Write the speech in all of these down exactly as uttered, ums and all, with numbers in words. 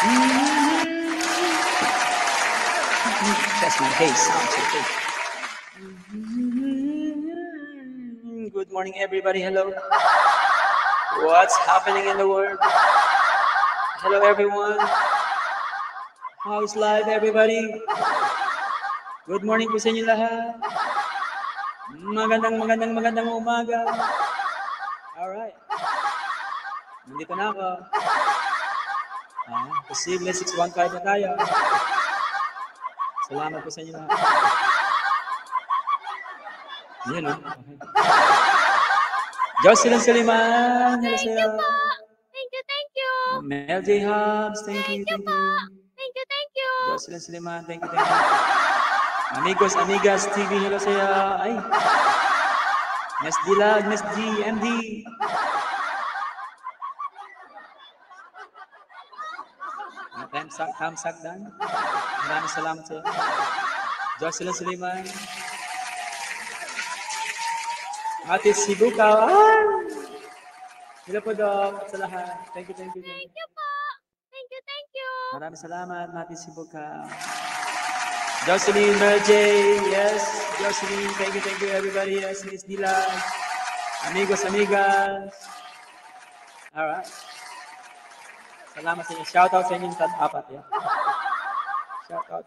That's my case. Sounds okay. Good morning, everybody. Hello. What's happening in the world? Hello, everyone. How's life, everybody? Good morning po sa inyo lahat. Magandang, magandang, magandang umaga. Alright. Nandito na ako. Ah, posible six one five na tayo. Salamat po sa inyo lahat. Yan, no? Okay. Jocelyn Suliman. Hello Thank sa'yo. you po. Thank you, thank you. Mel J. Hobbs. Thank you, Thank you thank po. you. Thank you, thank you. Jocelyn Suliman. Thank you, thank you. Amigos, amigas, T V. Hello sa'yo. Ay. Miss Dilag, Miss G, M D. Tamsak, Tamsak Dan. Maraming salamat sa'yo. Jocelyn Suliman. Ate Sibukaw. Ah! Hello po, Doc. Sa lahat. Thank you, thank you. Thank you po. Thank you, thank you. Maraming salamat, Ate Sibukaw. Jocelyn, Mel J. Yes, Jocelyn. Thank you, thank you, everybody. Yes, Miss Dilag. Amigos, amigas. Alright. Salamat sa inyo. Shoutout sa inyong tat-apat. Yeah. Shoutout.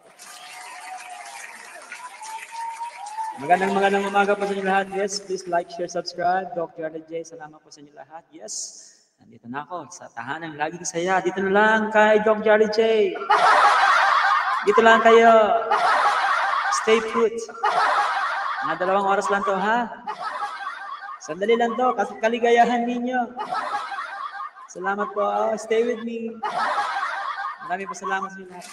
Magandang magandang umaga po sa inyo lahat. Yes, please like, share, subscribe. Doctor Arlene J. Salamat po sa inyo lahat. Yes, nandito na ako sa tahanang laging saya. Dito na lang kay Doctor Arlene J. Dito lang kayo. Stay put. Mga dalawang oras lang to, ha? Sandali lang to, kasi kaligayahan ninyo. Salamat po. Oh, stay with me. Maraming po salamat sa inyo lahat.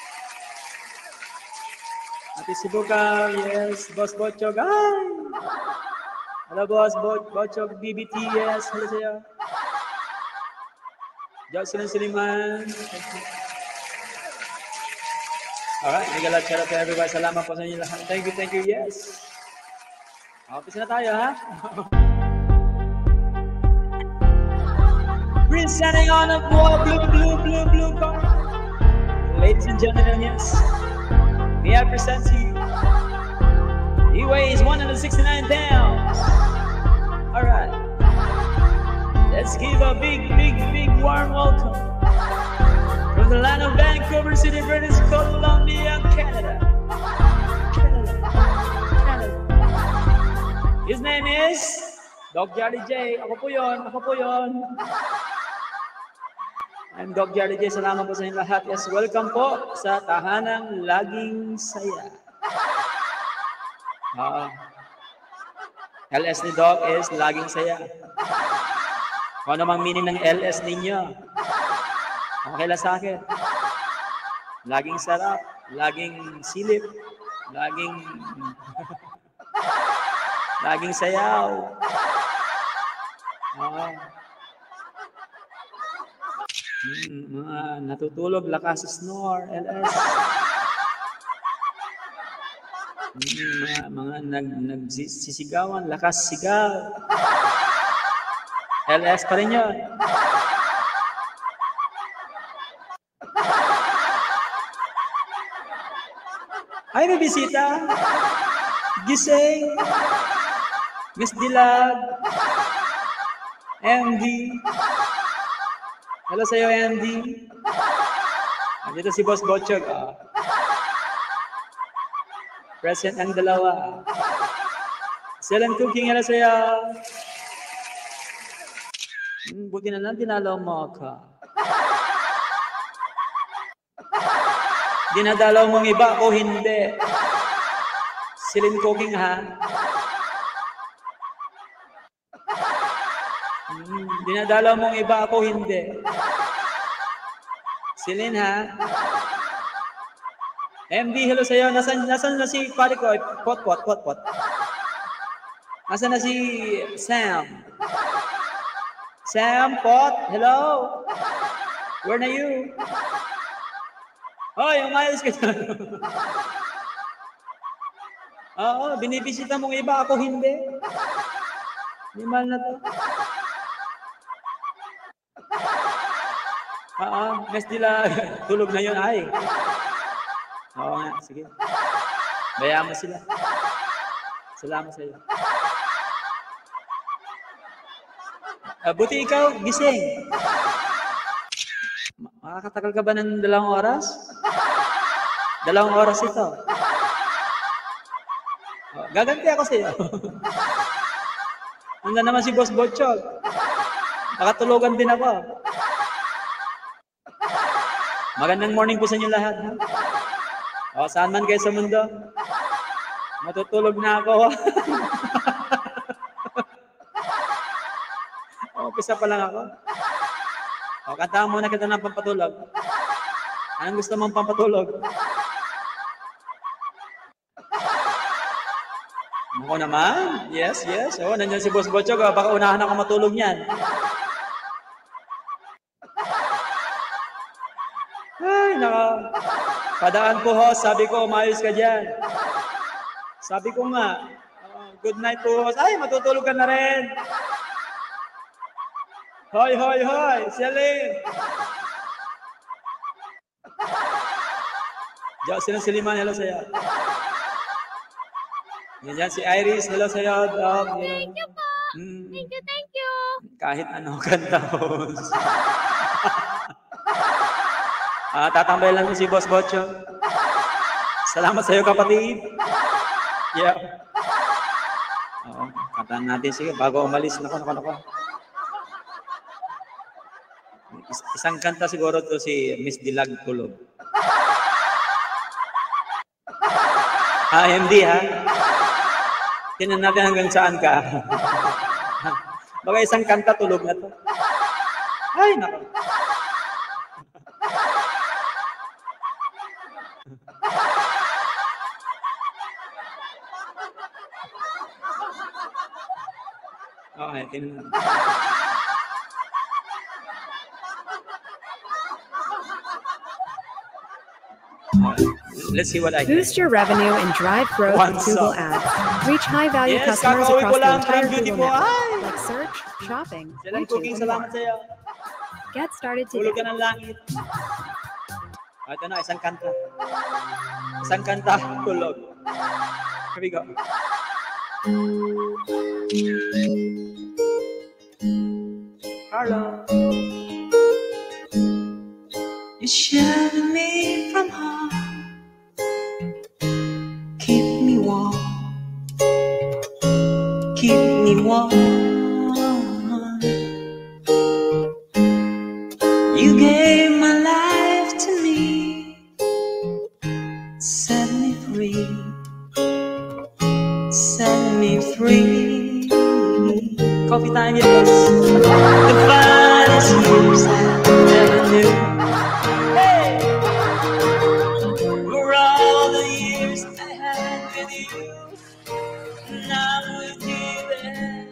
Ate Sibukaw, yes. Boss Bochog, ay! Hello, Boss Bo Bochog, B B T, yes. Hello sa'yo. Jocelyn Suliman. Alright, may galat shout out to everybody. Salamat po sa inyo lahat. Thank you, thank you, yes. Office na tayo, ha? Green standing on a blue, blue, blue, blue, blue car. Ladies and gentlemen, yes. May I present to you? He weighs one hundred sixty-nine pounds. All right. Let's give a big, big, big warm welcome from the land of Vancouver City, British Columbia, Canada. Canada. Canada. His name is Doc Jolly J. Ako po yun. Ako po yun. I'm Doc Jolly J. Salamat po sa inyo lahat. Yes, welcome po sa tahanang laging saya. Uh, L S ni Doc is laging saya. Kung ano mang meaning ng L S ninyo, okay lang sa akin. Laging sarap, laging silip, laging laging sayaw. Uh, Hmm, mga natutulog, lakas snore, L S. Hmm, mga, mga nag, nagsisigawan, lakas sigaw. L S pa rin yun. Ay, may bisita. Gising. Miss Dilag. M D. Hello sa'yo, Andy. Dito si Boss Bochog. Ah. Present ang dalawa. Silan Cooking, hello sa'yo. Hmm, buti na lang, dinalaw mo ako. Dinadalaw mong iba, ako hindi. Silan Cooking, ha? Hmm, dinadalaw mong iba, ako hindi. Silin, ha? M D, hello sa'yo. Nasaan, nasaan na si pare ko? Pot, pot, pot, pot. Nasaan na si Sam? Sam, pot, hello? Where na you? Hoy, umayos ka dyan. Oo, binibisita mong iba, ako hindi. Di mal na to. Oo, Miss Dila, tulog na yun. Ay. Oo nga, sige. Bayaan mo sila. Salamat sa iyo. Uh, buti ikaw, gising. Makakatagal ka ba ng dalawang oras? Dalawang oras ito. Oh, gaganti ako sa iyo. Hanggang naman si Boss Botchog. Makatulugan din ako. Magandang morning po sa inyo lahat. Ha? O, saan man kayo sa mundo? Matutulog na ako. Umpisa pa lang ako. O, kantahan muna kita ng pampatulog. Anong gusto mong pampatulog? Ako naman. Yes, yes. O, nandiyan si Boss Botchog. Baka unahan ako matulog niyan. Ay, naka. Padaan po, host. Sabi ko, umayos ka dyan. Sabi ko nga, uh, good night po, host. Ay, matutulog ka na rin. Hoy, hoy, hoy. Celine. Diyan, sinong Siliman? Hello sa'yo. Yan si Iris. Hello sa'yo. Um, Thank you po. Mm, Thank you, thank you. kahit ano, kanta, host. Ah, tatambay lang si Boss Botchog. Salamat sa iyo, kapatid. Yeah. Oo, kantahan natin. Sige, bago umalis. Naku, naku, naku. Is- isang kanta siguro to si Miss Dilag Tulog. Ah, M D ha? Tinan natin hanggang saan ka. Baka isang kanta tulog na to. Ay, naku. Okay, tingnan. Okay, let's see what I can. Boost your revenue and drive growth One with Google song. Ads. Reach high-value Yes, customers kakauwi across ko the lang entire from Beauty Google po. network, Ay! like search, shopping, Silang YouTube, cooking, and salamat more. sa iyo. Get started Tulog ka today. ng langit. Ah, ito na, isang kanta. Isang kanta, tulog. Here we go. Carlo. You shelter me from harm, keep me warm, keep me warm. You gave my life to me, set me free, set me free. Coffee time, yes. The finest years I ever knew. Hey! For all the years I had with you, now with you there,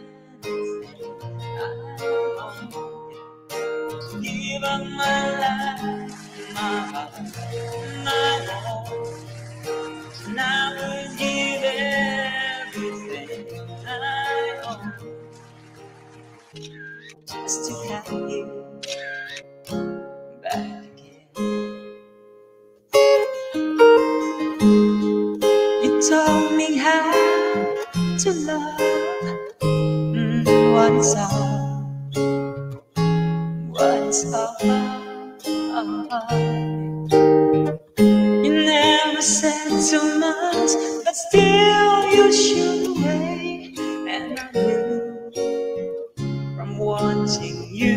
I give up my life, my heart, my home. Now with you everything I own, just to have you back again. You taught me how to love, mm, what is all, what is all. You never said too much, but still you showed away, and I knew from watching you.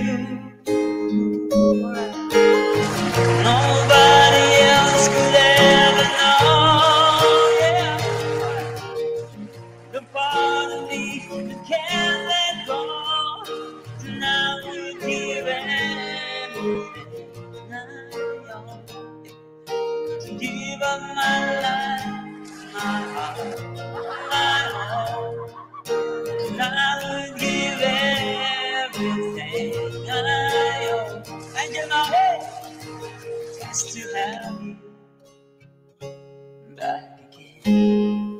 Nobody else could ever know, yeah, the part of me that can't let go. Now we give everything I own, to give up my life, my heart, my home. And I would give everything I own. And you know, hey, just to have you back again.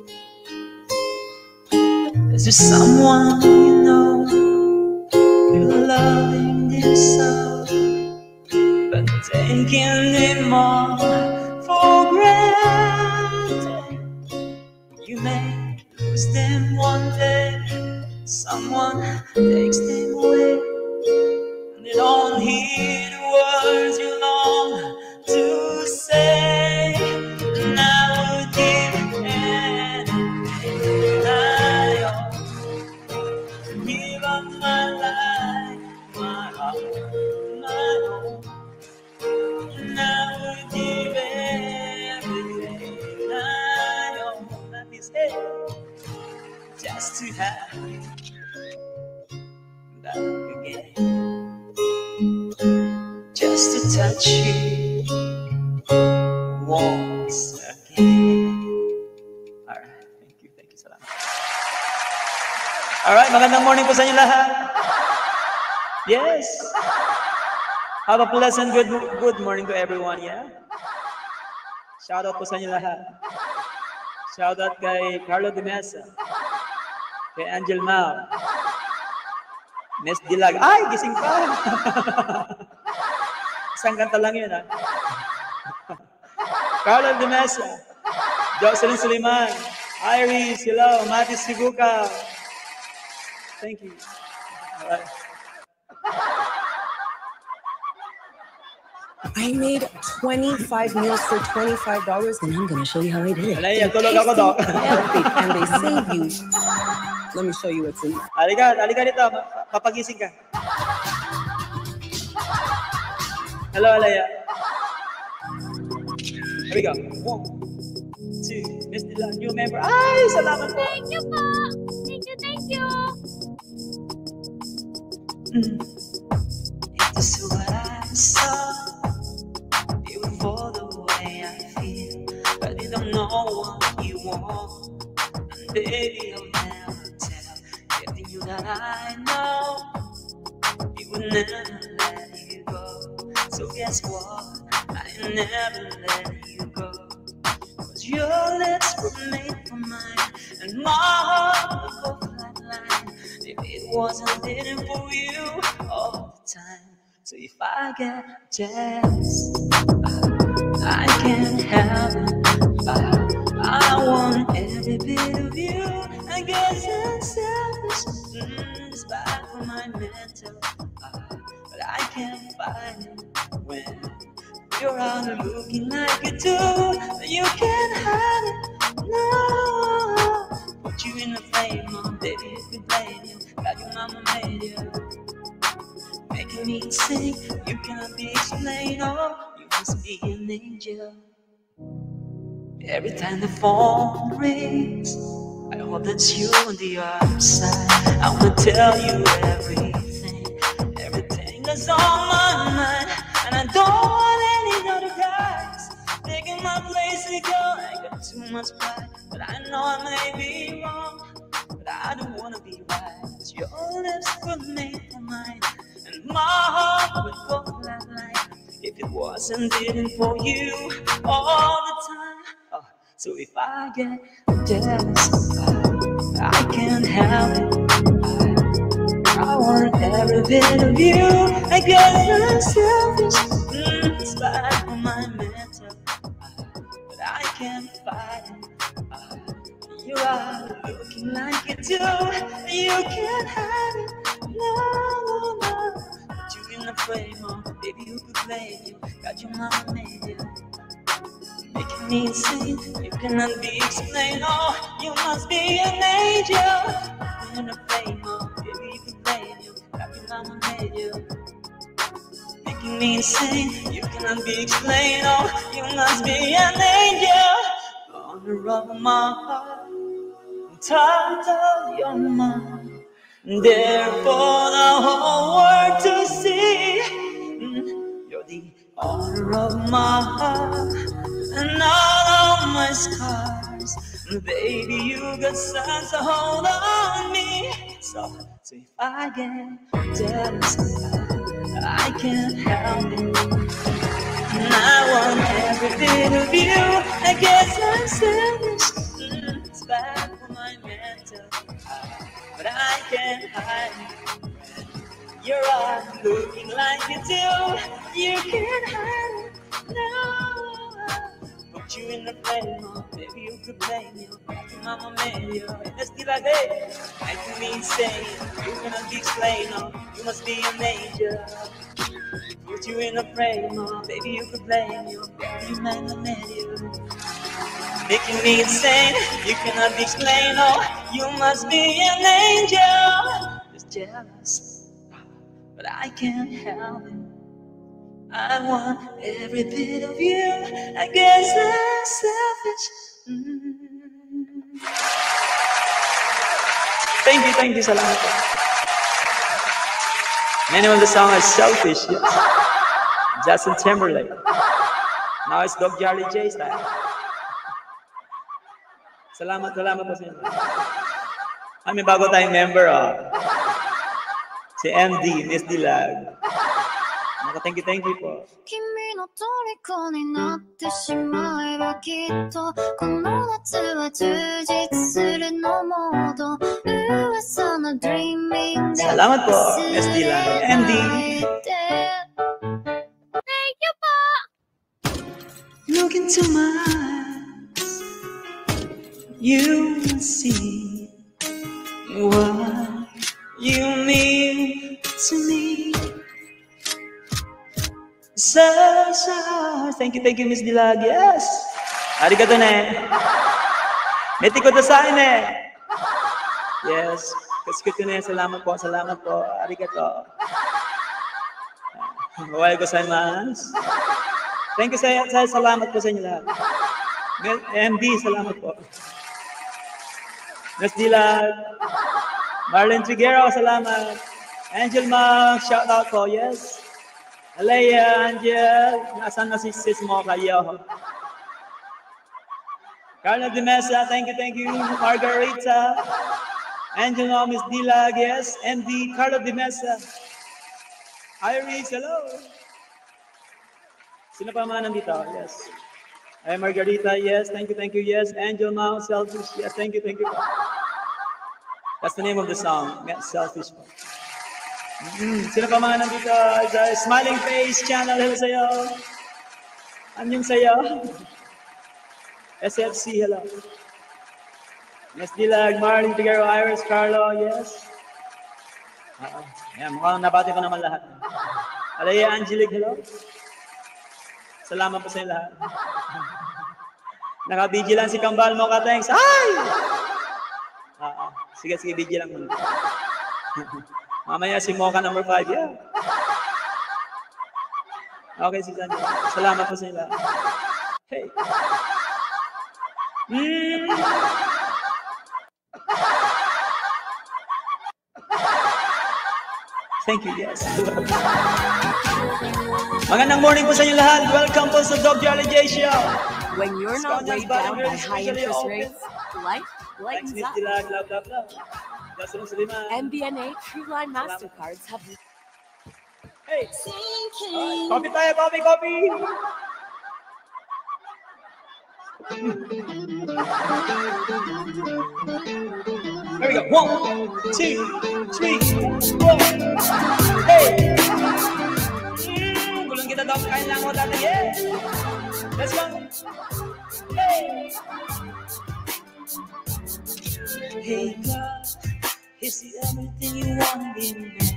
Is there someone you know you're loving them so, but taking them all for granted. You may lose them one day, someone takes them away, and they don't hear the words you long to say. And I would give anything I own, give up my life, my heart, my home. And I would give everything I own, that is it, just to have you back again, just to touch you once again. Alright, thank you, thank you, salamat. Alright, magandang morning po sa inyo lahat. Yes. Have a pleasant good, good morning to everyone, yeah? Shout out po sa inyo lahat. Shout out kay Carlo de Mesa, kay Angel Mao, Miss Dilag. Ay, gising pa! Isang kanta lang yun, ha? Carlo de Mesa, Jocelyn Suleiman, Iris, hello, Matis Sibuka. Thank you. All right. I made twenty-five meals for twenty-five dollars, and I'm going to show you how I did it. Alay, tulog ako, Doc. And they save you. Let me show you what's in. Halika, halika dito. Papagising ka. Hello, Alaya. Here we go. One, two, Miss Dila, new member. Ay, salamat po. Thank you po. Thank you, thank you. Mm. It is what I saw, beautiful the way I feel, but you don't know what you want, and baby I'll never tell, telling you that I know you would never let you go. So guess what? I never let you go, 'cause your lips were made for mine, and my heart would go flatline if it wasn't written for you all the time. So if I get jealous, I, I can't help it. I, I want every bit of you. I guess I'm selfish, mm, it's bad for my mental, uh, but I can't fight it when you're out looking like you do. You can't hide it, no. Put you in the flame, oh, baby, if you blame you, got your mama made you, making me sing. You cannot be explained, oh, you must be an angel. Every time the phone rings, I hope that's you on the other side. I wanna tell you everything, everything that's on my mind, and I don't want any other guys taking my place to go. I got too much pride, but I know I may be wrong, but I don't wanna be right. 'Cause your lips were made for mine, and my heart would go flatline if it wasn't written for you all the time. Oh, so if I get jealous, I, I can't help it. I, I want every bit of you. I guess I'm selfish, mm, it's bad for my mental, but I can't fight it. Uh, you're out looking like you do. You can't hide it, no, no, no. Put you in the frame, oh, baby, who could blame you? Got your mama made you, making me insane. You cannot be explained, oh, you must be an angel. Put you in the frame, oh, baby, who could blame you? Got your mama made you, making me insane. You cannot be explained, oh, you must be an angel. Honor of my heart, tired of your mind, there for the whole world to see. Mm, you're the honor of my heart and all of my scars. And baby, you got sense to hold on me. So, so if I get jealous, I can't help it. And I want every bit of you. I guess I'm selfish, mm, it's bad for my mental, but I can't hide it. You're all looking like you do. You can't hide it, no. Put you in the frame, oh, baby, you could blame you. Mama made you, and let's be like, hey, making me insane. You cannot be explained, oh, you must be an angel. Put you in a frame, oh, baby, you could blame you. Baby, you made you. Making me insane, you cannot be explained, oh, you must be an angel. Just jealous, but I can't help it. I want every bit of you. I guess I'm selfish. Mm. Thank you, thank you, salamat. Many of the song is selfish. Yes. Justin Timberlake. Now it's Doc Jolly J style. Salamat, salamat po sa inyo. Ay, may bago tayong member, oh. Si M D, Miss Dilag. Thank you, thank you po. 君の虜になってしまえばきっとこの夏は充実するのモード噂の dreaming で Salamat po, Miss Dilag. M D. Thank you po. Look into my eyes. You will see what you mean to me. So, so, thank you, thank you, Miss Dilag. Yes. Arigato ne. Meti ko to sa ne. Yes. Kasikuto ne. Salamat po, salamat po. Arigato. Ohayo gozaimasu. Thank you sa, sa salamat po sa inyo lahat. M D, salamat po. Miss Dilag. Marlon Triguero, salamat. Angel Mang, shout out po. Yes. Alea, Angel, nasaan na si sis mo kayo? Carla de Mesa, thank you, thank you. Margarita, Angel, Miss Dilag, yes. M D, Carla de Mesa. Iris, hello. Sino pa mga nandito? Yes. Ay, Margarita, yes. Thank you, thank you, yes. Angel, Mao, Selfish, yes. Thank you, thank you. That's the name of the song, Selfish. Mm-hmm. Sino pa mga nandito sa Smiling Face Channel? Hello sa'yo. Anyong sa'yo? S F C, hello. Miss Dilag, Marlene Figueroa, Iris, Carlo, yes. Uh-oh. Yan, mukhang nabati ko naman lahat. Alaya Angelic, hello. Salamat po sa inyo lahat. Naka-B G lang si Kambal mo ka, thanks. Ay! Uh-oh. Sige, sige, B G lang muna. Mamaya si Mocha number five, yeah. Okay, si Sandy. Salamat po sa inyo. Hey. Mm. Thank you, yes. Magandang morning po sa inyo lahat. Welcome po sa Doc Jolly J Show. When you're not weighed down by high interest rates, life lightens up. Love, love, love. M B N A Trueline MasterCards have... Hey! Right. Coffee tayo, coffee, coffee! There we go. One, two, three, four. Hey! Mm, gulong kita daw, kain lang ako dati. Yeah! Let's go! Hey! Hey, God. Is it everything you want in me?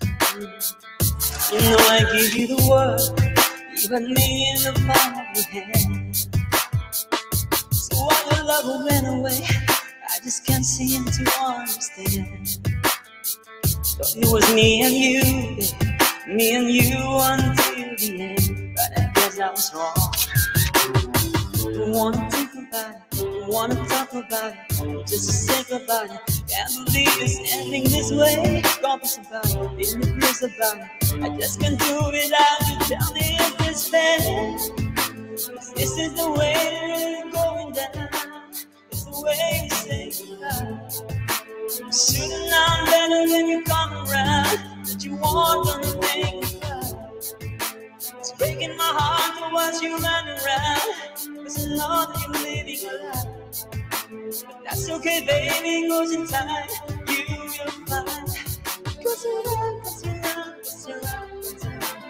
You know I give you the world, even me in the palm of your hand. So why your love went away? I just can't seem to understand. Thought it was me and you, babe. Me and you until the end, but I guess I was wrong. Don't wanna think about it, don't wanna talk about it, just to think about it. Can't believe it's ending this way. Compass about it, feeling the bliss about it. I just can't do without you. Tell me if it's fair. This is the way it's going down. It's the way you say goodbye. Should've known better when you come around, that you weren't gonna make me cry. It's breaking my heart to watch you run around, 'cause I know that you're living a lie. But that's okay, baby, 'cause in time you will find. 'Cause you're right, 'cause you're right. around, goes around.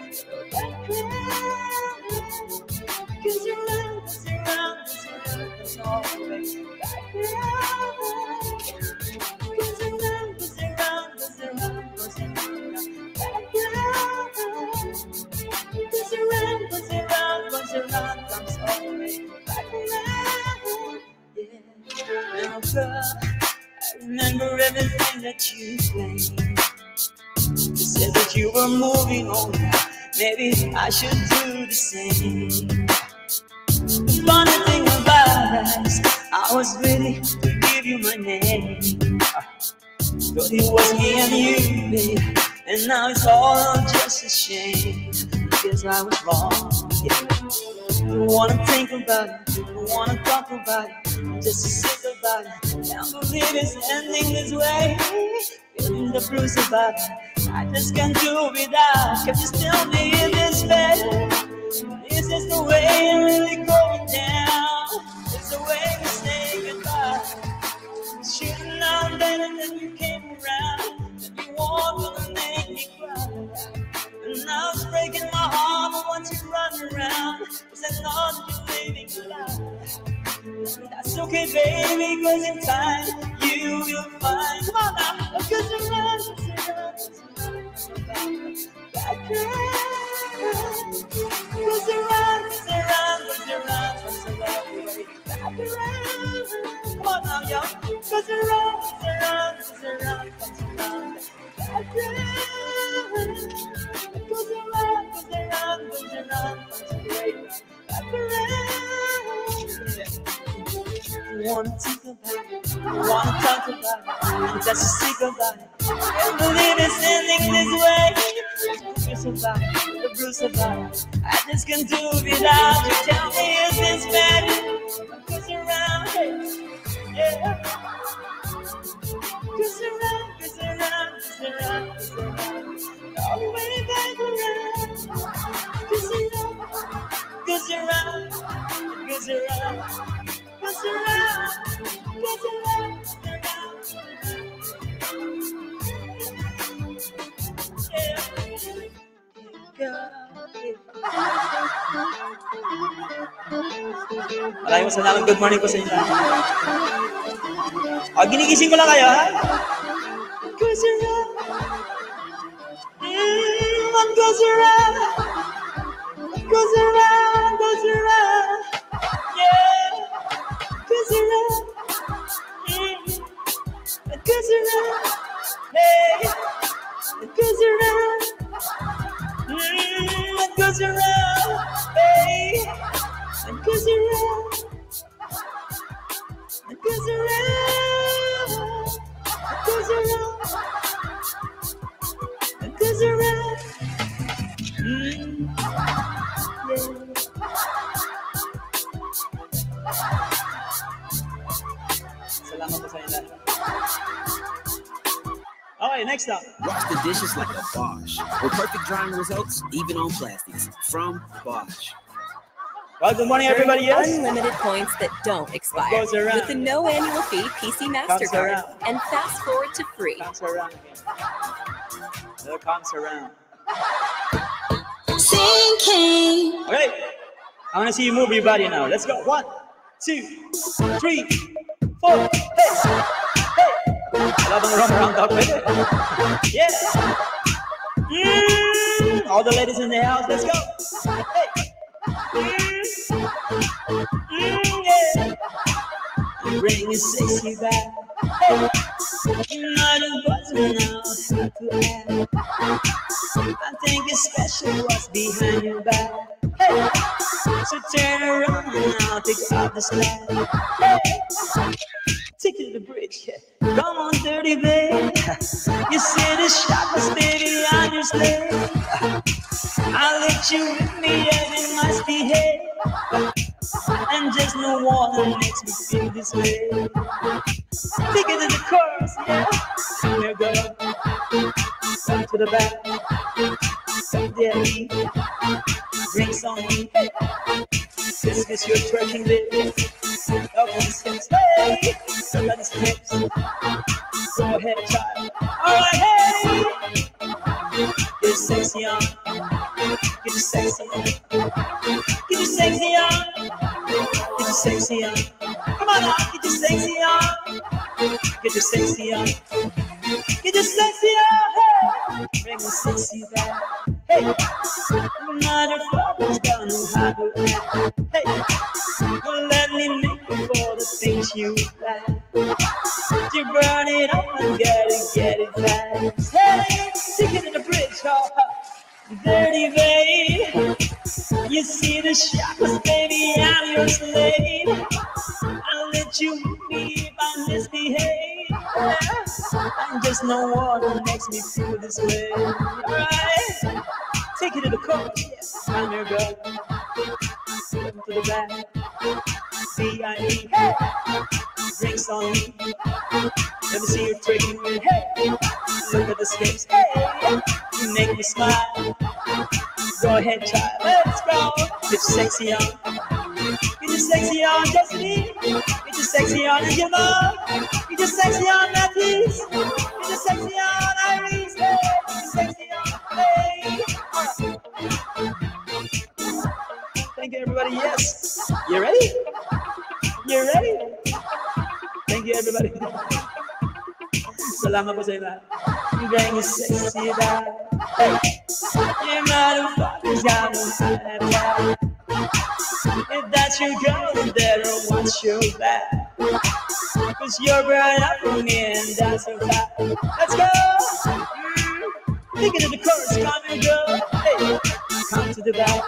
Goes around, goes around, goes around, goes always back around. Goes around, goes around, goes around, goes around, back around. Goes around, goes around, goes around, comes always back around. Yeah, now girl, I remember everything that you claimed. You said that you were moving on. Maybe I should do the same. The funny thing about it is I was ready to give you my name. Thought it was me and you, babe. And now it's all just a shame. Guess I was wrong, yeah. Don't wanna think about it, don't wanna talk about it, just to sick about it. Can't believe it's ending this way. Feeling the blues about it, I just can't do without. Can you still be in this bed? This is the way it really going down. It's the way we say goodbye. Should've known better than you came around. That you weren't gonna make me cry. And now it's breaking my heart, but once you run around, cause I know that you're living a lie. That's okay, baby, cause in time you will find. Come on now, cause you're right, cause you're right, cause you're right. Back around, cause you're right, cause you're right, cause you're right, cause you're right, back around. Come on now, yo, cause you're right, cause you're right, cause you're right, cause you're right. Back around, cause you're right, cause you're right, cause you're right, cause you're right. Back around. Wanna think about it, wanna talk about it, just to think about it. Can't believe it's ending this way. The blues about it, the blues about it. I just can't do without you. Tell me, is this better? Cause around, hey, yeah. Cause around, cause around, cause around, cause around. All the way back around. Cause around, cause around, cause around. Cause around, cause around, yeah. Maraming salamat. Good morning po sa inyo. O, ginigising ko lang kayo, ha? Cause around, mm, what goes around, goes around, goes around, yeah. Goes around, mm, it goes around, hey, it goes around, mm, it goes around, hey, it goes around, it goes around, it goes around, it goes around, mm, yeah. Salamat po sa inyo lahat. Okay, next up. Wash the dishes like a Bosch. With perfect drying results, even on plastics. From Bosch. Well, good morning, everybody. Yes. Unlimited points that don't expire. Goes around. With the no annual fee P C MasterCard around. and fast forward to free. Comes around again. It comes around. Thinking. Okay. I want to see you move your body now. Let's go. One, two, three, four. Hey, hey. Love and run around that way. Yeah. Mm, all the ladies in the house, let's go. Hey. Mm, mm, yeah. Bring your sexy back. Hey. You're not a button now, how to act. I think it's special what's behind your back. Hey. So turn around now, take off the slack. Hey. Take it to the bridge. Yeah. Come on, dirty babe. You see the sharpest baby on your slave. I'll let you with me and it must behave. And just no one makes me feel this way. Take it to the chorus, yeah. Here go. Come to the back. Come there, me. Bring some heat. This is your twerking baby. Up on the steps, hey. Look at the steps. Go ahead, child. All right, hey. You say sexy on. Get your sexy on. Get your sexy on. Get your sexy on. Come on now, get your sexy on. Get your sexy on. Get your sexy on. Hey, bring the sexy back. Hey, not your father's gonna have to act. Hey, well, let me make you for the things you like. You burn it up and get it, get it back. Hey, take it in the bridge, oh, dirty babe. You see the shoppers, baby, I'm your slave. I'll let you with me if I misbehave. Yeah. I just know what makes me feel this way. Alright, take it to the court. Yes, I'm your girl. Come to the back. V I P. Hey, drinks on me. Let me see you tricking me. Hey, look at the skips. Hey, you make me smile. Go ahead, child. Let's go. Get your sexy on. Get your sexy on, Destiny. Get your sexy on, Angela. Get your sexy on, Matthews. Get your sexy on, Iris. Hey, get your sexy on. Hey. All right. Thank you, everybody. Yes. You ready? You ready? Thank you, everybody. Salamat po sa iba. Bring your sexy back. Hey. You motherfuckers got me. If that's your girl, then better watch your back. Cause you're burning up for me and that's a fact. Let's go! Mm. Take it to the chorus, come here, girl. Hey, come to the back.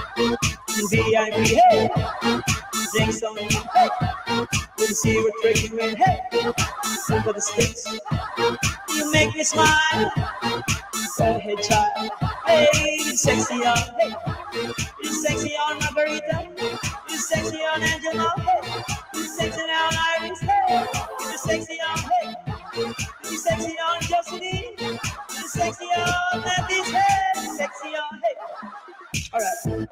V I P, hey. Drinks on me, hey. Let's see what tricking me, hey. Look at the sticks. You make me smile. Go ahead, child. Hey, you're sexy on, hey. You're sexy on Margarita. You're sexy on Angela, hey. You're sexy on Iris, hey. You're sexy on, hey. You're sexy on Josephine. You're sexy on Matthew's, hey. You're sexy on, hey. All right.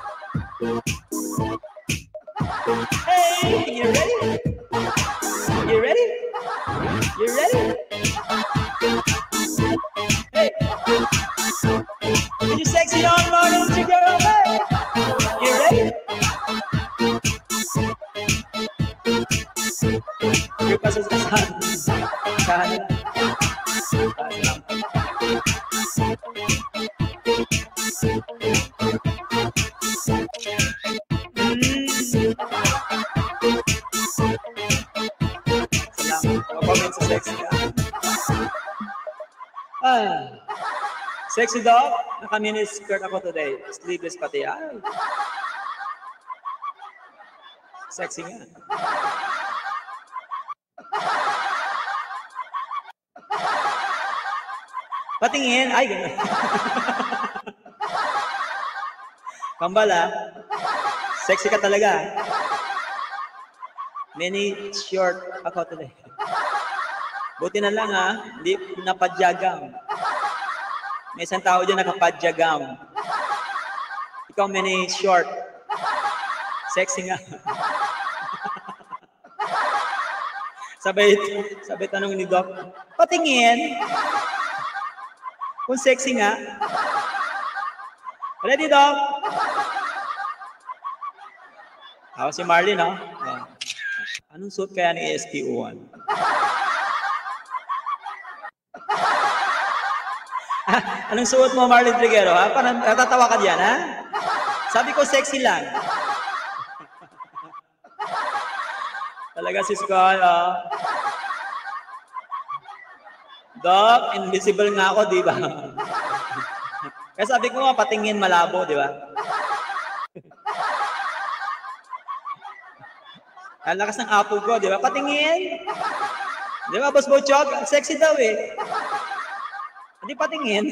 Hey, you ready? You ready? You ready? Hey. You sexy on Martin, you girl, hey. You ready? Your pasas ka sa kanan. Salamat. Sa sexy ah. Sexy dog, naka-mini skirt ako today. Sleeveless pati. Ay. Sexy nga. Patingin. Ay, gano'n. Kambala. Sexy ka talaga. Mini short ako today. Buti na lang ha, hindi napadyagam. May isang tao dyan nakapadyagam. Ikaw mini short. Sexy nga. sabay, sabay tanong ni Doc, patingin. Kung sexy nga. Ready, Doc? Ako si Marlene, no? Oh. Anong suit kaya ni S P O one? Anong suot mo, Marlene Triguero, ha? Parang natatawa ka diyan, ha? Sabi ko, sexy lang. Talaga si Skull, oh. Doc, invisible nga ako, di ba? Kaya sabi ko nga, patingin malabo, di ba? Ang lakas ng apo ko, di ba? Patingin. Di ba, Boss Bochog? Sexy daw, eh. Hindi patingin.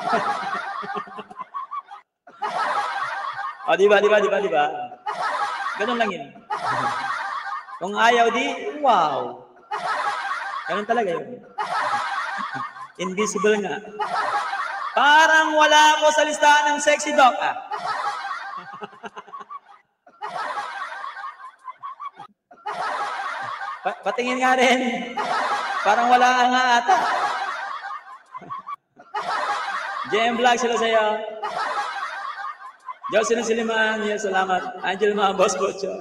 O, di ba, di ba, di ba, di ba? Ganun lang yun. Kung ayaw, di, wow. Ganun talaga yun. Invisible nga. Parang wala ako sa listahan ng sexy doc, ah. Pa patingin nga rin. Parang wala nga ata. J M Vlog, sila sa'yo. Jocelyn Siliman, yes, salamat. Angel mga boss Bocho.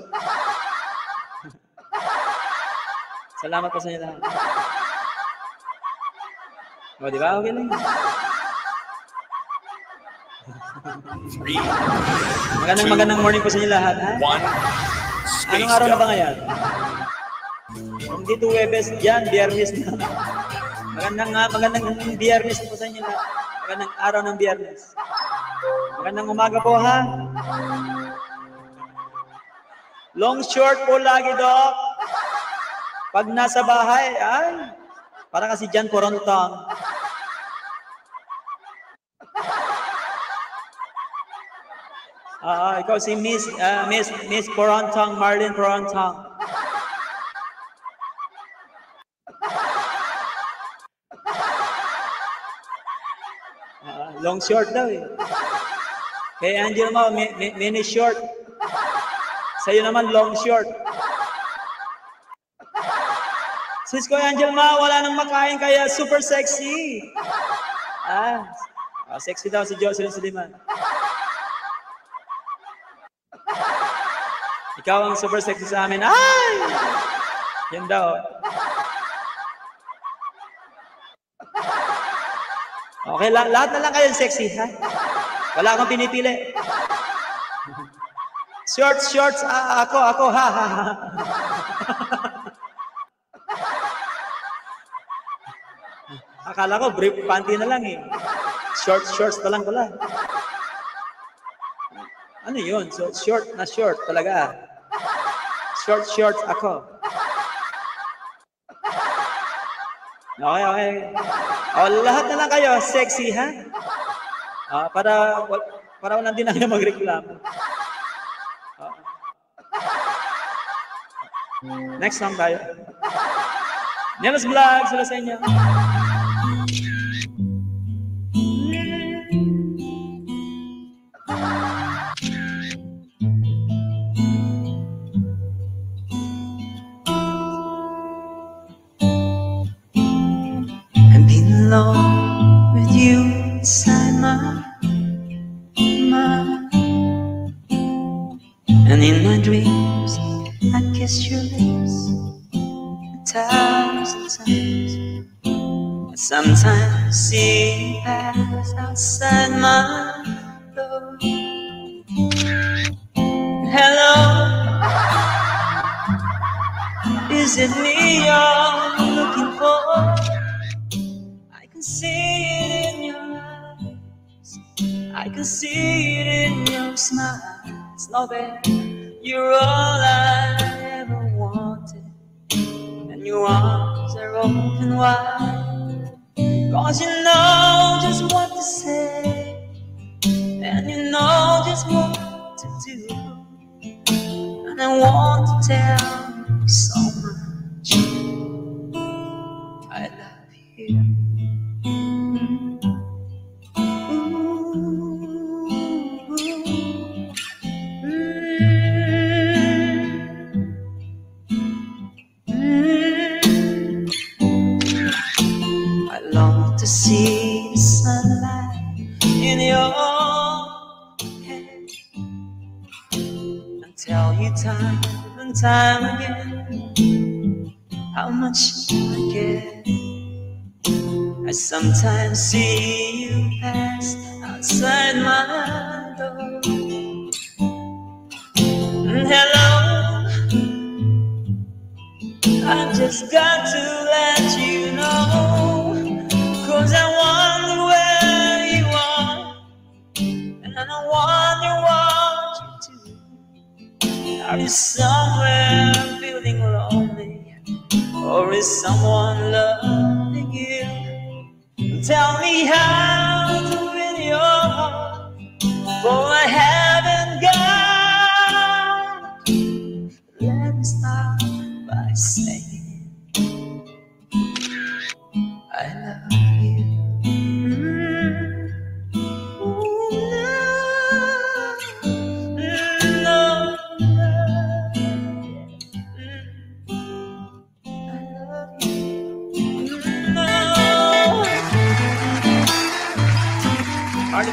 Salamat po sa inyo lahat. O, di ba? Okay lang. Magandang magandang morning po sa inyo lahat. Ha? Anong araw na ba ngayon? Kung dito Webes, yan, Biyernes na. Magandang, magandang Biyernes po sa inyo lahat. Magandang araw ng Biyernes. Magandang umaga po, ha? Long short po lagi, Doc. Pag nasa bahay, ay, para kasi dyan Porontong. Ah, uh, ikaw si Miss, uh, Miss, Miss Porontong, Marlene Porontong. Uh, long short daw eh. Kay Angel mo, mi, mi, mini short. Sa'yo naman, long short. Sis ko, Angel ma, wala nang makain kaya super sexy. Ah, oh, sexy daw si Jocelyn Suliman. Ikaw ang super sexy sa amin. Ay! Yan daw. Okay, la lahat na lang kayo sexy, ha? Wala akong pinipili. Shorts, shorts, ah, ako, ako, ha, ha, ha. Akala ko, brief panty na lang eh. Shorts, shorts na lang pala. Ano yun? So, short na short talaga. Short, shorts, ako. Okay, okay. O, lahat na lang kayo, sexy, ha? Ah, para para walang din na kayo magreklamo. Ah. Next song tayo. Nelos Vlog, sila sa inyo. I've been alone with you inside my mind, and in my dreams I kiss your lips a thousand times. Sometimes I see you pass outside my door. Hello, is it me you're looking for? I can see it in your eyes, I can see it in your smile. Know that you're all I ever wanted, and your arms are open wide. Cause you know just what to say, and you know just what to do. And I want to tell you so much I love you. To see the sunlight in your head and tell you time and time again how much I care. I sometimes see you pass outside my door. And hello, I've just got to let you know. Cause I wonder where you are, and I wonder what you do. Are you somewhere feeling lonely, or is someone loving you? Tell me how to win your heart, for I haven't got it. Let me start by saying I love you.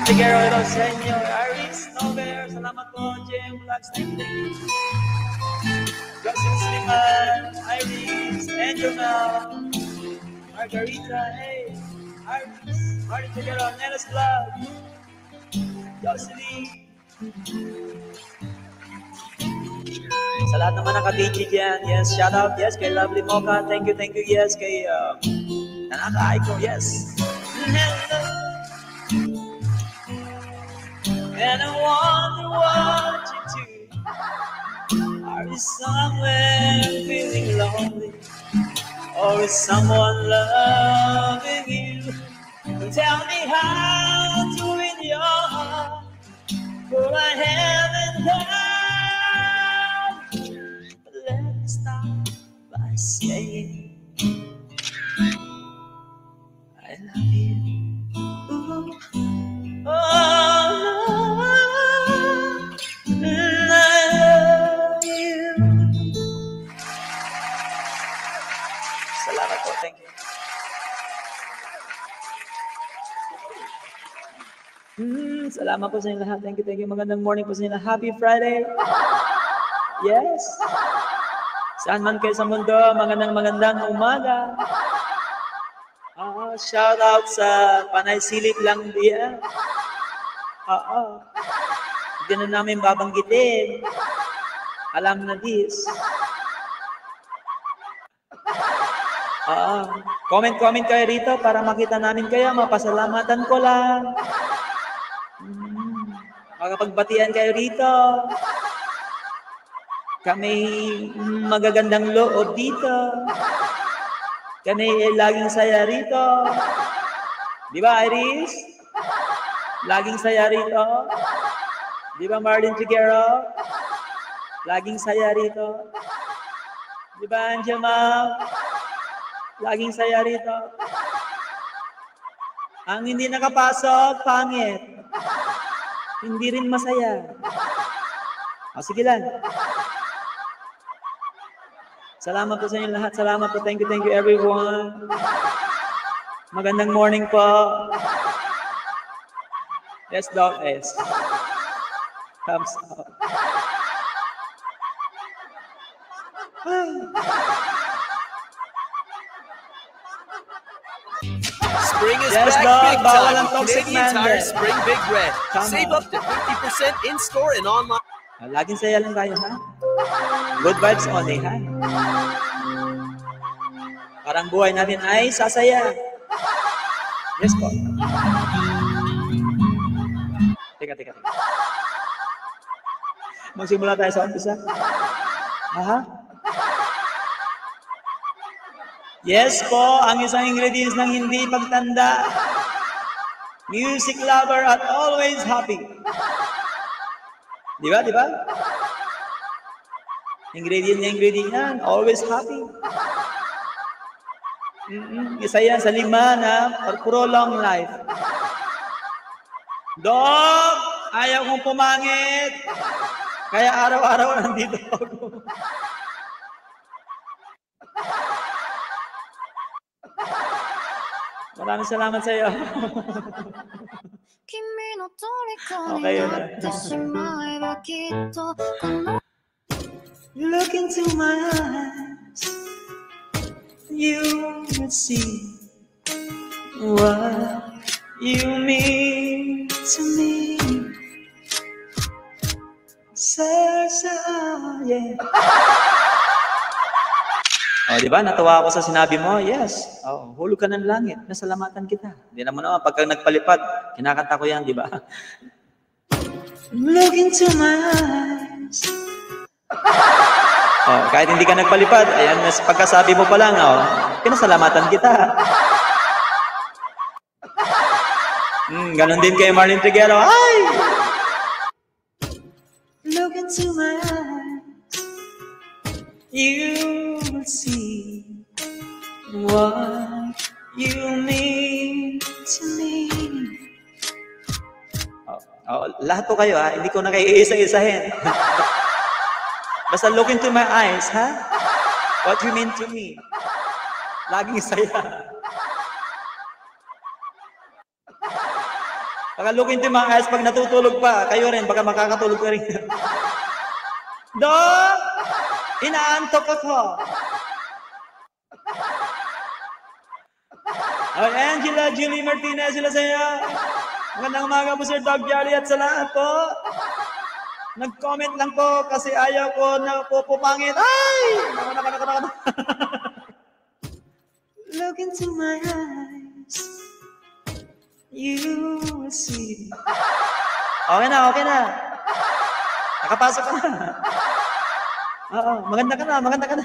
Figueroa, hello sa inyo. Iris, Nover, salamat po. Jem, Vlogs, thank you. Joseph Sliman, Iris, Angel Mel, Margarita, hey, Iris, Martin Figueroa, Nella's Vlog, Jocelyn. Sa lahat naman naka-B G dyan, yes, shout out, yes, kay Lovely Mocha, thank you, thank you, yes, kay uh, Nanaka Aiko, yes. Hello. And I wonder what you do. Are you somewhere feeling lonely? Or is someone loving you? Tell me how to win your heart, for I haven't heard. But let me start by saying I love you. Ooh. Oh, no, I love you. Salamat po, thank you. Mm, salamat po sa inyo lahat. Thank you, thank you. Magandang morning po sa inyo lahat. Happy Friday. Yes. Saan man kayo sa mundo, magandang magandang umaga. Ah, shout out sa Panay Silip lang diyan. Oo. Hindi na namin babanggitin. Alam na this. Oo. Comment-comment kayo rito para makita namin kayo. Mapasalamatan ko lang. Hmm. Makapagbatian kayo rito. Kami magagandang loob dito. Kami laging saya rito. Di ba, Iris? Laging saya rito. Di ba, Marlene Figueroa? Laging saya rito. Di ba, Angela? Laging saya rito. Ang hindi nakapasok, pangit. Hindi rin masaya. O, sige lang. Salamat po sa inyo lahat. Salamat po. Thank you, thank you everyone. Magandang morning po. Yes, Doc S. Thumbs up. Spring is Yes, back Doc. big Bawal time ang with toxic Canadian man Tire din. Spring Big Red. Tama. Save up to fifty percent in-store and online. Laging saya lang tayo, ha? Good vibes only, ha? Parang buhay natin ay sasaya. Yes po. Teka, teka, teka. Magsimula tayo sa umpisa. Aha. Yes po, ang isang ingredients ng hindi pagtanda. Music lover at always happy. Di ba, di ba? Ingredient na ingredient yan, always happy. Mm-mm. Isa yan sa lima na puro long life. Dog, ayaw kong pumangit. Kaya araw-araw nandito ako. Maraming salamat sa iyo. Okay, yun na. Look into my eyes, you will see what you mean to me. Sir, sir, yeah. Oh, di ba? Natuwa ako sa sinabi mo. Yes. Oh, hulog ka ng langit. Nasalamatan kita. Hindi naman naman. Pagka nagpalipad, kinakanta ko yan, di ba? Look into my eyes. Oh, kahit hindi ka nagpalipad, ayan, pagkasabi mo pa lang, oh, pinasalamatan kita. Hmm, ganun din kay Marlene Figueroa. Ay! Look into my eyes, you will see what you mean to me. Oh, oh, lahat po kayo, ha? Hindi ko na kayo iisa-isahin. Basta look into my eyes, ha? What you mean to me. Laging saya. Baka look into my eyes pag natutulog pa. Kayo rin, baka makakatulog ka rin. Dok! Inaantok ako. Ay, Angela, Julie Martinez, sila sa'yo. Magandang umaga po, Sir Doc Jolly, at sa lahat po. Nag-comment lang po kasi ayaw ko na po pumangit. Ay! Naka, naka, naka, naka. Look into my eyes. You will see. Okay na, okay na. Nakapasok ka na. Oo, maganda ka na, maganda ka na.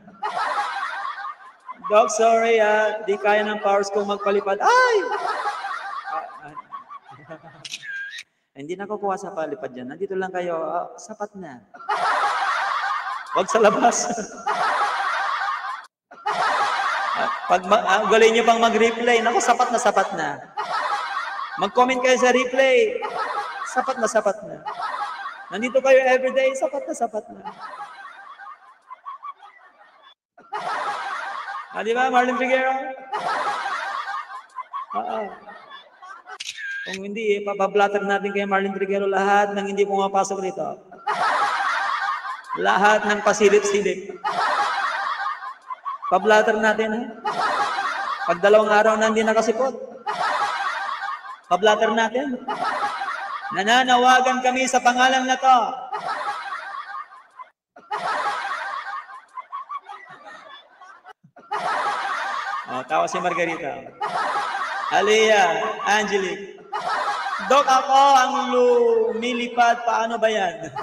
Doc, sorry ah, di kaya ng powers kong magpalipad. Ay! Ah, ah. Hindi na kukuha sa palipad yan. Nandito lang kayo, ah, sapat na. Huwag sa labas. ah, pag ah, galing nyo pang mag-replay, naku, sapat na, sapat na. Mag-comment kayo sa replay. Sapat na, sapat na. Nandito kayo everyday, sapat na, sapat na. Ah, di ba, Marlon Figueroa? Oo. Kung hindi, eh, papablatter natin kay Marlon Figueroa lahat ng hindi pumapasok dito. Lahat ng pasilip-silip. Pablatter natin, ha? Pag dalawang araw na hindi nakasipot. Pablatter natin. Nananawagan kami sa pangalan na to. Oh, tawa si Margarita. Aliyah, Angelique. Dok, ako ang lumilipad. Paano ba yan?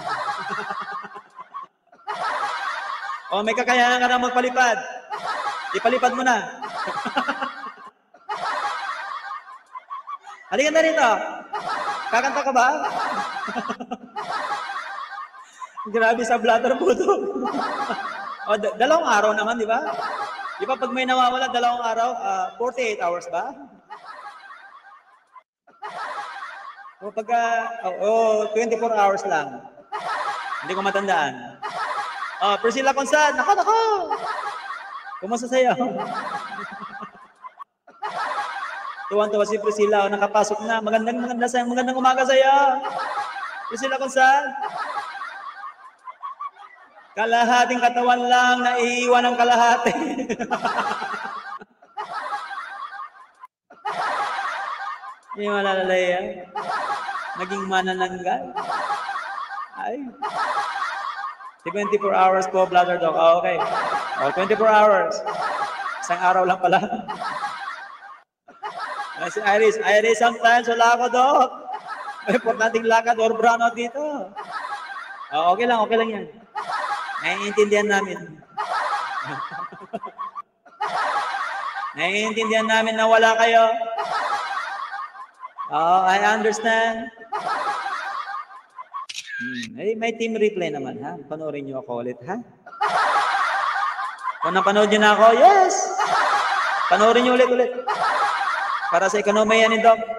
Oh, may kakayahan ka na magpalipad. Ipalipad mo na. Halika na rito. Kakanta ka ba? Grabe sa blatter po to. Oh, dalawang araw naman, di ba? Di ba pag may nawawala dalawang araw, uh, forty-eight hours ba? O pag, uh, oh, twenty-four hours lang. Hindi ko matandaan. Oh, Priscilla Consad, nako, nako! Kumusta sa'yo? Tuwan-tuwa si Priscilla, oh, nakapasok na. Magandang, magandang, magandang, magandang umaga sa'yo. Priscilla Consad. Kalahating katawan lang, naiiwan ng kalahati. Hindi malalay yan. Naging manananggal. Ay. twenty-four hours po, Bladder Doc. Oh, okay. Oh, twenty-four hours. Isang araw lang pala. Si Iris. Iris, sometimes wala ako, Doc. May importanteng lakad or brownout dito. Oh, okay lang, okay lang yan. Naiintindihan namin. Naiintindihan namin na wala kayo. Oh, I understand. Hmm. May, may team replay naman, ha? Panoorin niyo ako ulit, ha? Kung napanood niyo na ako, yes! Panoorin niyo ulit-ulit. Para sa ekonomiya ni Doc.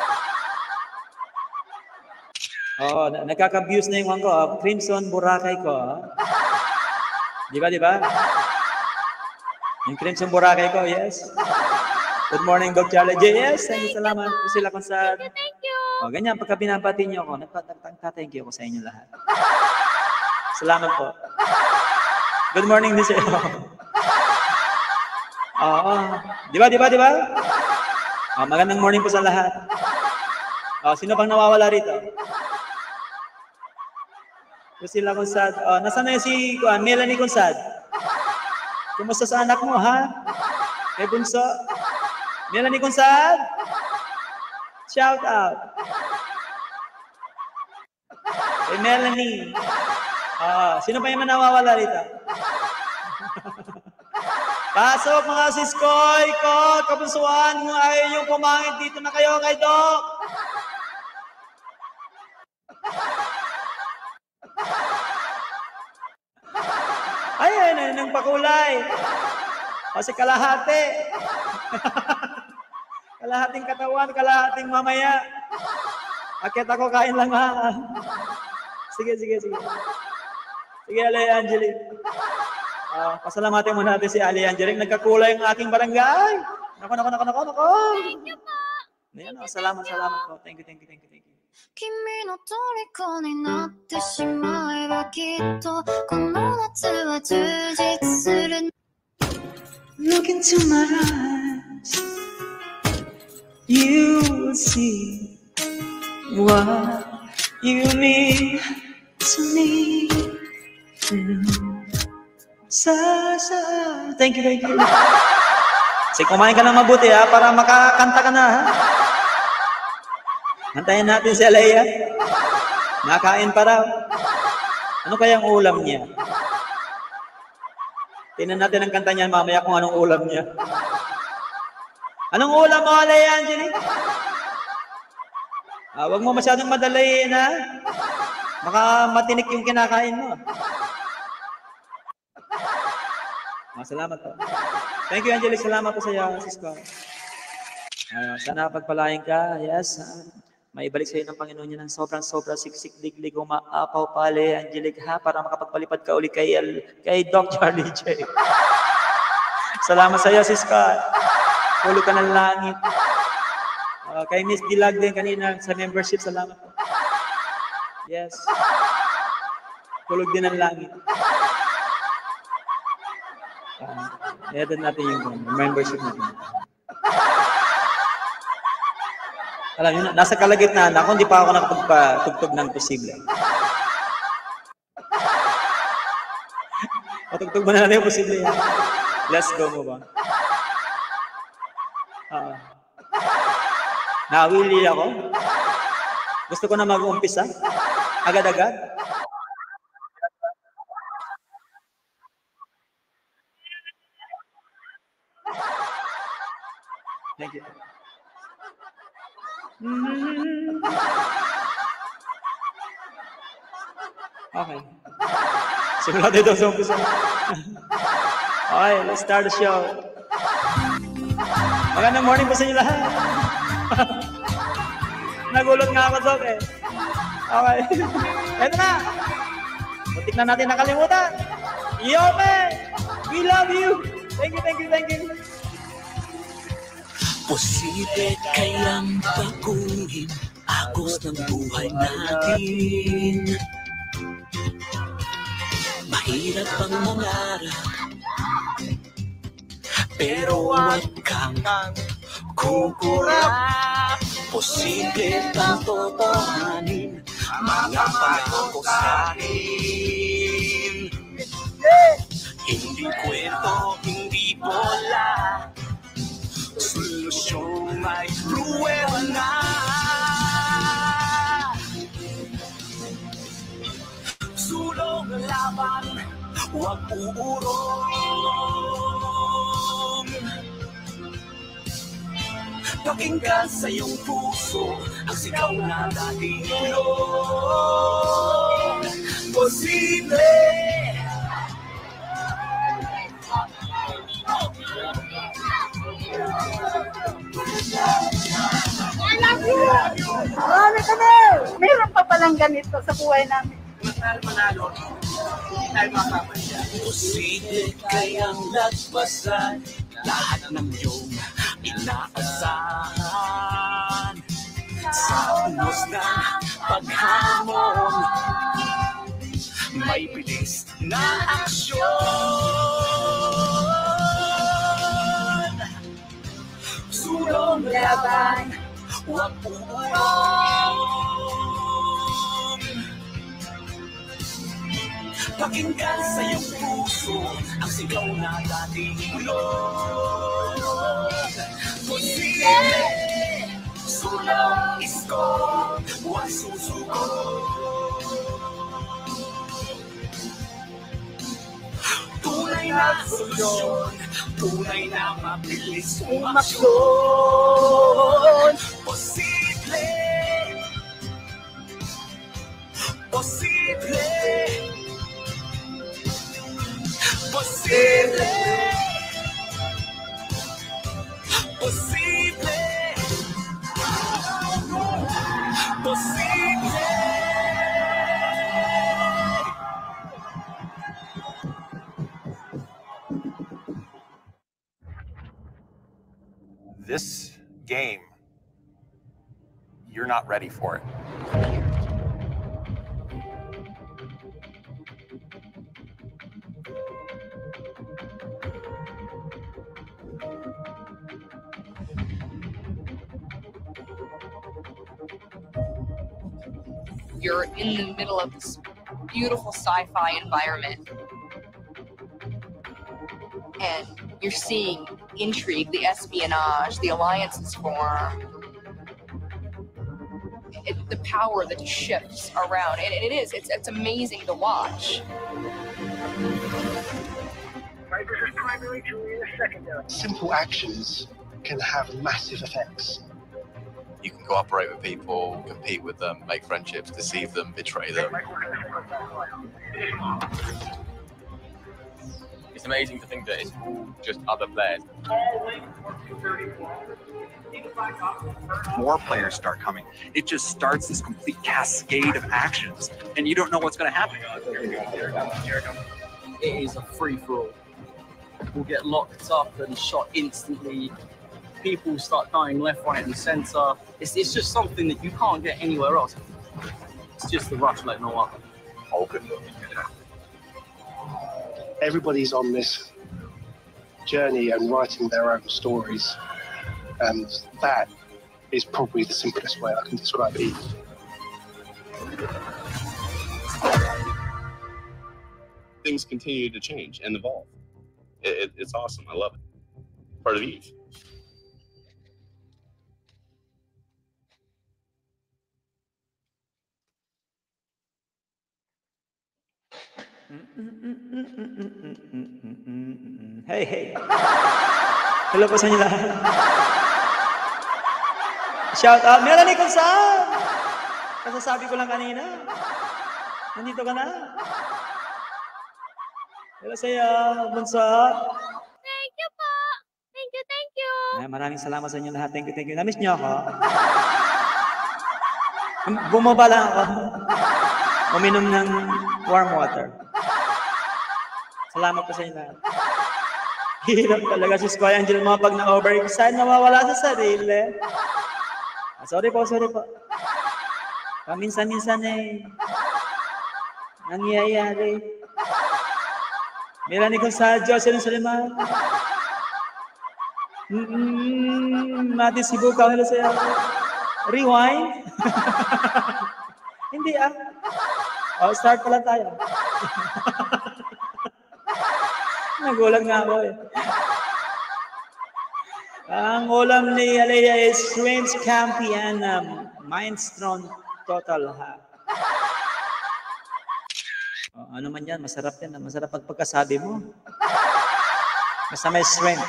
Oo, oh, nagkaka-views na yung ko. Oh, Crimson Boracay ko. Oh. Di ba, di ba? Yung Crimson Boracay ko, yes. Good morning, Doc Charlie J. Yes, thank you, salamat. Sila kung sa... Thank you, thank you. O, ganyan, pagka binabati niyo ako, nagpatang-thank you ako sa inyo lahat. Salamat po. Good morning din sa'yo. Oo. Di ba, di ba, di ba? O, magandang morning po sa lahat. O, sino pang nawawala rito? Sila Consad. O, nasaan na yung si uh, Melanie Consad? Kumusta sa anak mo, ha? Kay Bunso? Melanie Consad? Shout out. Kay Melanie. Ah, sino pa yung manawawala rito? Pasok mga siskoy ko, kapusuan mo ay yung pumangit dito na kayo kay Doc. Ay, ay, ay, nang pakulay. Kasi kalahati. Kalahating katawan, kalahating mamaya. Akit ako, kain lang ha. Sige, sige, sige. Sige, Ali Angelique. Uh, pasalamatin muna natin si Ali Angelique. Nagkakulay ang aking barangay. Nako, nako, nako, nako, nako. Thank you po. Ayan, oh, salamat, salamat po. Thank you, thank you, thank you, thank you. 君の虜になってしまえばきっとこの夏は充実する Look into my eyes, you will see what you mean to me. Sa, sa. Thank you, thank you. Sige, kumain ka na mabuti ha, para makakanta ka na ha. Antayin natin si Alea. Nakain pa raw. Ano kayang ulam niya? Tingnan natin ang kanta niya mamaya kung anong ulam niya. Anong ulam mo, Alea, Angelique? Ah, wag mo masyadong madalayin, ha? Baka matinik yung kinakain mo. Ah, salamat po. Thank you, Angelique. Salamat po sa iyo, Cisco. Uh, sana pagpalain ka. Yes. Uh, maibalik sa iyo ng Panginoon niya ng sobrang-sobra siksik, diglig, umaapaw, pale, Angelique, ha? Para makapagpalipad ka uli kay, kay Doc Charlie J. Salamat sa iyo, Cisco. Tulog ka ng langit. Uh, kay Miss Dilag din kanina sa membership. Salamat po. Yes. Tulog din ng langit. Uh, Iyan natin yung membership natin. Alam niyo, nasa kalagitnaan ako, hindi pa ako nakapagpatugtog ng posible. Patugtog mo na natin yung posible yan. Let's go mo ba? Uh, Nawili ako. Gusto ko na mag-umpisa. Agad-agad. Thank you. Mm-hmm. Okay. Simula dito sa umpisa. Okay, let's start the show. Magandang morning po sa inyo lahat. Nagulot nga ako, Dok, eh. Okay. Eto na. Muntik na natin nakalimutan. Yo, man! We love you! Thank you, thank you, thank you. Posible kayang baguhin agos ng buhay natin. Mahirap ang mangarap, pero huwag kang kukurap. Posible bang totohanin mga pangako sa akin? Hindi kwento, hindi bola, solusyon may pruweba na. Sulong laban, huwag uurong. Pakinggan sa iyong puso ang sigaw na dating ulong. Posible. Marami kami! Meron pa palang ganito sa buhay namin. Manalo, hindi tayo makapasya. Posible kayang lagpasan lahat ng iyong inaasahan. Sa unos ng paghamon, may bilis na aksyon. Sulong laban, huwag uurong. Pakinggan sa iyong puso ang sigaw na dating ulong. Posible, sulong isko, huwag susuko. Tunay na solusyon, tunay na mabilis umaksyon. Posible, posible, posible, posible, posible. This game you're not ready for it. You're in the middle of this beautiful sci-fi environment, and you're seeing intrigue, the espionage, the alliances form, it, the power that shifts around, and it is, it's, it's amazing to watch. Simple actions can have massive effects. You can cooperate with people, compete with them, make friendships, deceive them, betray them. It's amazing to think that it's all just other players. More players start coming. It just starts this complete cascade of actions, and you don't know what's going to happen. It is a free-for-all. We'll get locked up and shot instantly. People start dying left, right, and center. It's, it's just something that you can't get anywhere else. It's just the rush like no other. Everybody's on this journey and writing their own stories, and that is probably the simplest way I can describe it. Things continue to change and evolve. It, it, it's awesome. I love it. Part of Eve. Hey, hey. Hello po sa inyo lahat. Shout out. Melanie kung saan? Kasasabi ko lang kanina. Nandito ka na. Hello sa iyo, bunso. Thank you po. Thank you, thank you. Ay, maraming salamat sa inyo lahat. Thank you, thank you. Namiss niyo ako. Bumaba lang ako. Uminom ng warm water. Salamat po sa inyo lahat. Hirap talaga si Squire Angel mga pag na-overexcite, nawawala sa sarili. Ah, sorry po, sorry po. Paminsan-minsan eh, nangyayari. Melanie Gonzalo, Jocelyn Suleiman. Mm-mm, Mati Sibukaw, hello sa'yo. Rewind? Hindi ah. Oh, start pala tayo. Nagulag nga ako eh. Ang ulam ni Alea is shrimp scampi and um, minestrone total ha. Oh, ano man yan, masarap yan. Masarap pag pagkasabi mo. Basta may shrimp.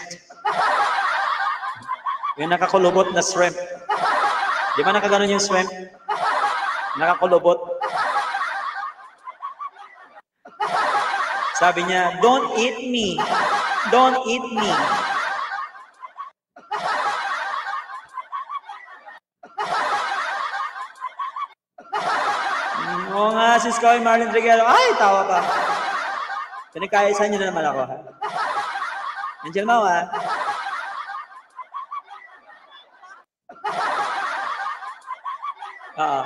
Yung nakakulubot na shrimp. Di ba nakaganon yung shrimp? Nakakulubot. Sabi niya, don't eat me. Don't eat me. Oo nga, si Scoy Marlon Triguero. Ay, tawa pa. Pinagkaisan niyo na naman ako, ha? Angel Mau, ha? Oo.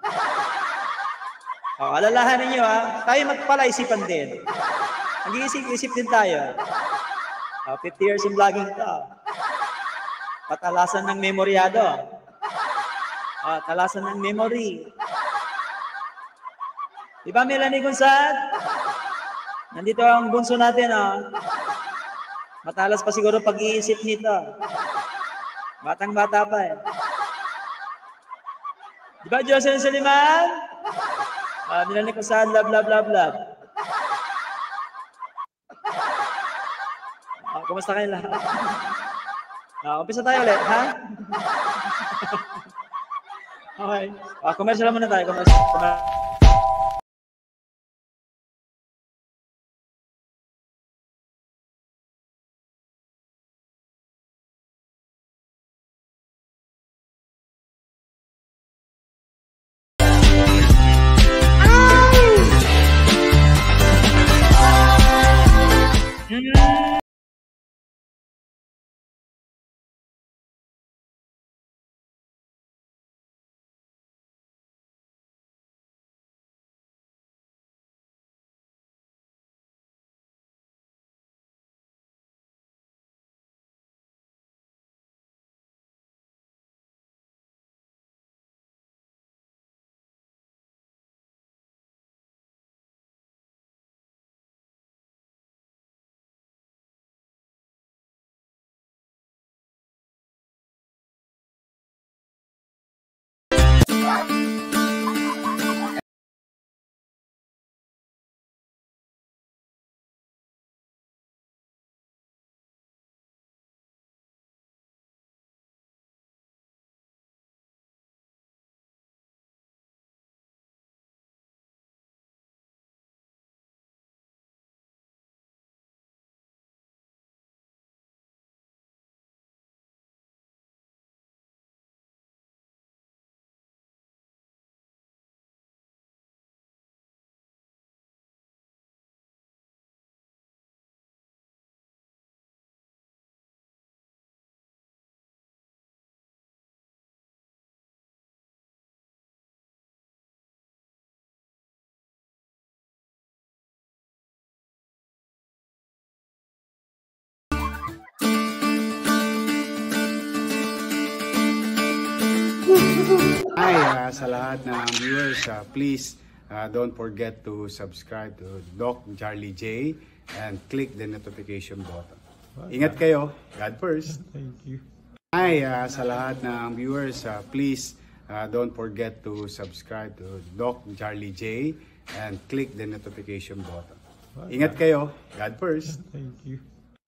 Oo, alalahanin niyo, ha? Tayo magpalaisipan din. Mag-iisip-isip din tayo. Uh, fifty years in vlogging to. Patalasan ng memoryado. Uh, talasan ng memory. Diba Melanie Gonzalo? Nandito ang bunso natin. Oh. Matalas pa siguro pag-iisip nito. Batang-bata pa eh. Diba Jocelyn Suleiman? Uh, Melanie Gonzalo, love, love, love, love. Kumusta kayo lahat? Uh, umpisa tayo ulit, ha? Okay. Uh, commercial muna tayo. Commercial. Commercial. Hi, uh, sa lahat ng viewers, uh, please uh, don't forget to subscribe to Doc Charlie J and click the notification button. Ingat kayo. God first. Thank you. Hi, uh, sa lahat ng viewers, uh, please uh, don't forget to subscribe to Doc Charlie J and click the notification button. Ingat kayo. God first. Thank you.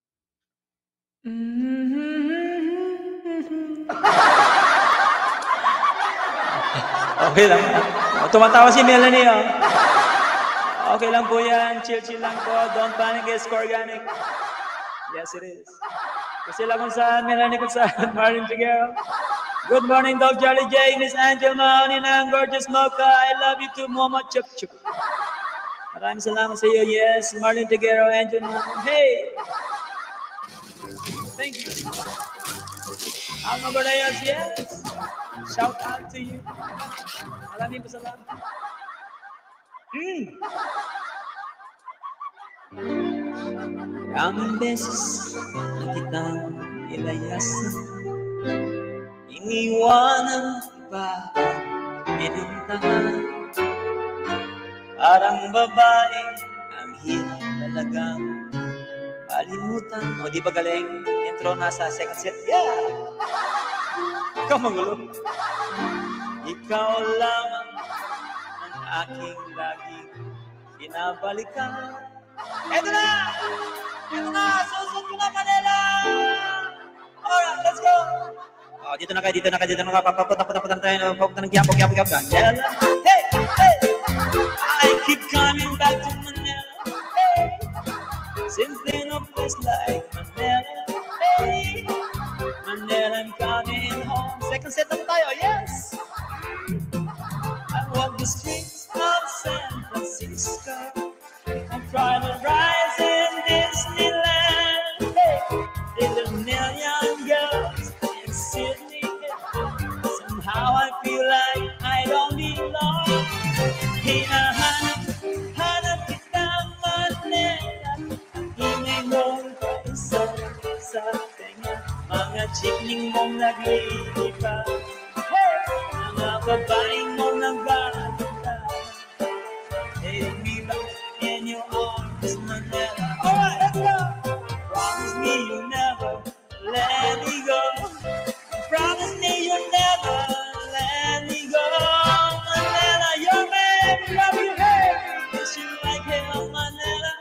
Okay lang. Tumatawa si Melanie, oh. Okay lang po yan. Chill, chill lang po. Don't panic, it's organic. Yes, it is. Kasi lang kung saan, Melanie kung saan. Marlon Figueroa. Good morning, Doc Charlie J. Miss Angel Mahoney ng Gorgeous Mocha. I love you too, Mama Chup Chup. Maraming salamat sa iyo. Yes, Marlon Figueroa, Angel Mahoney. Hey! Thank you. Alma Barayas, yes. Shout out to you. Maraming pasalamat. Mm. Maraming beses na kitang ilayasan, iniwanan iba, pinuntahan. Parang babae, ang hirap talagang kalimutan. O di ba galing? Intro na sa second set. Yeah! Ikaw magulo. Ikaw lamang ang aking laging pinabalikan. Eto na! Eto na! Susot ko na, Manila! Alright, let's go! Oh, dito na kayo, dito na kayo, dito na kayo. Papunta-punta tayo. Papunta ng Quiapo, Quiapo, Quiapo. Manila! Hey! Hey! I keep coming back to Manila. Hey! Since then, a place like Manila. Hey! Manila, I'm coming home. Second set na tayo, yes! I walk the streets of San Francisco. I'm trying to rise in Disneyland. Hey! There's a million girls in Sydney. Somehow I feel like I don't belong. Hinahanap, hanap kita Manila. Ingay mong kaisa sa tenga. Mga chikling mong naglilipa. Hey! Mga babaeng mong nagaganda. Take me back in your arms, Manila. Alright, let's go! Promise me you'll never let me go. Promise me you'll never let me go. Manila, you're man, love you, hey! Yes, you like hell, Manila.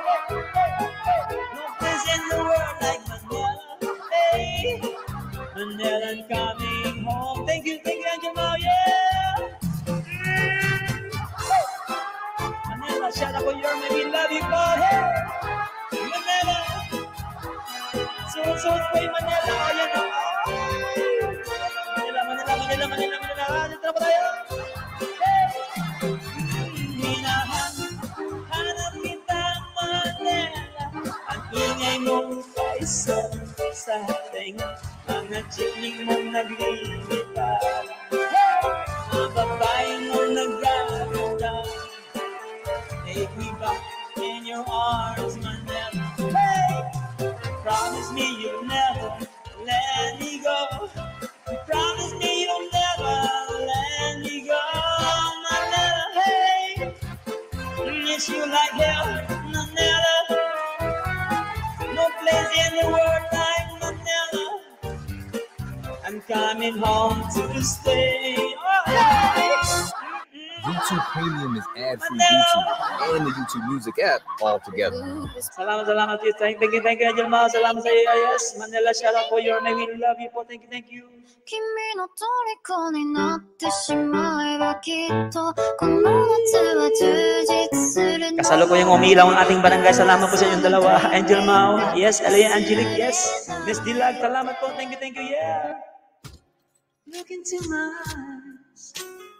No place in the world like Manila. Hey, Manila, I'm coming home. Thank you, thank you, Angel Mao, yeah. Mm. Manila, shout out for your man, we love you, God. Hey, Manila. Soon, soon, pay Manila. Oh, yan, oh. Manila, Manila, Manila, Manila, Manila. Ah, dito na pa tayo. Hey. Hinahan, hanap kita, Manila. Ang ingay mong kaisa sa tenga. Mga chikling mong naglilipat. Mga babaeng mong nagaganda. Take me back in your arms, Manila. Hey! Promise me you'll never let me go. Promise me you'll never let me go, Manila. Hey! Miss you like hell, Manila. No place in the world like Manila. I'm coming home to stay. Oh, hey! YouTube Premium is ad-free YouTube and the YouTube Music app all together. Salamat, salamat. Thank you, thank you, Angel Mao. Salamat sa iyo. Yes, Manila, shout out for your name. We love you po. Thank you, thank you. 君の虜になってしまえばきっとこの夏は充実するの Kasalukuyang umilaw ang ating barangay. Salamat po sa inyong dalawa. Angel Mao. Yes, Elia Angelique. Yes. Miss Dilag. Salamat po. Thank you, thank you. Yeah. Look into my eyes.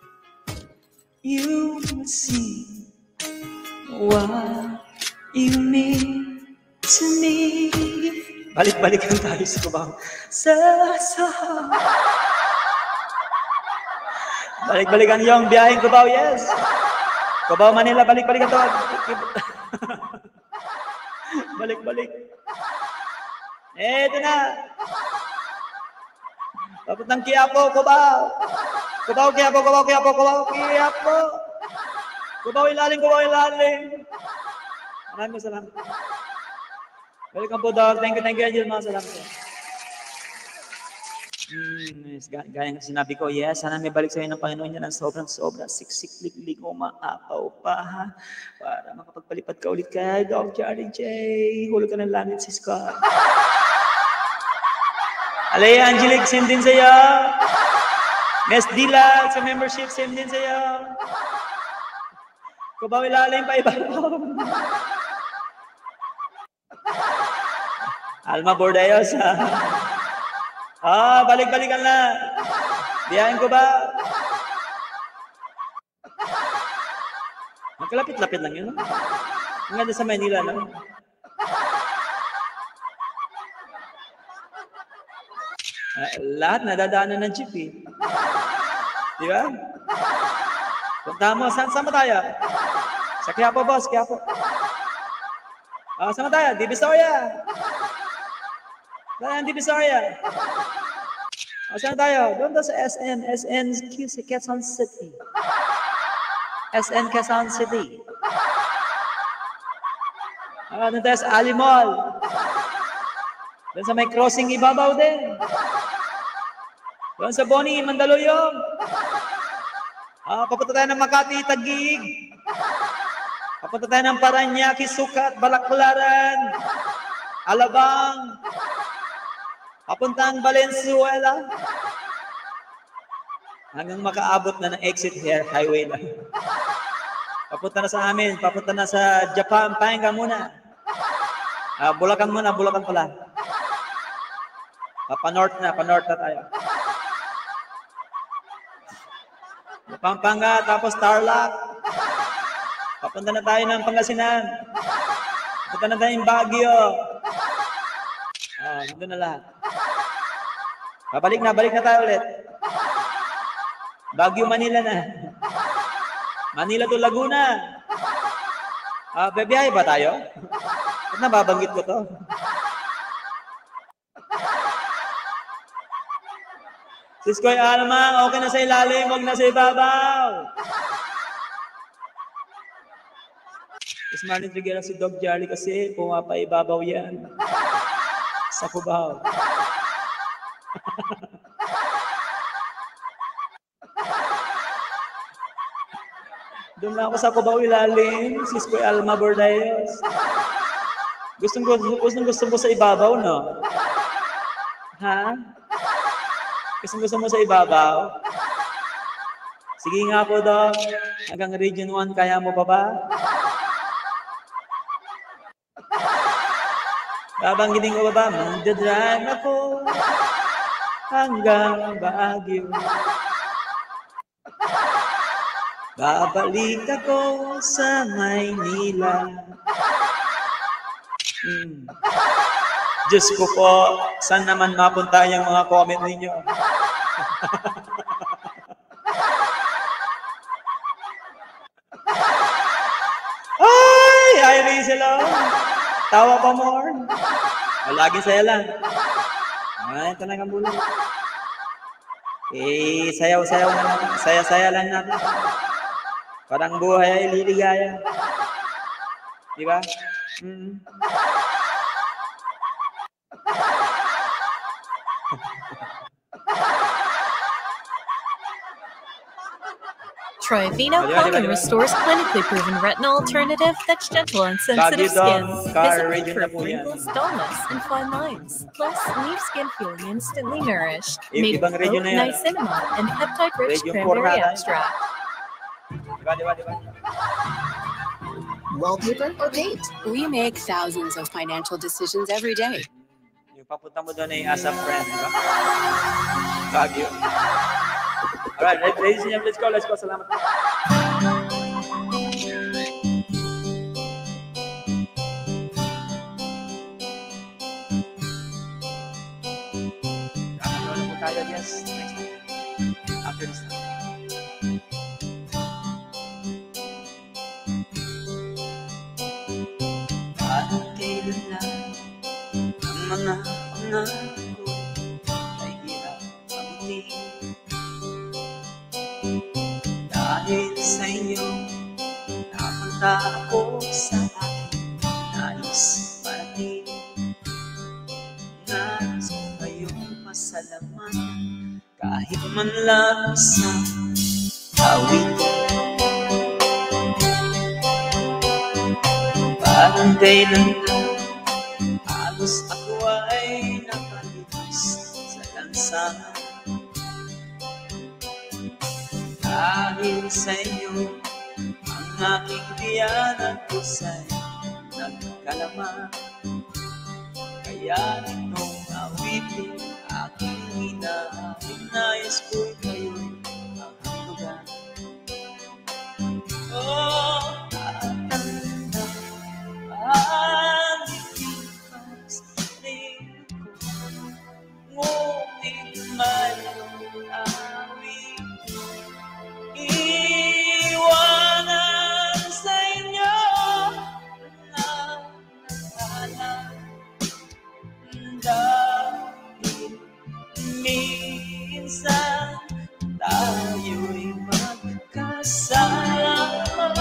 You will see what you mean to me. Balik-balikan tayo sa Cubao. Sa, sa. Balik-balikan yung biyaheng Cubao, yes. Cubao, Manila, balik-balikan to. Balik-balik. Eto na. Papuntang Quiapo, Cubao. Kubaw, Quiapo, Kubaw, Quiapo, Kubaw, Quiapo. Kubaw ilalim, Kubaw ilalim. Maraming salamat. Welcome po, Doc. Thank you, thank you, Angel. Mga salamat po. Hmm, yes, gaya ng sinabi ko, yes, sana may balik sa inyo ng Panginoon niya ng sobrang-sobra, siksik-lig-lig o maapaw pa, ha? Para makapagpalipad ka ulit kay Doc Charlie J. Hulog ka ng langit si Scott. Alea Angelic, same din sa'yo. Miss Dila, sa membership, same din sa'yo. Kubaw ilalim pa iba. Alma Bordayos, ha? Ah, balik-balikan na. Diyain ko ba? Magkalapit-lapit lang yun, no? Ang ganda sa Manila lang. Uh, lahat nadadaanan ng jeep, eh. Di ba? Punta mo, saan, saan ba tayo? Sa Quiapo, boss, Quiapo. Ah, saan ba tayo? Divisoria. Saan Divisoria? Ah, saan tayo? Doon daw sa S N. S N Quezon City. S N Quezon City. Ah, doon tayo sa Ali Mall. Doon sa may crossing ibabaw din. Doon sa Boni, Mandaluyong. Ah, papunta tayo ng Makati, Taguig. Papunta tayo ng Paranaque, Sucat, Balaklaran, Alabang. Papuntang Valenzuela. Hanggang makaabot na ng exit here, highway na. Papunta na sa amin, papunta na sa Japan, pahinga muna. Ah, Bulacan muna, Bulacan pala. Ah, pa-north na, pa-north na tayo. Pampanga, tapos Tarlac. Papunta na tayo ng Pangasinan. Papunta na tayo ng Baguio. Ah, nandun na lahat. Babalik na, balik na tayo ulit. Baguio, Manila na. Manila to Laguna. Ah, bebiyahe ba tayo? Ba't nababanggit ko to? Siskoy Alma, okay na sa ilalim, huwag na sa ibabaw. Is Marlon Triguera si Doc Charlie kasi pumapaibabaw yan. Sa Cubao. Doon na ako sa Cubao ilalim, Siskoy Alma Bordayos. Gustong gusto, gustong gusto mo sa ibabaw, no? Ha? Gustong gusto mo sa ibabaw? Sige nga po, Doc. Hanggang Region one, kaya mo pa ba? Babanggitin ko ba ba? Magdadrive ako hanggang Baguio. Babalik ako sa Maynila. Hmm. Diyos ko po, saan naman mapunta yung mga comment ninyo? Ay! Ay, Rizalo! Tawa pa more. Laging saya lang. Ay, ito na kang bulan. Eh, sayaw-sayaw na natin. Saya-saya lang natin. Parang buhay ay liligaya. Di ba? Mm. Trivino Calming restores clinically proven retinol alternative that's gentle on sensitive skin. Visibly for wrinkles, dullness, and fine lines. Plus, leave skin feeling instantly nourished. Made with oat, niacinamide, and peptide-rich cranberry extract. Wallpaper or paint? We make thousands of financial decisions every day. Yung papunta mo doon ay as a friend, di ba? Baguio. Alright, ladies and gentlemen, let's go, let's go. Salamat. Ano po tayo, yes? Next time. After this time. Parang kailan lang ang mga pangako ay hirap sagutin. man lang sa awit. Parang kailan lang halos ako ay nakalipas sa lansangan. Dahil sa inyo ang aking tiyanan ko sa'y nagkalaman. Kaya itong awitin aking hinahin, nais ko kayo'y mahanggan. Oh, tatanda ang itipas rin ko, ngunit mayroong awit iwanan sa inyo na naghahanap. Dahil minsan tayo'y magkasama.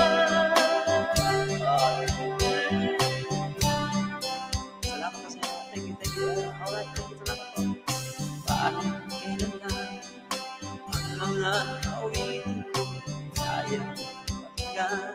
Salamat po sa inyo. Thank you, thank you. Alright, thank you. Salamat po. Parang kailan lang ang mga awitin ko kaya pakinggan.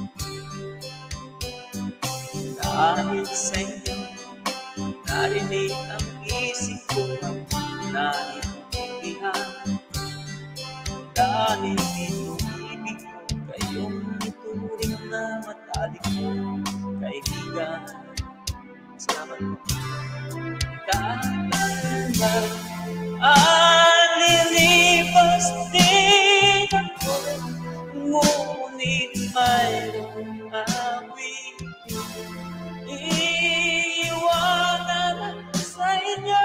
Dahil sa inyo narinig ang isip ko ang naiintindihan. Dahil inuibig ko kayong ituring na matalik ko kaibigan. Salamat po. Tatanda ang lilipas din ako, ngunit mayroong awit iwanan sa inyo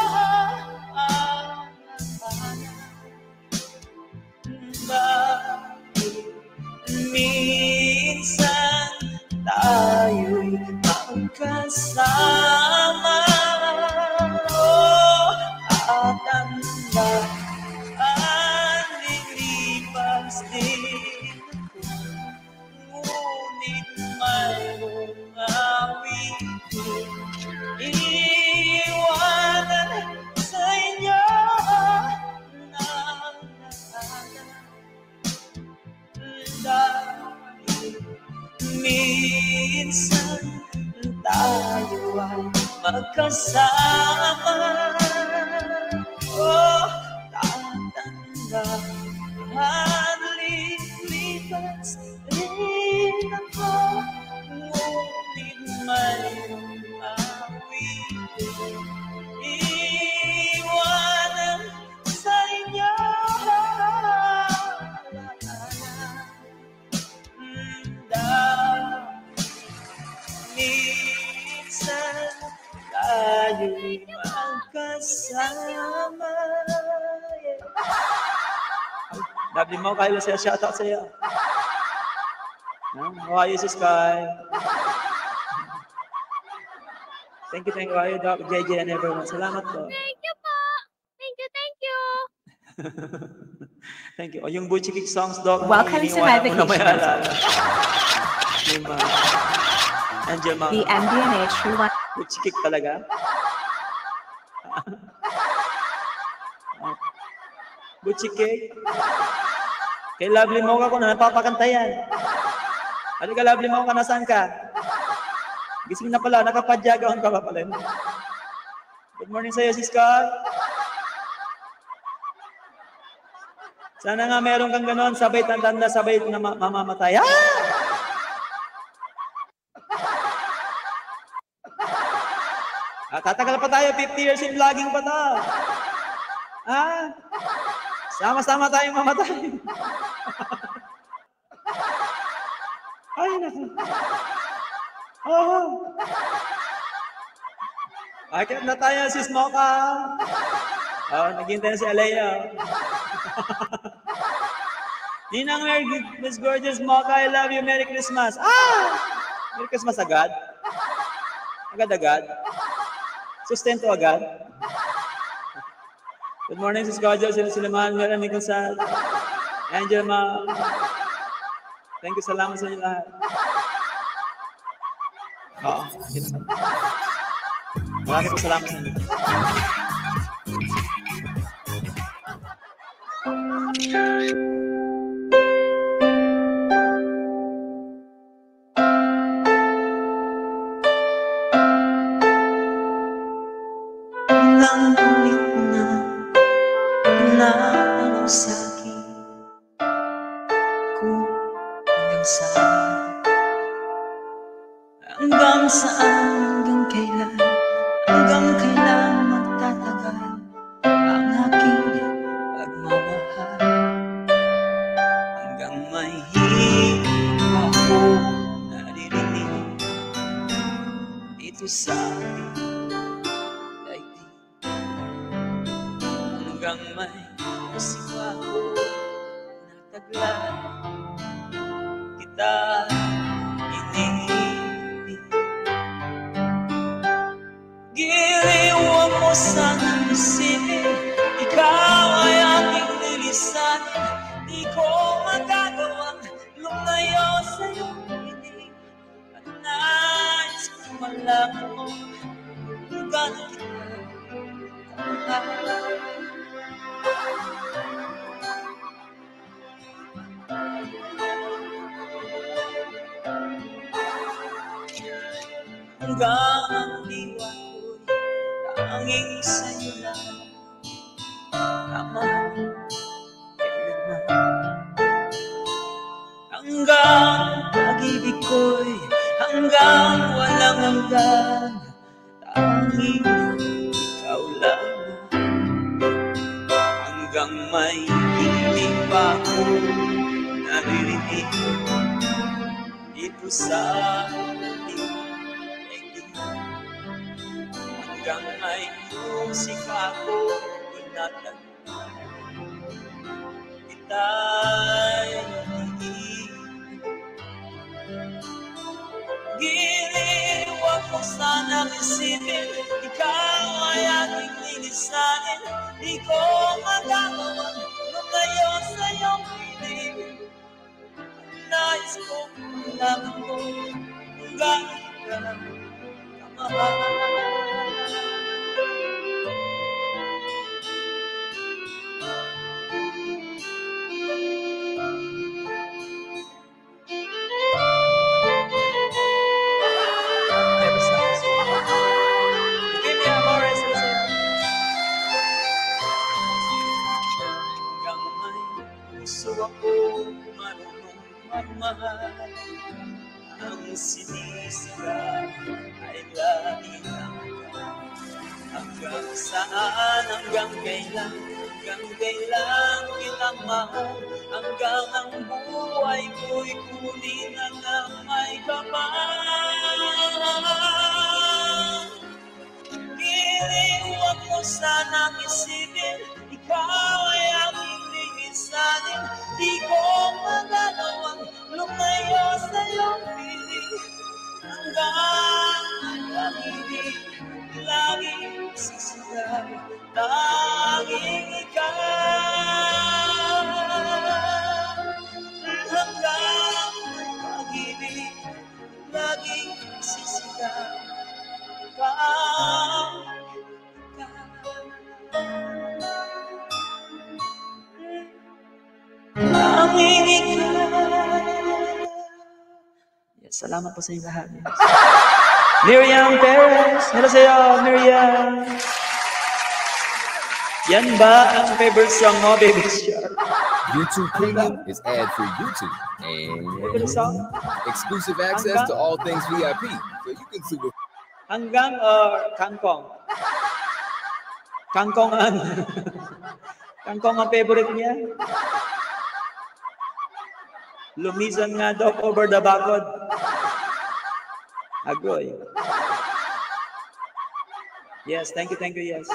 ang nahanap. Dahil minsan tayo'y magkasama. Oh, tatanda ang lilipas din ako, ngunit mayroong awitin iwanan sa inyo na nahanap. Dahil minsan tayo ay magkasama. Oh, tatanda ang lilipas rin ako, ngunit mayroong awitin iwanan sa inyo. Dahil minsan tayo'y magkasama. Lovely mo, Kyle, sa'yo. Shout out sa'yo. How are you, Sis Kyle? Thank you, thank you. How are you, Doc, J J, and everyone? Salamat po. Thank you po. Thank you, thank you. Thank you. O, yung Butchie Kick songs, Doc. Welcome to my vacation. Yung, uh, Angel, ma. The M D N H rewind. Butchie Kick talaga. Butchie Kick. Kay Lovely Mocha ko na napapakanta yan. Halika, Lovely Mocha, nasaan ka? Gising na pala, nakapadyagaon ka pa pala. Good morning sa'yo, Sis Carl. Sana nga meron kang ganon, sabay tanda, sabay na ma mamamatay. Ah! Ah, tatagal pa tayo, fifty years in vlogging pa to. Ah? Sama-sama tayong mamatay. Ay, naku. Oh. Akit na tayo, Sis Mocha. Oh, naghintay na si Alea. Ninang Merry, Miss Gorgeous Mocha, I love you. Merry Christmas. Ah! Merry Christmas agad? Agad-agad? Sustento agad? Good morning, Sis Gorgeous. Sila Silaman, Maraming Consal. Angel, Ma. Thank you, salamat sa inyo lahat. Oo. Maraming po salamat sa inyo. Ilang ulit na inaanong sa'kin kung hanggang saan, hanggang saan, hanggang kailan, hanggang kailan magtatagal ang aking pagmamahal, hanggang may hiling ako naririnig dito sa ating daigdig, hanggang may musik ako nataglan kita inibig. Giliwang mo sanang isipin, ikaw ay aking lilisanin, di ko magagawang lumayo sa iyong piling, at nais ko malaman mo kung gaano kita kamahal. Hanggang ang diwa ko'y tanging sa'yo lang namahalin kailanman, hanggang pag-ibig ko'y hanggang walang hanggan, tanging ikaw lang, hanggang may hindi pa ako naririnig dito sa hanggang may musik ako inatag kita'y iibig. Giliwang mo sanang isipin, ikaw ay aking lilisanin, di ko magagawang lumayo sa iyong piling, nais ko malaman mo kung gaano ka kamahal. Gusto ako marunong magmahal, ang sinisira ay lagi hanggang, hanggang saan, hanggang kailan, hanggang kailan kitang mahal, hanggang ang buhay ko'y kunin na ng may kapal. Giliwang mo sanang isipin, ikaw ay aking lilisanin, di ko magagawang lumayo sa iyong piling, hanggang ang pag-ibig laging sisigaw, tanging ikaw, hanggang ang pag-ibig laging sisigaw, ikaw, tanging ikaw. Yes, salamat po sa inyo lahat. Yes. Miriam Perez, hello sa iyo, Miriam. Yan ba ang favorite song mo, Baby Shark? YouTube Premium is ad-free YouTube and exclusive access to all things V I P, so you can super. Hanggang or kangkong? Kangkong ang kangkong ang favorite niya? Lumisan nga daw over the bakod. Agoy. Yes, thank you, thank you, yes.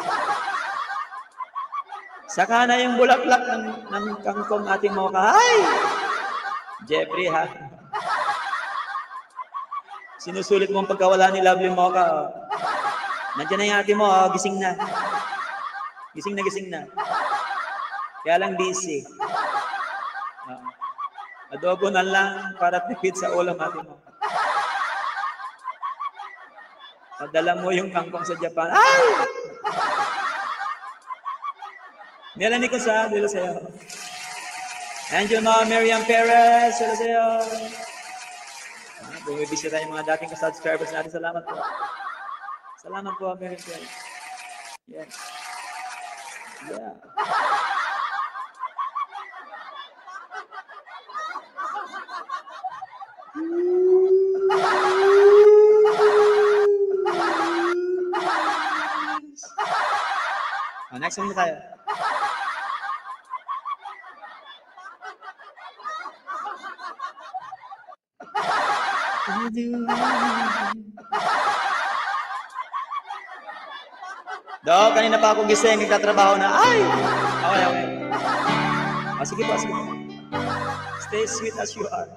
Saka na yung bulaklak ng, ng kangkong ating mga kahay. Jeffrey, ha? Sinusulit mo ang pagkawala ni Lovely Mocha. Oh. Nandiyan na yung ate mo, oh. Gising na. Gising na, gising na. Kaya lang busy. Oh. Adobo na lang para tipid sa ulam ate mo. Padala mo yung kangkong sa Japan. Ay! Melanie ko sa, dilo sa'yo. And yung mga Miriam Perez, hello sa'yo. Ah, bumibisita yung mga dating ka-subscribers natin. Salamat po. Salamat po, Miriam Perez. Yes. Yeah. Oh, next one na tayo. Do, kanina pa ako gising, nagtatrabaho na. Ay! Okay, okay. Oh, sige po, sige po. Stay sweet as you are.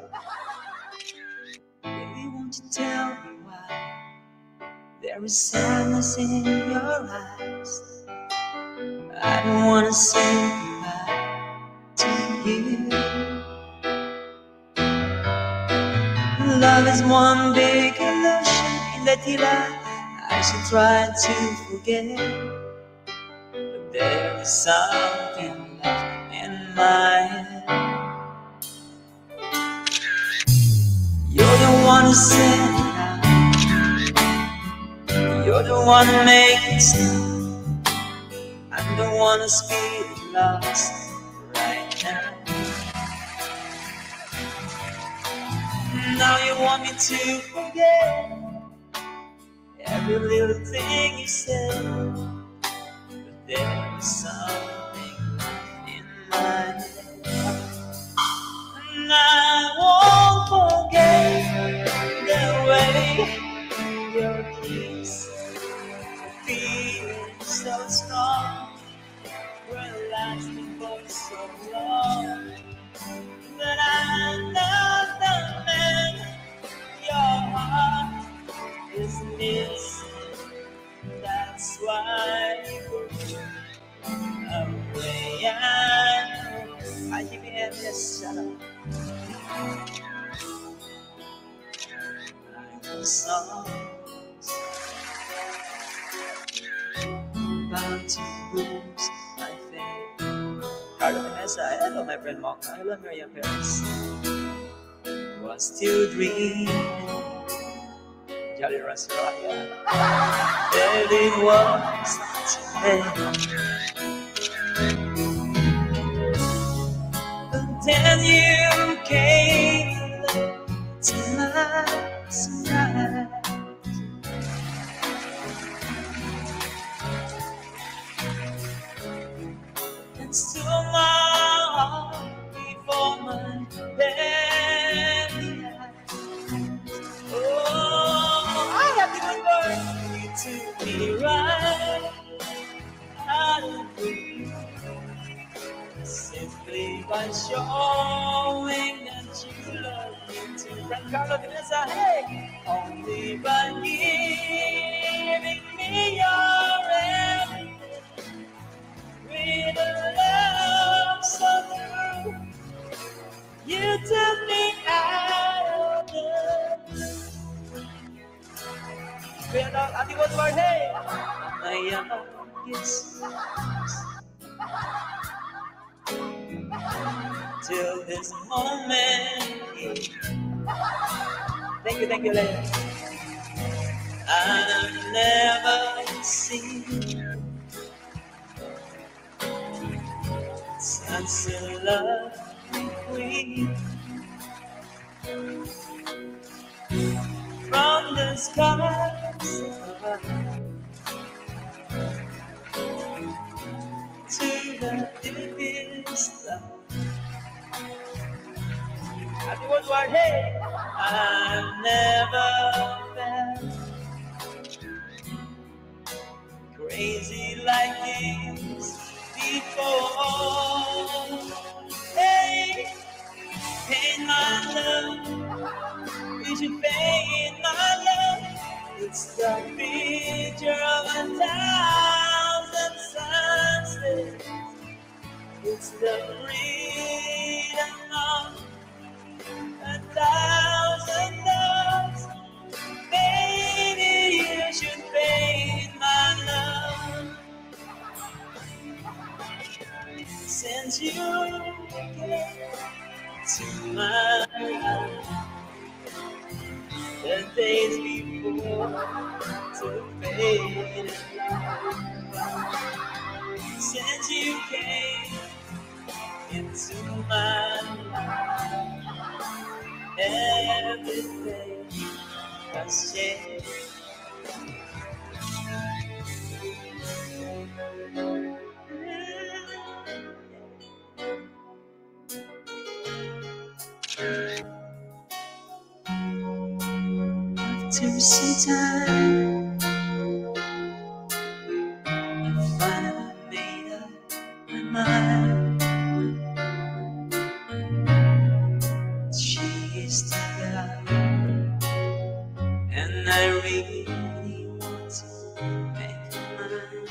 Baby, won't you tell me why there is sadness in your eyes? I don't wanna say goodbye to you. Love is one big illusion in that I should try to forget, but there is something left in my head. You're the one who said it out. You're the one who makes it stop. I'm the one who's feeling lost right now. Now you want me to forget every little thing you said, but there is something in my head. And I won't forget the way your kiss, feeling so strong, were lasting for so long. But I know the man your heart is missing. That's why you go away. I know. I give you a yes, shut up. I know songs about to lose my faith. Carlo Vanessa, hello my friend Mark. Hello Miriam Perez. Was still dreaming. Jolly Rasraya. There it was today. But then you came to my surprise. And stole my heart before my very eyes. Oh, I have to convert you to be right. I don't breathe simply by showing that you love me too. Friend Carlo Vanessa, hey, only by giving me your everything. With a love so true, you took me out of the blue. Kaya na, ati ko naman, hey! My youngest till this moment. Thank you, thank you, Leila. I've never seen such a lovely queen. From the skies to the deepest love. Happy Woodward, hey! I've never felt crazy like this before. Hey, pain my love, you should pay my love. It's the picture of a thousand sunsets. It's the freedom of a thousand doves. Baby, you should pay my love. Since you came my life. The days before to fade since you came into my life, everything has changed. After some time, I finally made up my mind. She is the guy, and I really want to make her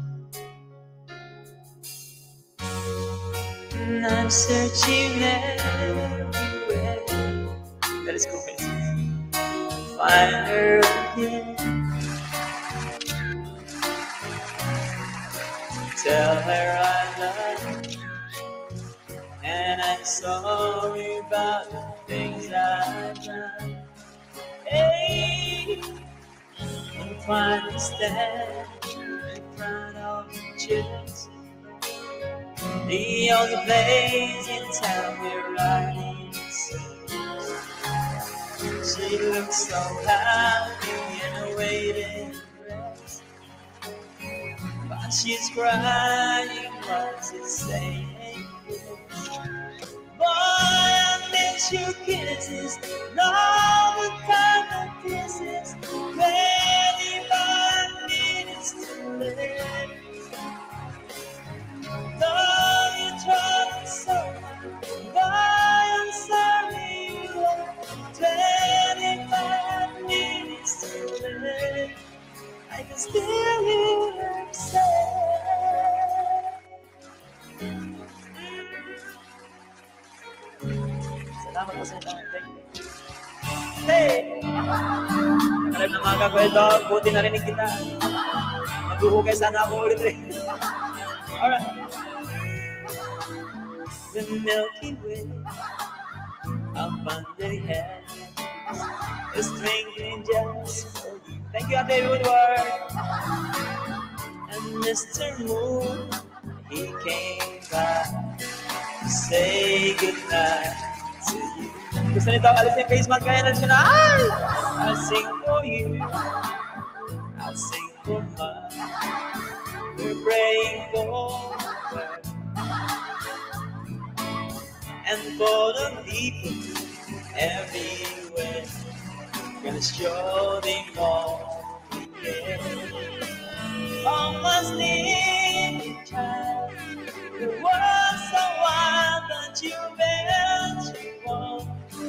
mine. And I'm searching everywhere. That is cool. Find her again. Tell her I love her, and I'm sorry about the things I've done. Hey, and finally stand in front of the church, the only place in town where I need to see. She looks so happy in a waiting dress, but she's crying while she's saying this. Boy, I miss your kisses, all the time of kisses, twenty-five minutes to live. Though you tried so hard, boy, I'm sorry you left. twenty-five minutes to live, I can still hear her say. Salamat po sa inyo. Thank you. Hey! Nakalim na mga kakwento, buti narinig kita. Maghuhugay sana ako ulit rin. Alright. The Milky Way up under the heavens is twinkling just for you. Thank you, Ate Woodward. And Mister Moon, he came back to say goodnight to you. Gusto nito, alis yung face mask, kaya na siya na, ay! I'll sing for you, I'll sing for mine. We're praying for her and for the people everywhere. Gonna show them all we care. Oh, my sleeping child, the world's so wild that you bet you won't.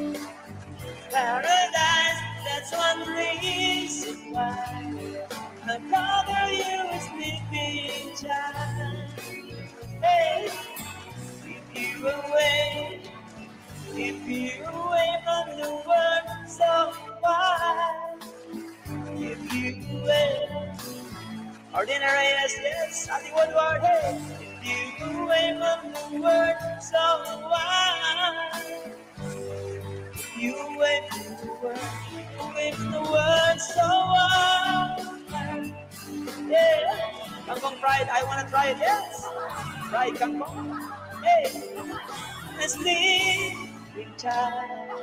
Paradise, that's one reason why I cover you with sleeping child. Hey, if you away, if you away from the world so wide, if you away, ordinary as yes, Ate Woodward, hey, if you away from the world so wide, if you away from the world, away from the world so wide, yeah, Kangkong fried, I wanna try it, yes, fried kangkong, hey, let's sleeping child.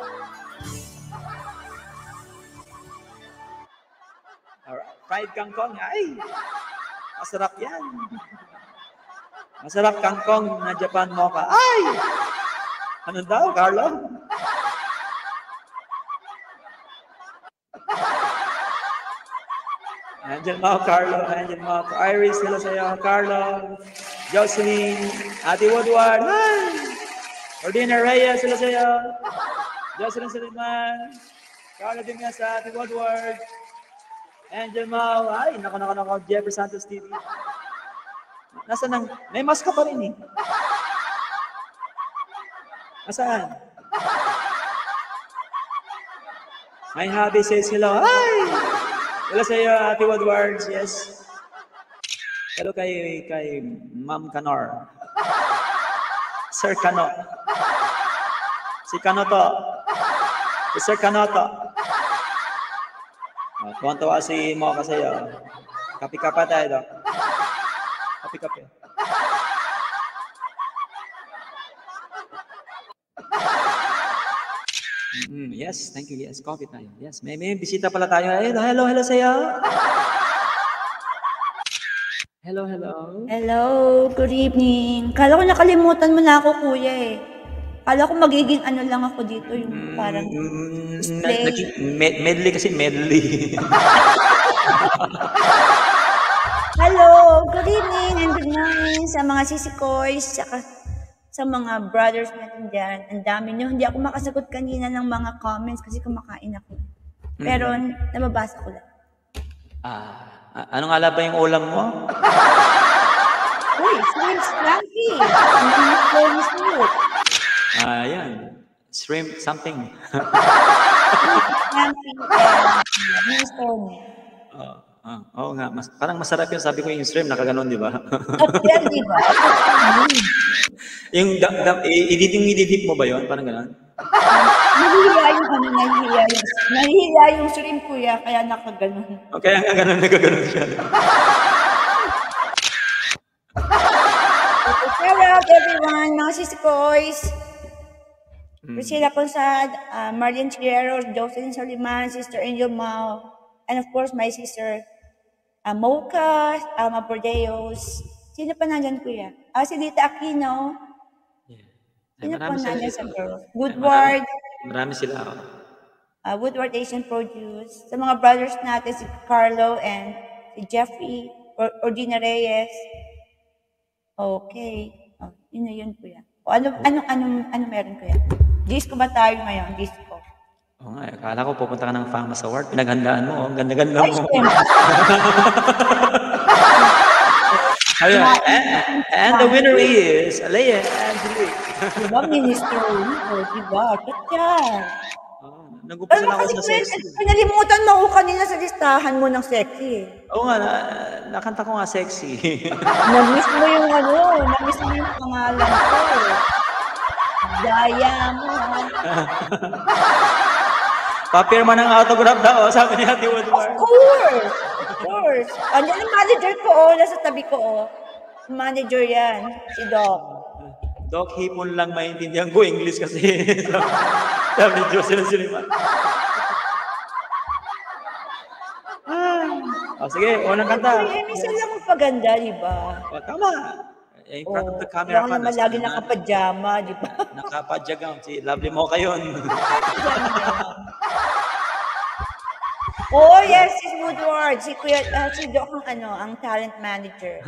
Alright, fried kangkong, ay, masarap yan. Masarap kangkong na Japan mocha. Ay! Ano daw, Carlo? Angel Mau, Carlo, Angel Mau, Iris, hello sa'yo, Carlo, Jocelyn, Ate Woodward, hi! Ordina Reyes, hello sa'yo, Jocelyn Saliman, Carlo Dimyasa, Ate Woodward, Angel Mau, ay, nako, nako, nako, Jeffrey Santos T V. Nasaan ang, may mask ka pa rin eh. Nasaan? My hubby says hello, hi! Hello sa iyo, Ate Woodward, yes. Hello kay, kay Ma'am Canor. Sir Cano. Si Kanoto. Si Sir Kanoto. Oh, tuwan-tuwa si Mo kasi. Oh. Kapi-kapa tayo. Kapi-kapi. Mm, yes, thank you. Yes, coffee tayo. Yes, may, may bisita pala tayo. Hello, hello, hello sa'yo. Hello, hello. Hello, good evening. Kala ko nakalimutan mo na ako, kuya eh. Kala ko magiging ano lang ako dito, yung parang display. Med medley kasi medley. Hello, good evening and good morning sa mga sisikoys, saka sa mga brothers natin dyan. Ang dami nyo. Hindi ako makasagot kanina ng mga comments kasi kumakain ako. Pero mm-hmm. nababasa ko lang. Ah, ano nga lang ba yung ulam mo? Uy, shrimp scampi. Ah, yan. Shrimp something. Scampi and minestrone. Oh, oh, oh nga, mas, parang masarap yun. Sabi ko yung shrimp, nakaganon, di ba? Yan, di ba? Yung dam, dam, i-dip i-dip mo ba yun? Parang ganon? Nahihiya yung ano, nahihiya yung, nahihiya yung shrimp kuya, kaya nakaganon. O kaya nga ganon, nagaganon siya. Shout out everyone, mga sisikoys. Priscilla Consad, uh, Marlene Chigueros, Jocelyn Soliman, Sister Angel Mao, and of course my sister uh, Mocha, Alma Bordeos. Sino pa nandyan kuya? Ah, si Dita Aquino. Sino pa nandyan sa girl? Woodward. Marami sila. Uh, Woodward Asian Produce. Sa mga brothers natin, si Carlo and si Jeffrey, or Ordina Reyes. Okay. Oh, yun na yun kuya. O, ano, ano, ano, ano meron kuya? Disco ba tayo ngayon? Disco. Oo nga, akala ko pupunta ka ng Famous Award. Pinaghandaan mo. Ang ganda-ganda mo. Ayun. And, and the winner is Alea Angelique. Diba, Minister? O, diba? Katyan. Nag-upisa na ako sa sexy. Pinalimutan mo ako kanina sa listahan mo ng sexy. Oo nga, na, nakanta ko nga sexy. Nag-miss mo yung ano, nag-miss mo yung pangalan ko. Daya mo. Papirma ng autograph daw, sabi ni Ate Woodward. Of course! Of course. Andiyan ang manager ko, oh, nasa tabi ko, oh. Manager yan, si Doc. Doc, hipon lang maintindihan ko English kasi. Sabi ni Jocelyn Siliman. Ah, oh, sige, unang kanta. Ay, minsan lang magpaganda, di ba? Oh, tama. Eh, in front of the camera. Wala naman lagi nakapajama, di ba? Nakapadyagang. Si Lovely mo kayo. Oh, yes, si Woodward. Si Kuya, uh, si Doc ang ano, ang talent manager.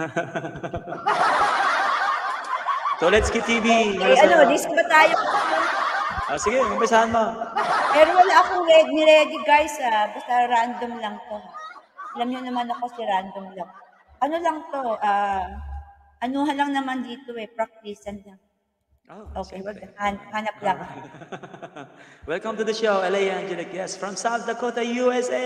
So, let's get T V. Okay, ano, disco ba tayo? Ah, sige, umpisahan mo. Pero wala akong ready, ready guys, ah. Basta random lang to. Alam niyo naman ako si random lang. Ano lang to, ah, anuhan lang naman dito eh, practicean lang. Oh, okay, wag, han hanap lang. Welcome to the show, Alea Angelique, yes, from South Dakota, U S A.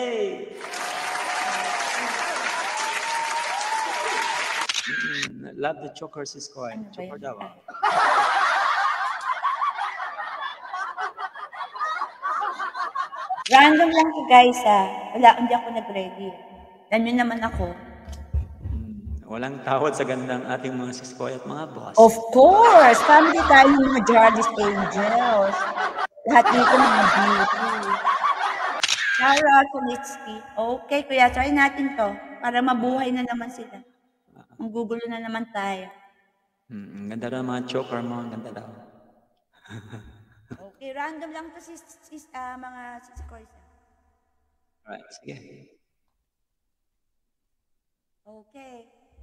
Mm, love the chokers is coin. Ano choker daw. Random lang to guys ah. Wala, hindi ako nag-ready. Alam niyo naman ako. Walang tawad sa gandang ating mga siskoy at mga boss. Of course! Family tayo ng mga Jarvis Angels. Lahat dito mga beauty. Shout out to Mitski. Okay, kuya, try natin to. Para mabuhay na naman sila. Ang gugulo na naman tayo. Hmm, ang ganda daw mga choker mo. Ang ganda daw. Okay, random lang to sis, sis, uh, mga siskoy. Alright, sige. Okay.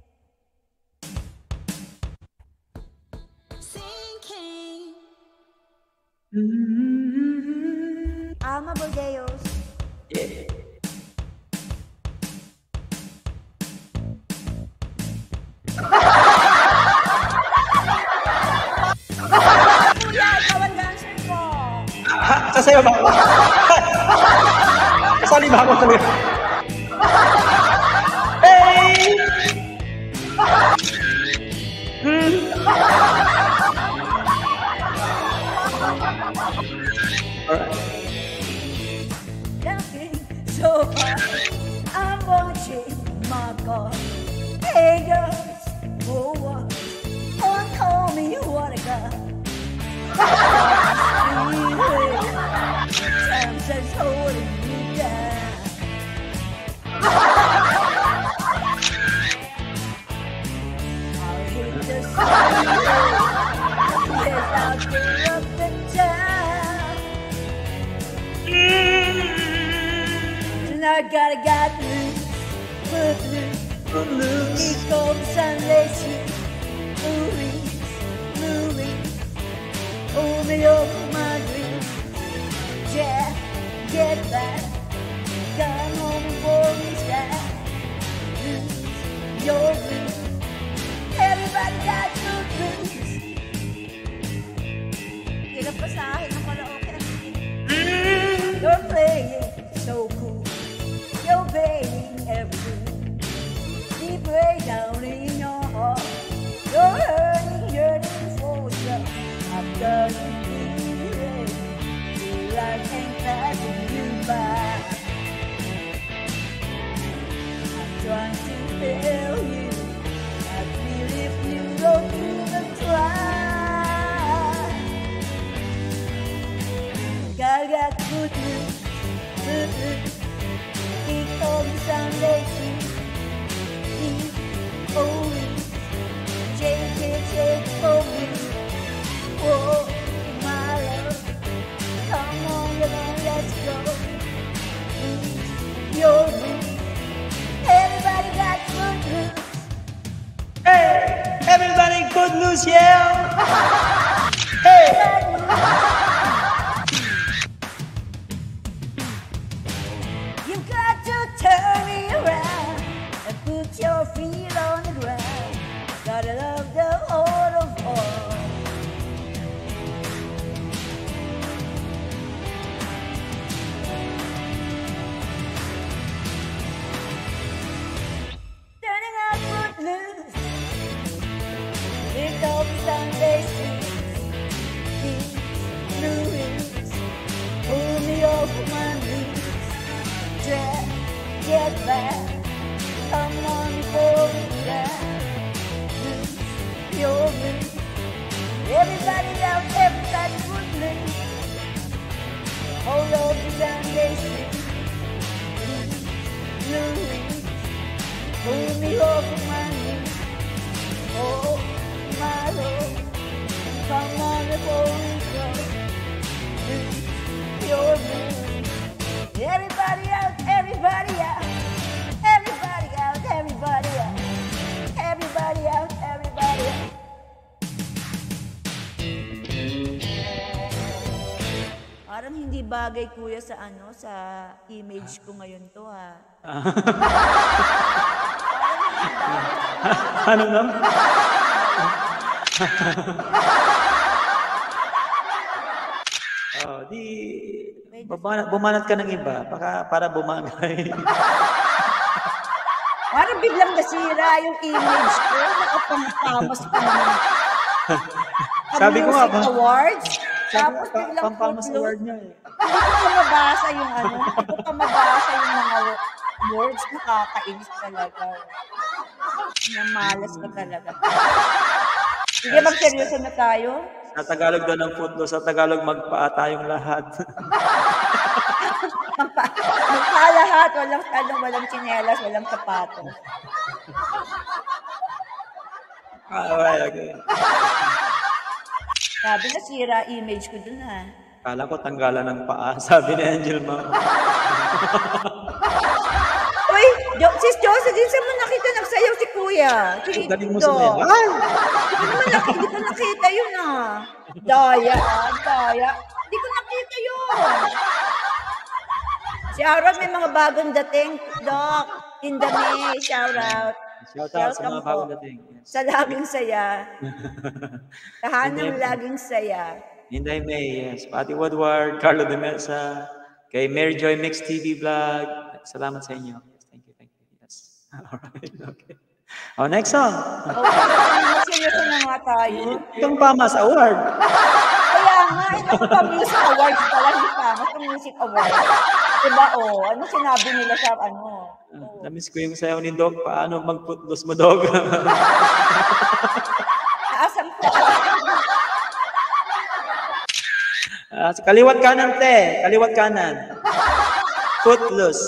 Mm-hmm. Alma Bordeos. Yeah. Kuya, ikaw ang dancer ko. Ha? Sasayaw ba ako? Kasali ba ako talaga? Hey! Hmm. Everybody got loose, footloose, footloose. Here comes Sunday Street, movies, movies. Oh, me over my dreams. Yeah, get back. Come home for me, stop. Lose your blues. Everybody got footloose. Hirap pa sa akin ng karaoke. You're playing so cool. You're playing everything. Deep way down in your heart. You're hurting, hurting for sure. I'm done feeling. Feel like ain't passing you by. I'm trying to tell you. I feel if you don't even try. God got good news. Good news. He told me Sunday Street. He always take it, take for me. Oh, my love. Come on, come on, let's go. You're me. Everybody got good news. Hey, everybody, good news, yeah. Hey. You got to turn me around and put your feet on the ground. Gotta love the heart of all. Turning out footloose. Here comes Sunday Street. These blue hills pull me off my knees. Try, get back. Come on, for me down. Lose your blues. Everybody out, everybody footloose. Hold on to Sunday Street. These blue hills pull me off my knees. Oh, my Lord. Come on, before we go. Lose your blues. Everybody out, everybody out. Everybody out, everybody out. Everybody out, everybody out. Parang hindi bagay, kuya, sa ano, sa image ko ngayon to, ha. Ano na? Oh, di bumanat, bumanat ka ng iba para para bumagay. Parang biglang nasira yung image ko. Nakapampamas pa naman. Sabi ko nga ba? Music Awards. Tapos pa, biglang pampamas footloose. award niya eh. Hindi ko pa mabasa yung ano. Hindi ko pa mabasa yung mga words. Nakakainis talaga. Namalas ka talaga. Sige, mag-seryoso na tayo. Sa Tagalog daw ng footloose, sa Tagalog magpaa tayong lahat. Magpa, magpaa lahat, walang ano, walang tsinelas, walang sapatos. Alright, okay. Sabi na sira image ko dun, ha. Kala ko tanggalan ng paa, sabi ni Angel Ma. Uy, jo sis Jocelyn, saan mo nakita nagsayaw si Kuya? Sige, galing mo do. sabihin. Ay! Hindi ko nakita, hindi ko nakita yun, ah. Daya, ah, daya. Hindi ko nakita yun. Shout out, may mga bagong dating, Doc. Tindami, shout out. Shout out sa mga bagong dating. Yes. Sa laging saya. Tahanang laging saya. Inday May, yes. Patty Woodward, Carlo De Mesa, kay Mary Joy Mix T V Vlog. Salamat sa inyo. Yes, thank you, thank you. Yes. Alright, okay. Oh, next song. Okay, seryoso na nga tayo. Itong Pamas Award. Kaya nga, ito pa music awards pala, hindi pa. Ito music awards. Diba, oh, ano sinabi nila sa ano? Oh. Namiss ko yung sayaw ni Dog. Paano mag-footloose mo, Dog? Aasam ko. Uh, kaliwat kanan, te. Kaliwat kanan. Footloose.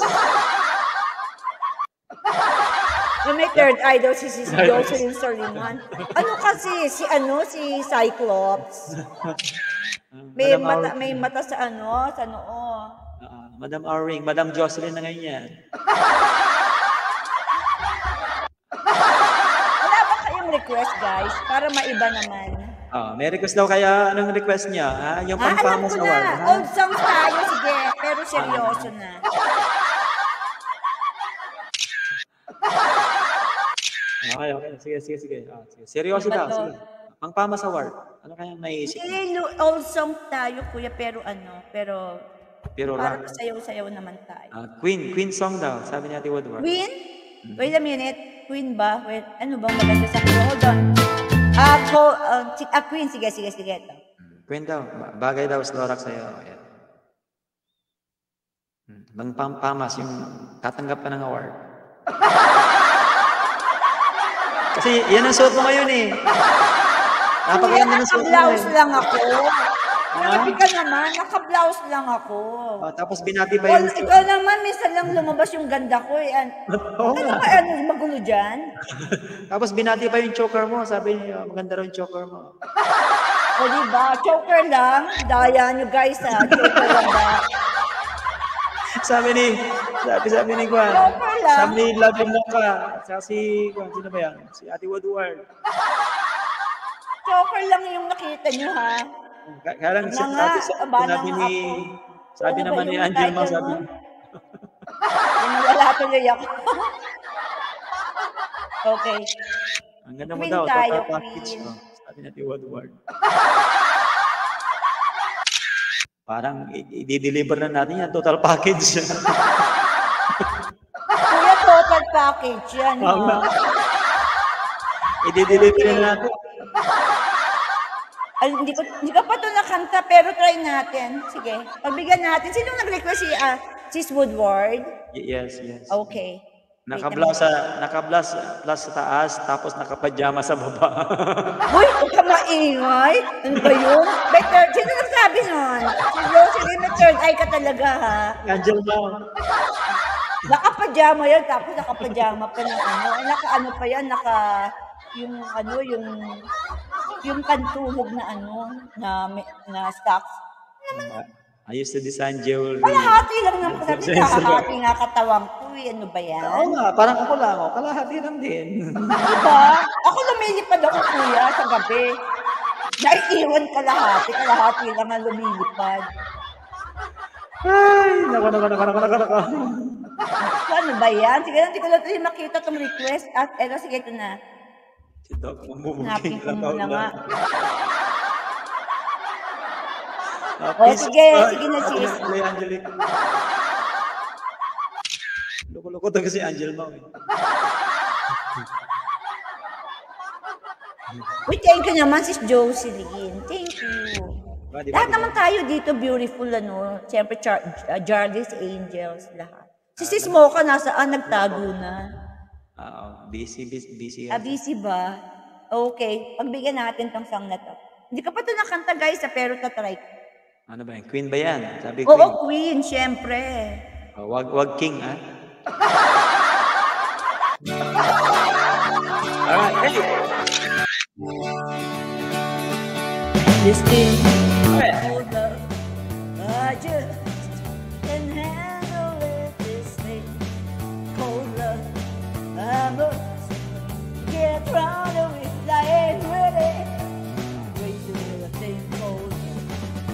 Yung may third eye daw si si Jocelyn Soliman. Ano kasi, si ano, si Cyclops. May mata, may mata sa ano, sa noo. Madam Arwing, Madam Jocelyn na ngayon yan. Wala ba kayong request, guys? Para maiba naman. Oh, may request daw kaya, anong request niya? Ha? Yung Ah, alam Pampamos ko Award. na. Ha? Old songs tayo, sige. Pero seryoso na. Okay, okay. Sige, sige, sige. Ah, sige. Seryoso Ano ba daw. to? Sige. Pampamas Award. Ano kaya naisip? Hindi, lu- old song tayo, kuya, pero ano, pero Pero para rock. sayaw-sayaw naman tayo. Ah, Queen, Queen song daw. Sabi ni Ate Woodward. Queen? Wait a minute. Queen ba? Wait, ano bang maganda sa Queen? Hold on. Ah, ko, ah, si- ah, Queen. Sige, sige, sige. Ito. Queen daw. Ba- Bagay daw sa Lorax sa'yo. Ayan. Hmm. Bang Pampamas, yung tatanggap ka ng award. Kasi yan ang suot mo ngayon eh. Napakaganda ng suot mo Naka-blouse eh. lang ako. Grabe ka naman. Naka-blouse lang ako. Ah, tapos binati pa Well, yung... ikaw naman, minsan lang lumabas yung ganda ko. Eh. An- Oo ano nga. ba, ano, magulo dyan? Tapos binati pa yung choker mo. Sabi niya, maganda raw yung choker mo. O diba? Choker lang. Daya nyo guys ha. Choker lang ba? Sabi ni, sabi sabi ni Juan. Choker lang. Sabi ni Love mo ka. Sa si Juan, sino ba yan? Si Ate Woodward. Choker lang yung nakita nyo ha. Kaya kaya lang, Mga, sabi, aba sabi ng ni, ako. sabi Ano ba naman ni yung Angel Mang, title sabi, mo? Wala tuloy ako. Okay. ang ganda mo Queen daw, tayo, total package. Queen. Oh, sabi ni Ate Woodward. Parang i- i-deliver na natin yan, total package. Kuya, total package yan Tama. ha. I-deliver na natin. Ay, hindi ko hindi ko pa ito nakanta, pero try natin. Sige, pagbigyan natin. Sino nag-request si uh, Sis Woodward? Y- Yes, yes. Okay. Naka-blouse sa, naka-blouse blouse sa taas, tapos naka-pajama sa baba. Uy, huwag ka maingay. Ano ba yun? Better, sino nagsabi nun? Si Rosalie, may third eye ka talaga ha. Angel Mang. Naka-pajama yan, tapos naka-pajama pa ng ano. Ay, naka-ano pa yan, naka, yung ano, yung, yung pantulog na ano, na, na stocks. I used to design jewelry. Kalahati lang naman. Sabi, Sense lang. kalahati nga katawang ko eh. Ano ba yan? Oo nga, parang ako lang. Oh. Kalahati lang din. Diba? Ako lumilipad ako, kuya, sa gabi. Naiiwan kalahati. Kalahati lang ang lumilipad. Ay, nako, nako, nako, nako, nako, nako. So, ano ba yan? Sige lang, hindi ko lang ito makita itong request. At, eto, sige, ito na. Si Doc, Hanapin mamumuking ko lang muna ako nga. lang. O, Oh, sige, sige na, sis. Play Angelique. Loko-loko to kasi Angel Mau eh. Uy, thank you naman, sis Jocelyn. Thank you. Badi, Lahat badi, naman tayo dito, beautiful, ano. Siyempre, Char uh, Jarvis, Angels, lahat. Si sis Mocha, nasaan? Nagtago na. Oo, busy, busy, busy. Ah, busy ba? Okay, pagbigyan natin tong song na to. Hindi ka pa ito nakanta, guys, ah, pero tatry ko. Ano ba yan? Queen ba yan? Sabi Queen. Oo, Queen, siyempre. Oh, wag, wag King, ha? Alright, hey! This thing, Alright. hold up, I just can't handle it. This thing, cold love, I must get round of it. I ain't ready. Crazy little thing, cold love.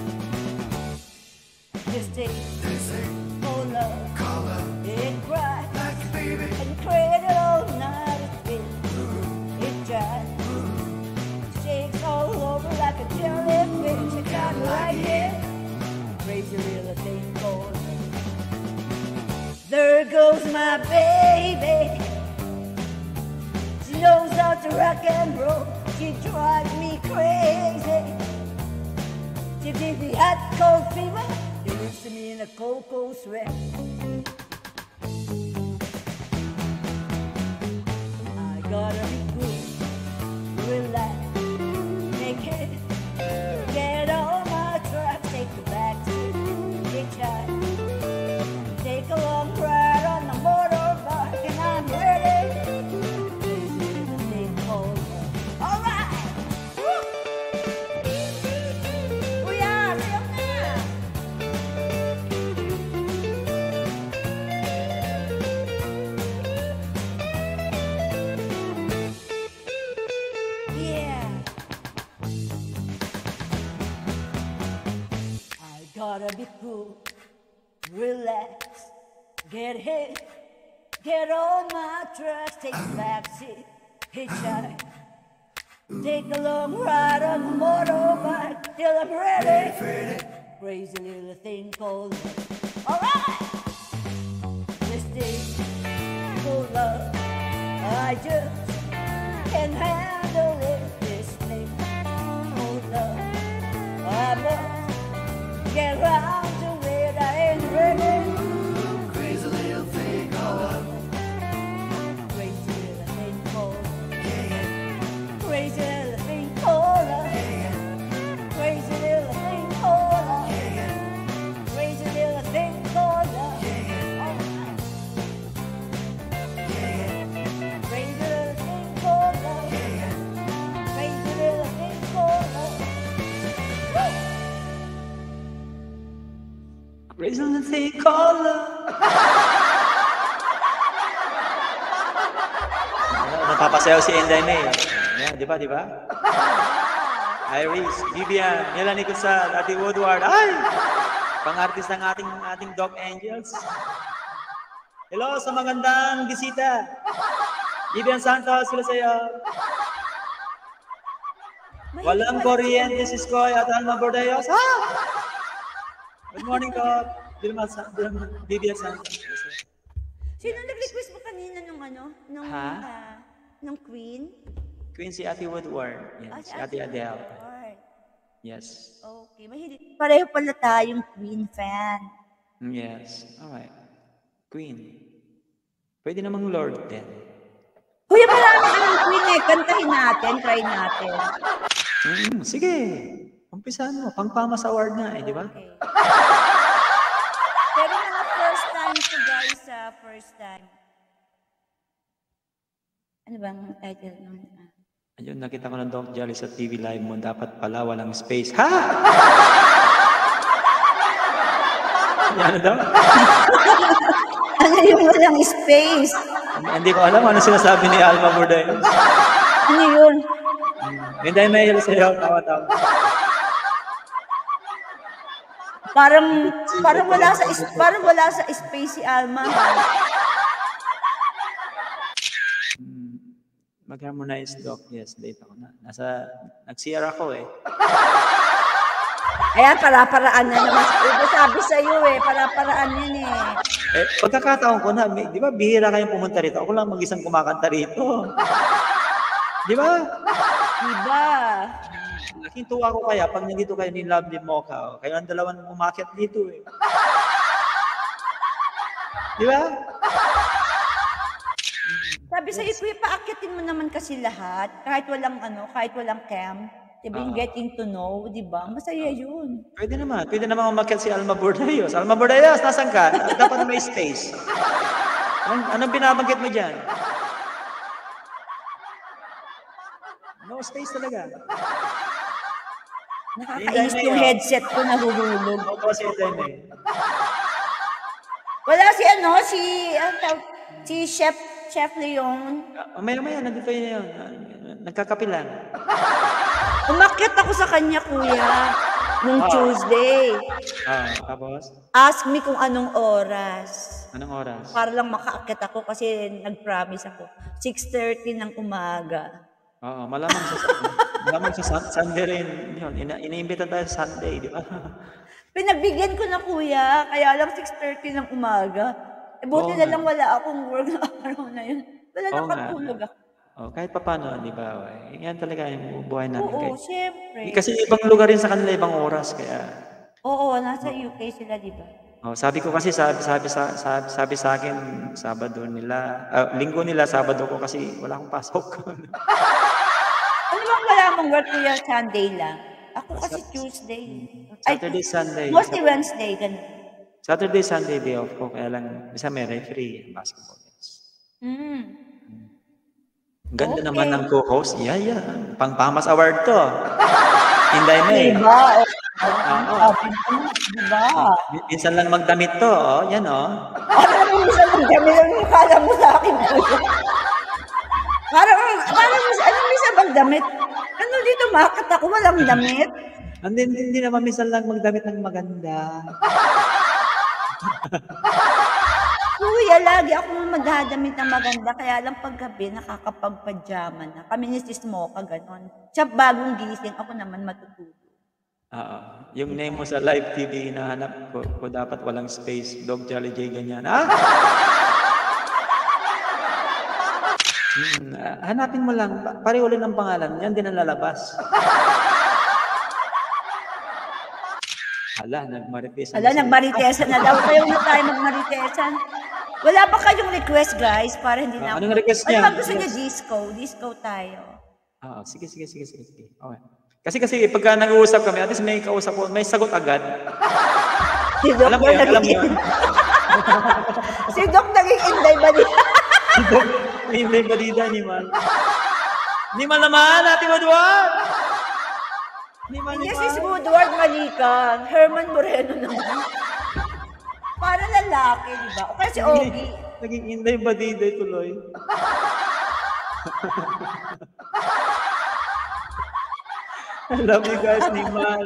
This thing, cold love, it cries and cradle all night. It spins, it dries. Shakes all over like a jellyfish. I got like it. Crazy little thing goes. There goes my baby. She knows how to rock and roll. She drives me crazy. She gives me hot cold fever. She lives to me in a cold, cold sweat. I gotta be good, relax. Make it, get on my truck, take the back seat, hitchhike, take a long ride on the motorbike, and I'm ready. All right. Oh yeah, say up now. Get hit, get on my truck, take the backseat, hitchhike. Take a long ride on the motorbike till I'm ready. Crazy little thing called love. Alright! This thing called love, I just can't handle it. This thing called love, I must get round to it. I ain't ready. Crazy little thing called love. Crazy little thing called love. Crazy little thing called love. Crazy little thing called love. Crazy little thing called love. Crazy little thing called love. Crazy little thing called love. Crazy little thing called love. Napapasayaw si Inday May. Yan, di ba, di ba? Iris, Vivian, Melanie Kusal, Ate Woodward. Ay! Pang-artist ng ating, ating Doc Angels. Hello sa magandang bisita. Vivian Santos, sila sa'yo. Walang kuryente si Skoy at Alma Bordayos. Ha? Good morning, Doc. Vivian Santos. Sino nag-request mo kanina nung ano? Nung, Ha? ah, nung Queen? Queen si Ate Woodward. Yan, Ah, si Ate Adele. Woodward. Yes. Okay, mahilig. Pareho pala tayong Queen fan. Yes. Alright. Queen. Pwede namang Lord din. Kuya, marami ka ng Queen eh. Kantahin natin, try natin. Mm, sige. Umpisahan mo. Pang-Pamas Award na eh, di ba? Okay. Pero mga first time to guys, sa first time. Ano bang title nun? Ah. Ayun, nakita ko ng Doc Jolly sa T V Live mo. Dapat pala walang space. Ha? Yan daw? Ano yung walang space? Hindi ko alam ano sinasabi ni Alma Borday. Ano yun? Hindi may hilo sa'yo. Tawa-tawa. Parang, parang wala sa, is- parang wala sa space si Alma. Mag-harmonize, Doc. Yes, late ako na. Nasa, nag-C R ako eh. Ayan, para-paraan na naman. Ito sabi sa'yo eh, para-paraan yun eh. Eh, pagkakataon ko na, may- di ba bihira kayong pumunta rito? Ako lang mag-isang kumakanta rito. Di ba? Diba? Laking tuwa ko kaya pag nandito kayo ni Lovely Mocha. Kayo ang dalawang umakyat dito eh. Di ba? Sabi sa'yo, kuya, paakyatin mo naman kasi lahat. Kahit walang ano, kahit walang cam. Diba yung Oo. getting to know, diba? Masaya yun. Pwede naman. Pwede naman umakyat si Alma Bordayos. Alma Bordayos, nasan ka? Dapat may space. Anong, anong binabanggit mo dyan? No space talaga. Nakakainis yung headset ko, nahuhulog. Oo, si Inday. Wala si ano, si, ang tawag- si Chef, Chef Leon. Maya-maya, nandito yun yun. Nagkakapilan. Umakyat ako sa kanya, kuya, nung Ah. Tuesday. Ah, tapos? Ask me kung anong oras. Anong oras? Para lang makaakyat ako kasi nag-promise ako. six thirty ng umaga. Oo, malamang sa malamang sa Sun- Sunday rin. Yun, ina iniimbita tayo sa Sunday, di ba? Pinagbigyan ko na, kuya, kaya lang six thirty ng umaga. Eh, buti Oo na nga. lang wala akong work na araw na yun. Wala Oo nga. nakatulog ako. Oh, kahit papaano, di ba? Yan talaga yung buhay natin. Oo, Kahit- syempre. Kasi ibang lugar rin sa kanila, ibang oras. Kaya, Oo, nasa U K sila, di ba? oh, sabi ko kasi, sabi, sabi, sa, sabi, sabi sa akin, Sabado nila, ah, linggo nila, Sabado ko kasi wala akong pasok. Ano bang wala mong work, kuya? Sunday lang. Ako kasi Tuesday. Saturday, Sunday. Mostly Wednesday, ganun. Saturday, Sunday, day off ko. Kaya lang, isa may referee, basketball. Mm. Ang ganda Okay. naman ng co-host. Yeah, yeah. Pang-Pamas Award to. Inday May. Diba? Oo. Diba? Min- Minsan lang magdamit to. Oh. Yan, oh. Ano naman isa mong damit ang kala mo sa akin, kuya? Parang, parang, ano isa bang damit? Ano dito, makat ako, walang damit? Hindi, hindi, hindi naman minsan lang magdamit ng maganda. Kuya, lagi akong magdadamit ng maganda, kaya lang paggabi nakakapagpajama na. Kami ni Sis Mocha, ganon. Siya bagong gising, ako naman matutulog. Oo. Yung name mo sa live T V, hinahanap ko, ko dapat walang space. Dog Jolly J, ganyan. Ah! Hmm, ah, hanapin mo lang. Pa- Pareho lang ng pangalan. Yan din ang lalabas. Hala, nagmaritesan. Ala, nagmaritesan na daw. Kayo na tayo magmaritesan. Wala ba kayong request, guys? Para hindi na Ah, anong request Ano niya? ba gusto niya? Yes. Disco. Disco tayo. Ah, sige, sige, sige, sige, sige. Okay. Kasi kasi pagka nag-uusap kami, at least may kausap ko, may sagot agad. Si Doc Alam mo yun, alam mo yun. Si Doc naging inday ba niya? Si Doc, hindi ba dida ni Man? Ni Man naman, Ate Woodward! Ni Man, ni Hindi Man. si Woodward Malikan. Herman Moreno naman. Para lalaki, di ba? O kaya si Ogie. Naging inday ba dida tuloy? I love you guys, ni Man.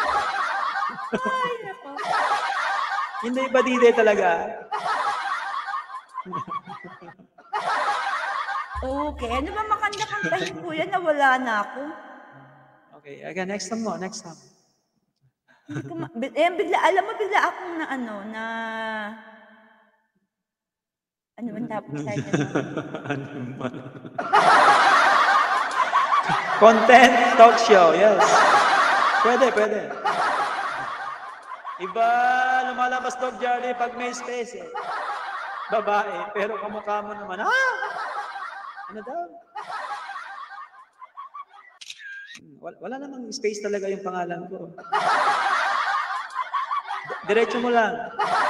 Hindi ba dida talaga? Okay. Ano ba makanda kantahin ko yan? Nawala na ako. Okay, again, next time mo, next time. Hindi ko ma- bi- eh, bigla, alam mo, bigla akong na ano, na... Ano ba tapos tayo? Ano man? Content talk show, yes. Pwede, pwede. Iba lumalabas Dog Jolly pag may space eh. Babae, pero kamukha mo naman, ah! Ano daw? Wala, wala namang space talaga yung pangalan ko. Diretso mo lang.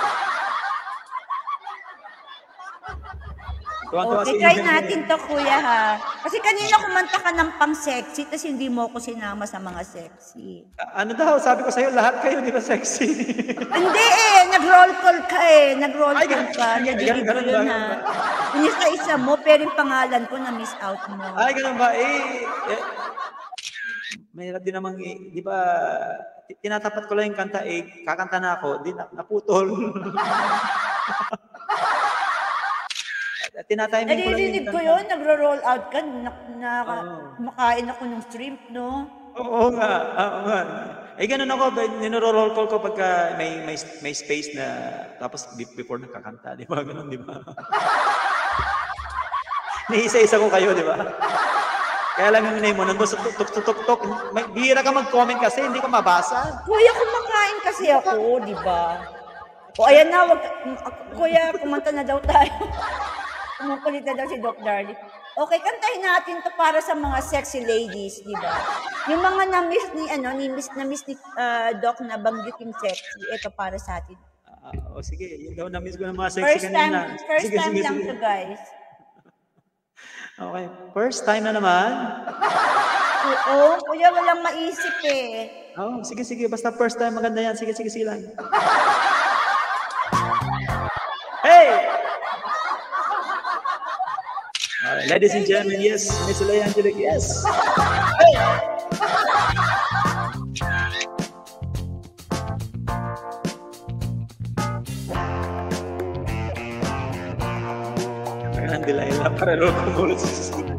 Tuwang-tuwa Okay, si try Inday. natin to, kuya, ha? Kasi kanina kumanta ka ng pang-sexy, tapos hindi mo ko sinama sa mga sexy. Ano daw? Sabi ko sa'yo, lahat kayo di ba sexy? Hindi eh, nag-roll call ka eh. Nag-roll Ay, call ka. ganun- Nadidig ko ganun ba, yun, ganun ha? ba? Inisa-isa mo, pero yung pangalan ko na-miss out mo. Ay, ganun ba? Eh, eh mahirap din namang, eh, di ba, ti- tinatapat ko lang yung kanta, eh, kakanta na ako, di na, naputol. Tinatime ko lang yung Naririnig ko kanta. yun, nagro-roll out ka, na, na, kumakain ako ng shrimp, no? Oo nga, oo nga. Eh, ganun ako, ninuro-roll call ko pagka may, may, may space na, tapos be- before nakakanta, di ba? Ganun, di ba? Niisa-isa ko kayo, di ba? Kaya lang yung name mo, nandun sa tuk-tuk-tuk-tuk, may bihira ka mag-comment kasi, hindi ko mabasa. Kuya, kumakain kasi ako, di ba? O ayan na, wag, kuya, kumanta na daw tayo. Kumukulit na daw si Doc Darlie. Okay, kantahin natin to para sa mga sexy ladies, di ba? Yung mga na-miss ni, ano, ni miss, na-miss ni uh, Doc na banggitin sexy, ito para sa atin. Uh, o sige, yun daw na-miss ko ng mga sexy First time, kanina. first Sige, time sige, lang sige. to, guys. Okay, first time na naman. Oo, kuya, walang maisip eh. Oh, sige, sige, basta first time maganda yan. Sige, sige, sige lang. Hey! Alright, ladies and gentlemen, yes, Miss Leia Angelic, yes. Hey! Kailangan Delilah para rin kumulot sa susunod.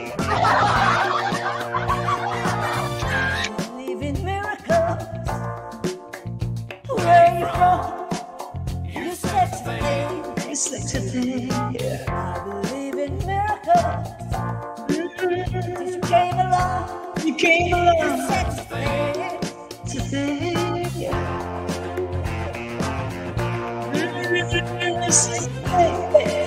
Living miracles. Where you from? You sexy thing. You sexy thing, yeah. I believe in miracles. Since you came along. You came along. You sexy thing. Sexy thing, yeah. You sexy thing, yeah.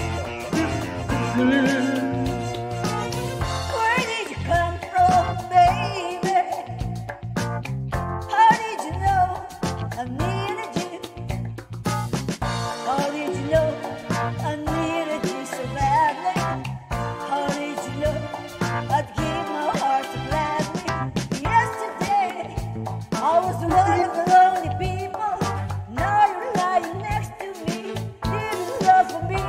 Where did you come from, baby? How did you know I needed you? How did you know I needed you so badly? How did you know I'd give my heart so gladly? Yesterday, I was one of the lonely people. Now you're lying next to me. Didn't love for me.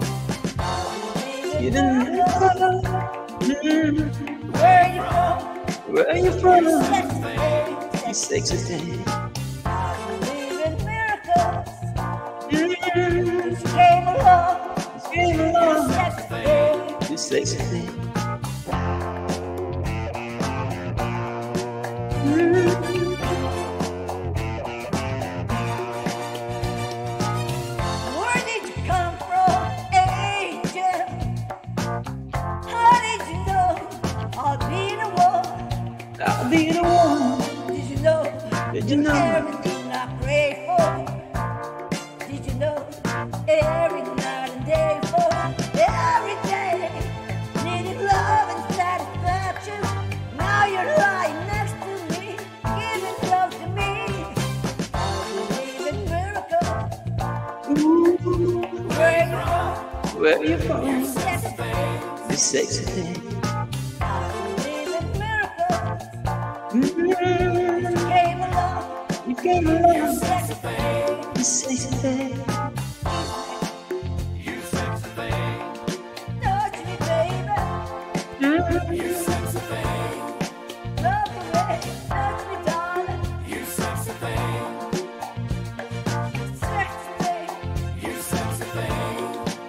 You didn't know. Where are you from? Where are you from? You sexy thing. I believe in miracles. Since you came along, came along. you sexy thing. You sexy thing. Where did you come from, angel? How did you know I'll be the one? I'll be the one. Did you know? Did you know? Everything I pray for. Did you know? Every night and day for every day. Needing love and satisfaction. Now you're lying next to me, giving love to me. I believe in miracles. Where you from? Where you from? You sexy thing. You sexy thing. I believe in miracles. Mm-hmm. You came along. You came along. You sexy thing. You sexy thing. Touch me, baby. Mm-hmm. You sexy thing. Love the way you touch me, darling. You sexy thing. Sexy thing. You sexy thing.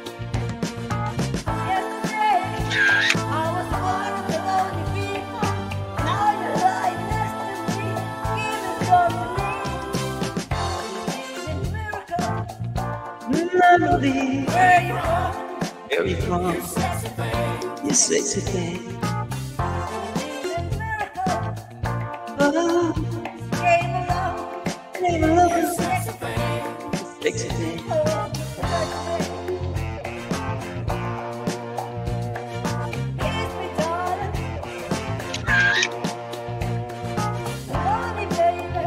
Yesterday, I was one of the lonely people. Now you're lying next to me, giving love to me. I believe in miracles. Melody. Where you from? Where you from? You sexy thing. You sexy thing. I believe in miracles. Oh, Came along. came along. You sexy thing. Sexy thing. Oh, touch me. Kiss me, darling. Love me, baby.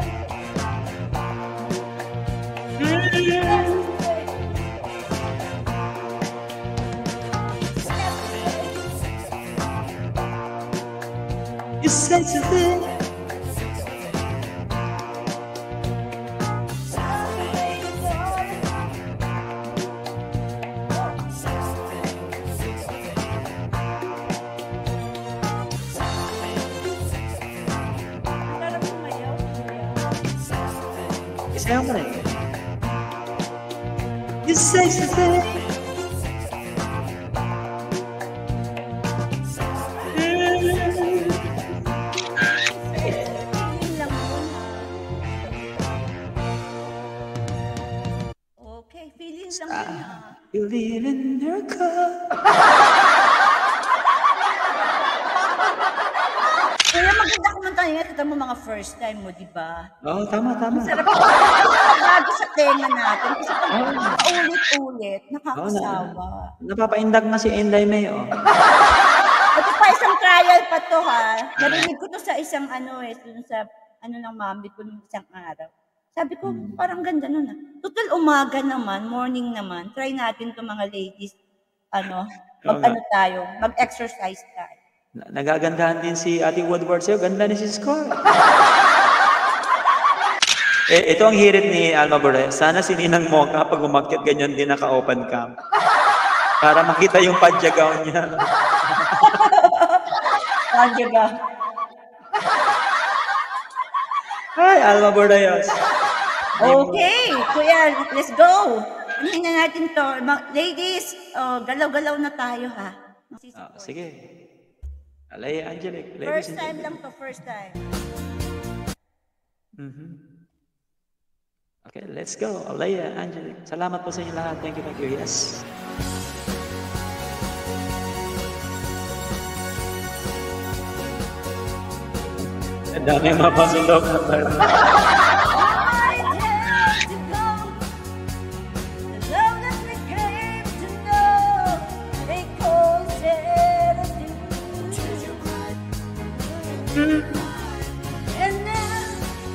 Sexy thing. You sexy thing. Isayaw mo rin. You sexy thing. Okay, feeling lang yun ah. Believe in miracle. Kaya maganda kumanta niya, kita mo mga first time mo, di ba? Oo, oh, tama, tama. Sarap ko. Bago sa tenga natin. Kasi pag paulit-ulit, nakakasawa. Napapaindak nga si Enday May, oh. Ito pa isang trial pa to, ha? Narinig ko to sa isang ano eh, dun sa ano ng mami ko nung isang araw. Sabi ko, parang ganda nun ah. Total umaga naman, morning naman. Try natin to mga ladies, ano, mag-ano tayo, mag-exercise tayo. Nagagandahan din si Ate Woodward sa'yo. Ganda ni si Score. eh, ito ang hirit ni Alma Bore. Sana si Ninang Mocha pag umakyat ganyan din naka-open cam. Para makita yung padya gown niya. Padya gown. Hi, Alma Bordeos. Okay, kuya, let's go. Anuhin na natin to. Ladies, oh, galaw-galaw na tayo ha. Oh, sige. Alaya Angelic. First time lang to, first time. Mm-hmm. Okay, let's go. Alaya Angelic. Salamat po sa inyo lahat. Thank you, thank you. Yes. Ang dami mapasundok na tayo. And then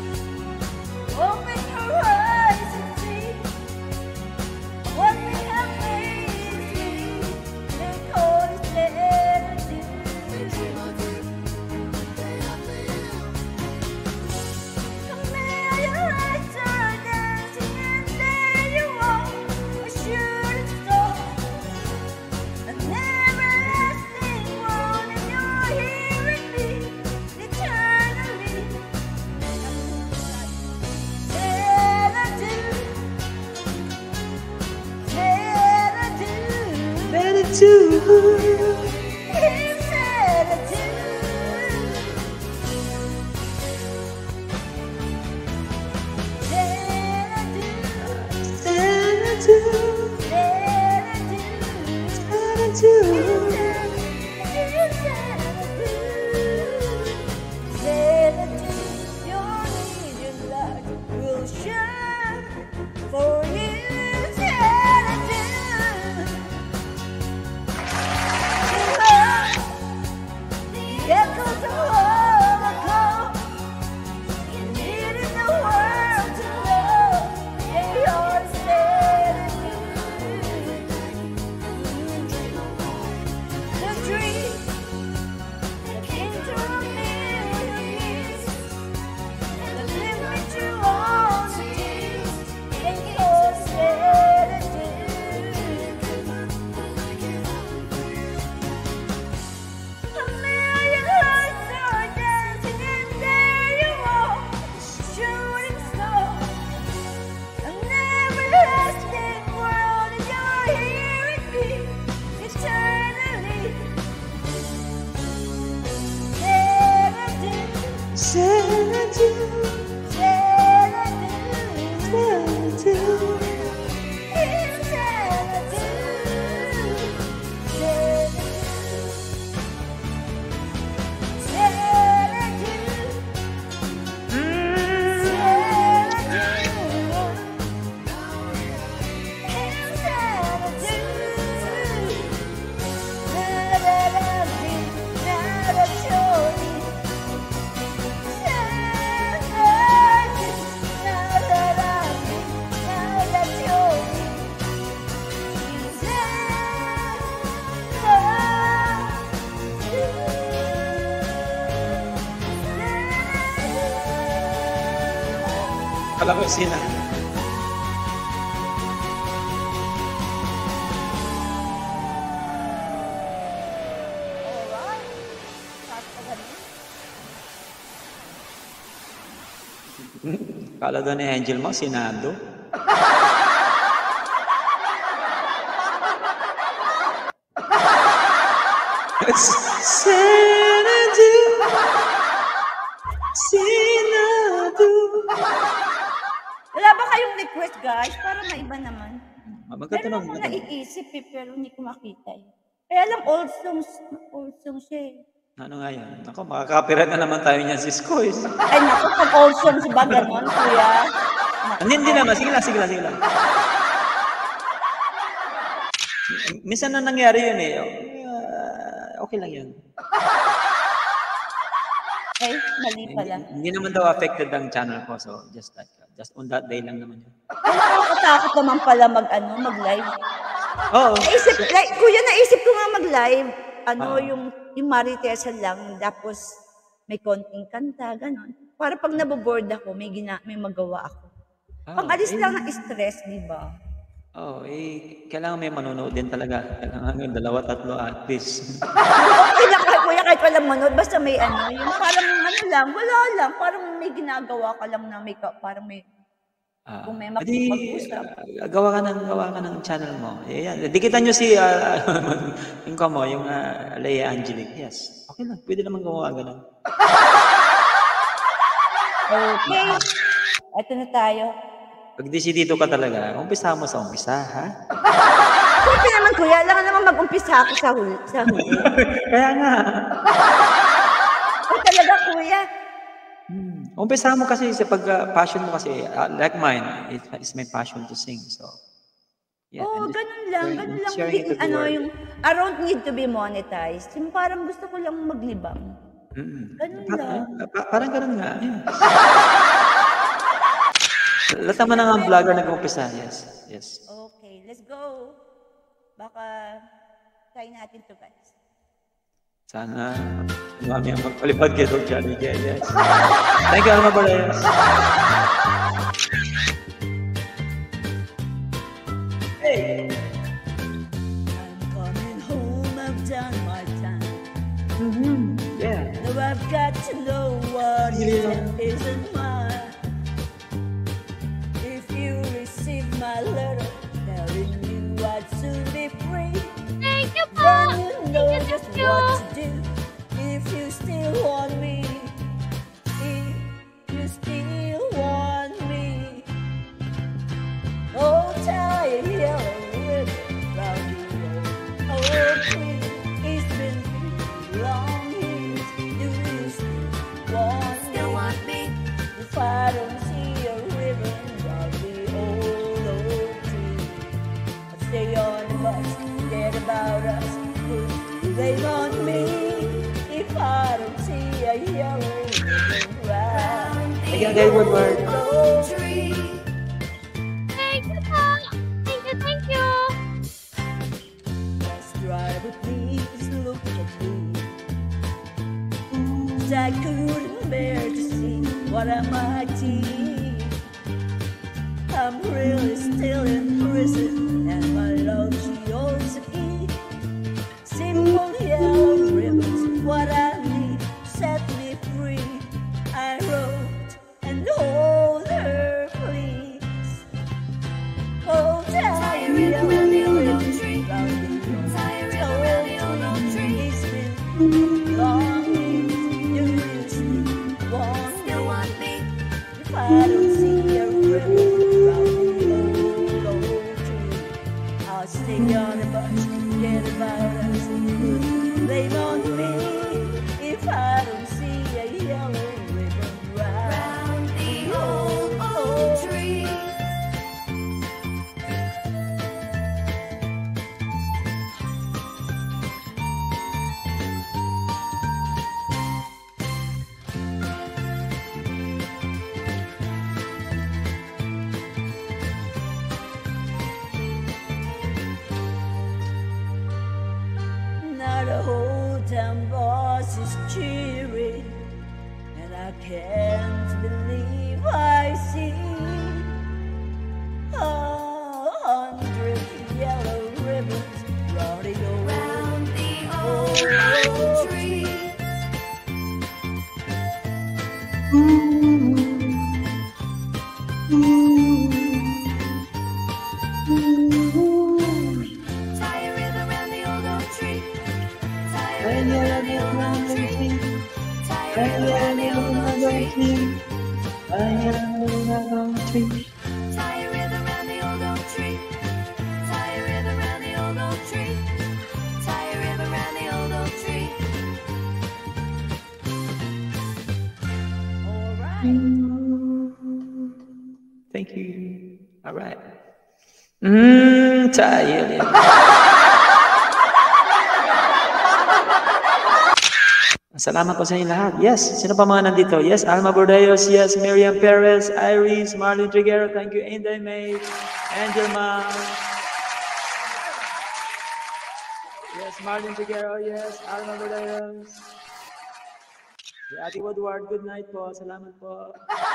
open your eyes and see what we have made. They call it eternity. Come here. Kala ko sina. Kala doon ni Angel mo, sinado. Sinado. Sinado. Wala ba kayong request, guys? Para maiba naman. Maganda Meron naman. ako naiisip eh, pero hindi ko makita eh. Kaya lang old songs, old songs siya eh. Ano nga yan? Ako, makaka-copyright na naman tayo niyan, sis Kois. Ay naku, pag old songs ba ganon, kuya? Hindi, hindi naman. Sige lang, sige lang, sige lang. Minsan na nangyari yun eh. Uh, okay lang yun. Eh, mali pala. Hindi, hindi naman daw affected ang channel ko. So, just that. Just on that day lang naman yun. Ay, nakakatakot naman pala mag, ano, mag-live. Oo. Naisip, like, kuya, naisip ko nga mag-live. Ano, Ah. yung, yung Marites lang, tapos may konting kanta, ganon. Para pag naboboard ako, may, gina, may magawa ako. Ah, Pang-alis eh. lang ng stress, di ba? Oo, oh, eh, kailangan may manonood din talaga. Kailangan yung dalawa, tatlo at least. Okay lang, kahit, kuya, kahit walang manood, basta may ano, yung parang ano lang, wala lang, parang may ginagawa ka lang na may, ka- parang may, Ah, kung may edi, makipag-usap. ah, gawa ka ng gawa ka ng channel mo. Eh, yan. Dikitan nyo si ah, yung kamo, yung uh, Leia Angelic. Yes. Okay lang. Pwede naman gumawa ganun. Okay. Ito na tayo. Pag desidido ka talaga, umpisa mo sa umpisa, ha? Siyempre naman, kuya, alam ka naman mag-umpisa ako sa huli. Sa huli. Kaya nga. O talaga, kuya. Umpisa mo kasi sa pag uh, passion mo kasi, uh, like mine, it, it's my passion to sing. So, yeah. Oo, and ganun lang. sharing- Ganun lang. sharing Hindi, it to the ano, world. yung, I don't need to be monetized. Yung parang gusto ko lang maglibang. Mm. Ganun Pa- lang. pa- parang ganun nga. Yes. Lahat naman ng mga vlogger nag-umpisa. Yes. Yes. Okay, let's go. Baka try natin to, guys. Sana marami ang magpalipad kay Doc Johnny J. Yes. Thank you, Alma Boles. Hey. Coming home, I've done my time. Mm-hmm. Yeah. Now I've got to know what is and isn't mine. If you receive my letter telling you I'd soon be free, Thank you po. Then you know Thank you, just thank you. what to do. If you still want me, if you still want me, oh, tie a yellow ribbon round your old tree. It's been too long years. Do you still want Still me? want me? If I don't see a ribbon round the old oak tree, I'll stay on the bus, forget about us. Put blame on me if I don't see a yellow ribbon round Again, Dave Woodward. the old tree. Thank you po. Thank you, thank you. Bus driver, please look at me. 'Cause I couldn't bear to see what I might see. I'm really still in prison, and my love she owns a key. Simple yellow ribbons, what I need, set me free. I wrote and hold her, please. Oh, tie a yellow ribbon round the old oak tree. It's been long years. Do you still want Still want me? If I don't see a ribbon round the old oak tree, I'll stay on the bus, forget about us. Put blame on me if I don't see a yellow ribbon round The old oak tree. Now the whole town boss is cheering, and I can't believe I see a hundred yellow ribbons rounding around The old old oak tree. Tie a ribbon round the old oak tree. Tie a ribbon round the old oak tree. Tie a ribbon round the old oak tree. Tie a ribbon round the old oak tree. Tie a ribbon round the old oak tree. Tie a ribbon round the old oak tree. Tie a ribbon round the old oak tree. Thank you. All right. Mm, tayo. Salamat po sa inyo lahat. Yes, sino pa mga nandito? Yes, Alma Bordeos. Yes, Miriam Perez, Iris, Marlon Triguero. Thank you, Inday May, Angel Ma. Yes, Marlon Triguero. Yes, Alma Bordeos. Si Ate Woodward, good night po. Salamat po.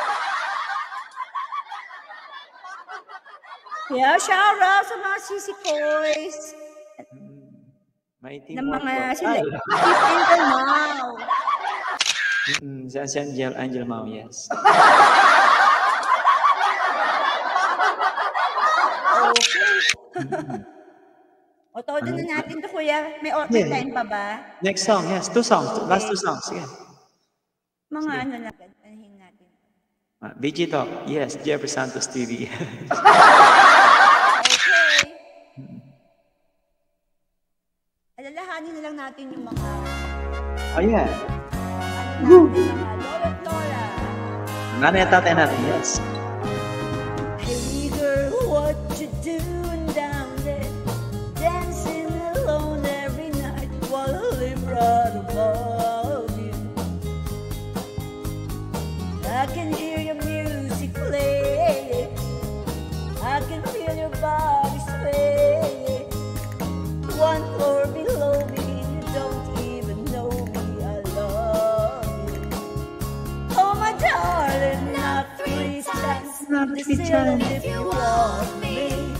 Yeah, shout out sa mga sisi boys. May Ng teamwork mga po. sila. Ay. Angel Mau. Mm, si si Angel, Angel Mau, yes. Okay. O, todo na natin to, kuya. May o- may Yeah. time pa ba? Next song, yes. Two songs. Last two songs. Sige. Mga ano na, ganahin natin. Uh, B G Talk, yes. Jeffrey Santos T V. Okay. Alalahanin na lang natin yung mga, Oh, yeah. ano natin, mga Lola at Lola. Nanay at tatay natin, yes. Hey girl, what you doing down there? Dancing alone every night while I live right above you. I can hear your music play. I can feel your body sway. One floor below me, you don't even know me. I love you. Oh my darling, not three times, not three times if you want me.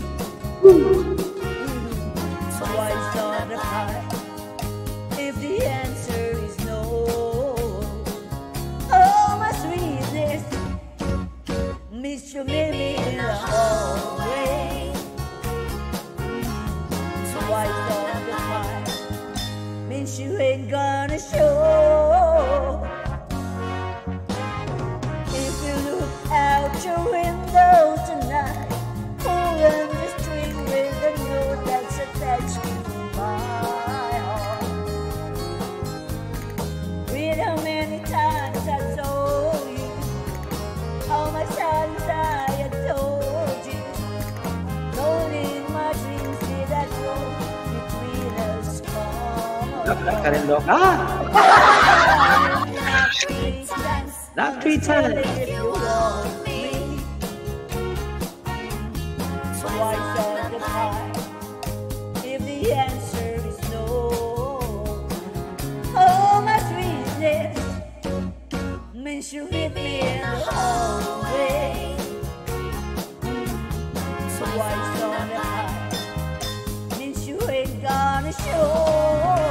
So why start a fight if the answer is no? Oh my sweetness, miss you meet me in the hallway. So why start the fight means you ain't gonna show. If you look out your window tonight, pulling the string with the note that's attached to my heart. Read how many times I told you how much times I told you. Don't in my dreams did I go between us. Knock ka rin, Doc. Ah! Knock three times. If you want me, twice on the time. If the answer is no, oh my sweetness means you hit me in the hallway. Twice on the time means you ain't gonna show.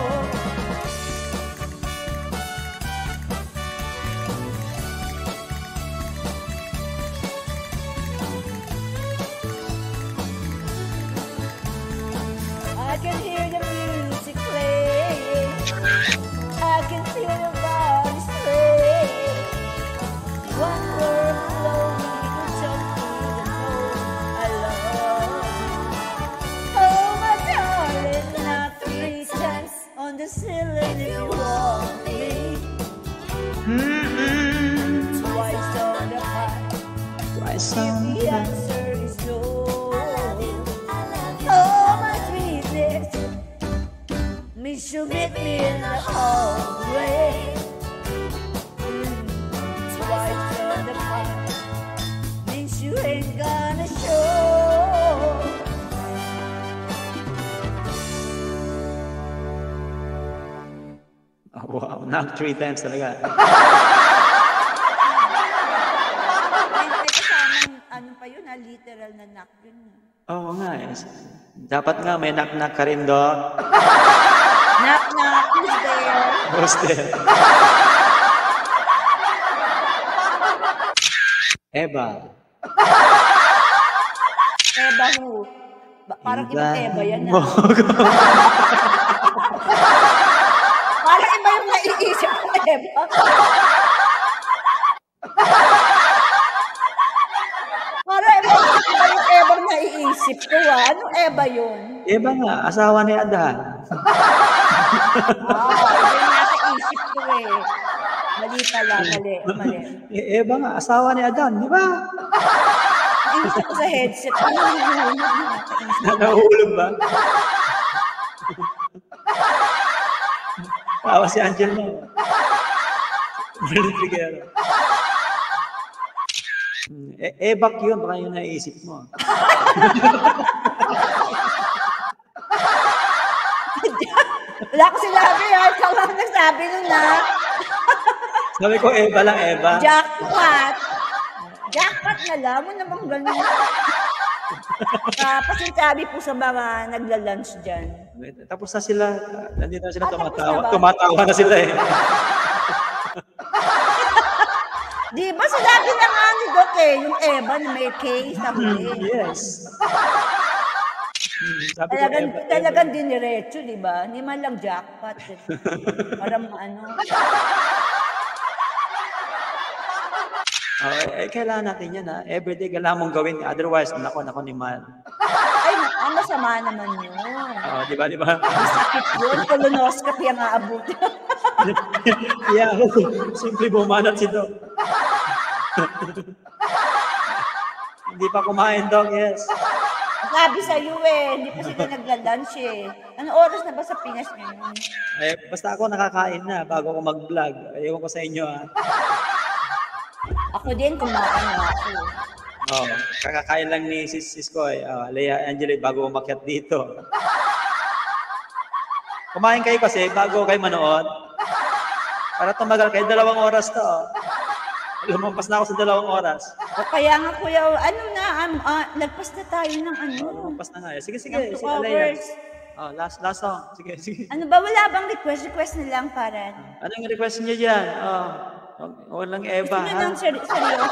I can hear the music play. I can feel your body sway. One word slowly will jump through the moon. I love you. Oh my darling, not three times on the ceiling if you want me. Mm-mm. Twice on the high. Twice If on the the high. answer is no. Oh my sweetness, means you meet me in the hallway. Twice on the high means you ain't gonna show. Oh, wow, knock three times talaga. May may kasamang ano pa yun, ah, literal na knock yun. Oo nga eh. Dapat nga may knock-knock ka rin, Doc. Knock knock, who's there? Who's there? Eva. Eba who? Ba- parang ibang Eba yan na. Parang iba yung naiisip ko, Eba. Parang iba, iba yung Eba yung naiisip ko, ah. Anong Eba yun? Eva nga, asawa ni Adan. Ah, iba yung nasa isip ko eh. Mali pala, mali, mali. E- Eva nga, asawa ni Adan, di ba? Naisip ko sa headset. Ano yung nasa isip ko? Nahuhulog ba? Tawa si Angel mo. Balik Figuero. E- Ebak yun, baka yun naisip mo. Wala ko sinabi ha. Ikaw lang nagsabi nun ha. Sabi ko, Eva lang, Eva. Jackpot. Jackpot na lang. Mo namang ganun. Uh, pasinsabi po sa mga nagla-lunch dyan. Tapos na sila. Nandito na sila Ah, tapos tumatawa. na ba? Tumatawa na sila eh. Di ba sinabi na nga ni Doc eh, yung Eva na may K sa huli. Yes. Sabi ko, Talagang, Eva, talagang diniretso, di ba? Hindi man lang jackpot. Eh. Parang ano. Oh, eh, kailangan natin yan ha. Everyday kailangan mong gawin. Otherwise, nako, nako ni Man. Ay, ang masama naman yun. Oh, di ba, di ba? Sakit yun. Colonoscopy ang aabot. Yeah, simple bumanat si Doc. Hindi pa kumain, Doc, yes. Sabi sa'yo eh, hindi pa sila nagla-lunch eh. Anong oras na ba sa Pinas ngayon? Eh, basta ako nakakain na bago ako mag-vlog. Ewan ko sa inyo ha. Ako din, kumain na ako. Oh, kakakain lang ni Sis Siskoy, uh, Leia Angeli bago umakyat dito. Kumain kayo kasi bago kayo manood. Para tumagal kayo, dalawang oras to. Oh. Lumampas na ako sa dalawang oras. O kaya nga kuya, ano na, um, uh, nagpas na tayo ng ano. Oh, lumampas na nga. Sige, sige. Ng two Si Leia. hours. Oh, last, last song. Sige, sige. Ano ba, wala bang request? Request na lang para. Anong request niyo dyan? Oh, walang Eva, Gusto ha? na ng ser- seryoso.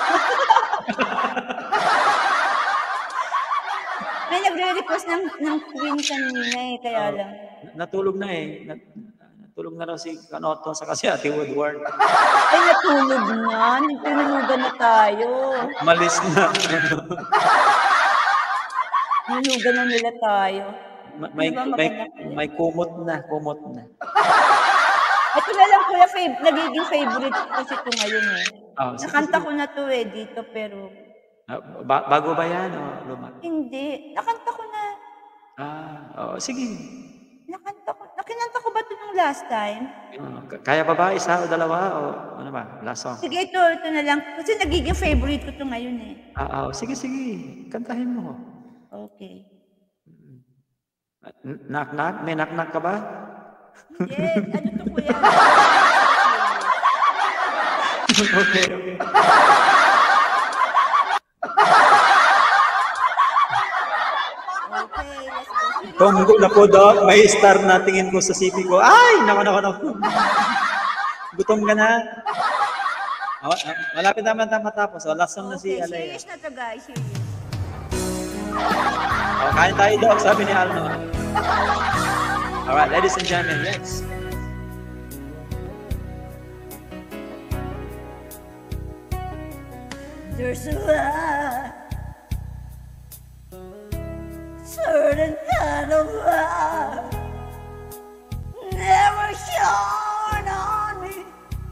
May nagre-request ng, ng Queen kanina eh, kaya Oh, lang. natulog na eh. Nat- Tulog na raw si Kanoto sa kasi Ate Woodward. Ay, natulog na. Nagtulugan na tayo. Malis na. Nulugan na nila tayo. Ma- may, Di ba may, maganda? may kumot na, kumot na. Ito na lang kuya, fav- nagiging favorite ko kasi ito ngayon eh. Oh, sige, Nakanta sige. ko na to eh dito pero Ah, ba- bago ba yan o luma? hindi. Nakanta ko na. Ah, oh, sige. Nakanta ko. Nakinanta ko ba ito nung last time? Ah, k- kaya pa ba isa o dalawa o ano ba? Last song. Sige, ito, ito na lang. Kasi nagiging favorite ko ito ngayon eh. Ah, oh, sige, sige. Kantahin mo. Okay. N- Knock, knock? May knock, knock ka ba? Hindi. Ano to kuya? Okay, okay. Tunggo na po daw, may star na tingin ko sa C P ko. Ay, nako, nako, nako. Gutom ka na. Oh, ah, malapit naman na matapos. Oh, last song na si Okay, Alaya. serious na to guys. Serious. Oh, kain tayo daw, sabi ni Alno. Alright, ladies and gentlemen, let's. There's a light, certain kind of light, never shone on me.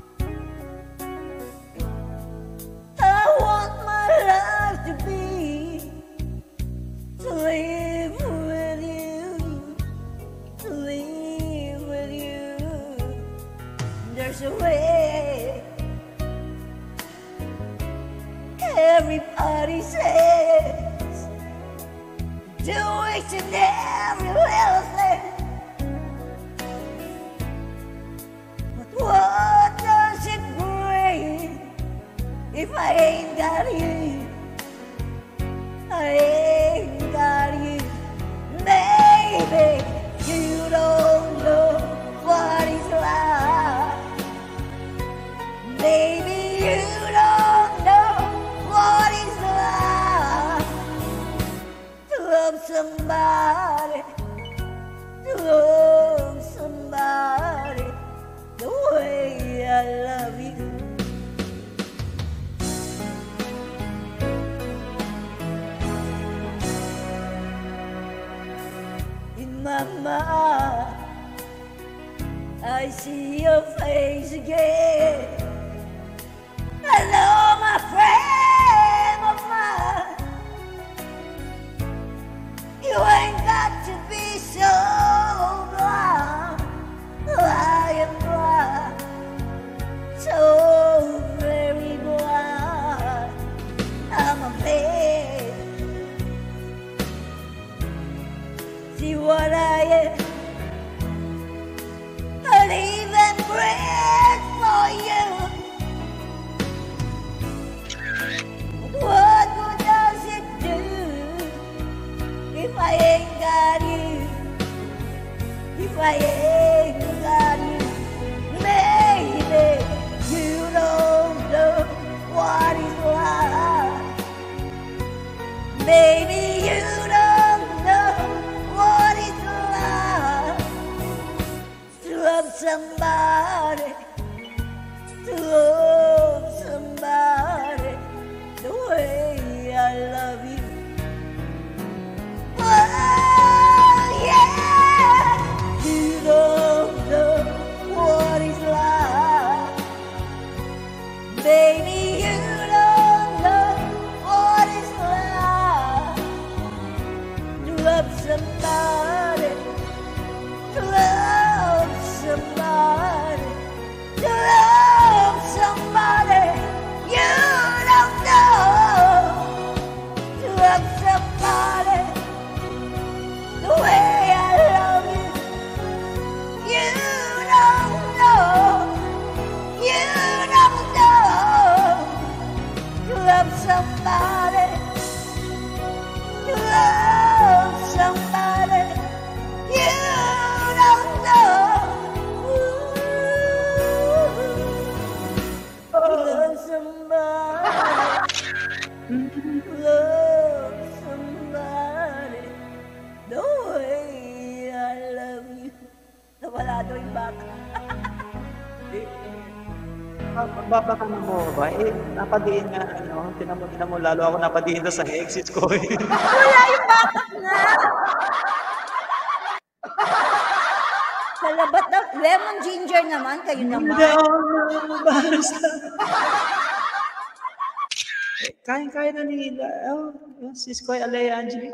I want my life to be, to live with you, to live with you. There's a way. Everybody says, do each and every little thing. But what does it bring if I ain't got you? I ain't got you. Maybe you don't know what it's like. Maybe you don't know what it's like to love somebody, to love somebody the way I love you. In my mind, I see your face again. Hello, my friend of mine. You ain't got to be so blind. I am blind, so very blind. I'm a man. See what I am. I'll even breathe for you. What good does it do if I ain't got you? If I ain't got you, maybe you don't know what it's like. Maybe you don't know what it's like to love somebody, to love somebody the way I love you. Oh, yeah. You don't know what it's like. Baby, you don't know what it's like to love somebody, to love somebody, to love somebody. You don't know to love somebody the way I love you. You don't know, you don't know to love somebody, to love somebody. You don't know. Ooh, love somebody, love somebody the way I love you. Nawala daw going back. Pagbabaka mo ba? Eh, napadiin nga, ano, tinan mo, tinan mo, lalo ako napadiin na sa exit ko. Eh. Wala yung backup na! Sa labat na, lemon ginger naman, kayo naman. Eh, kain-kain na nila. Oh, sis ko, Alea, Angelique.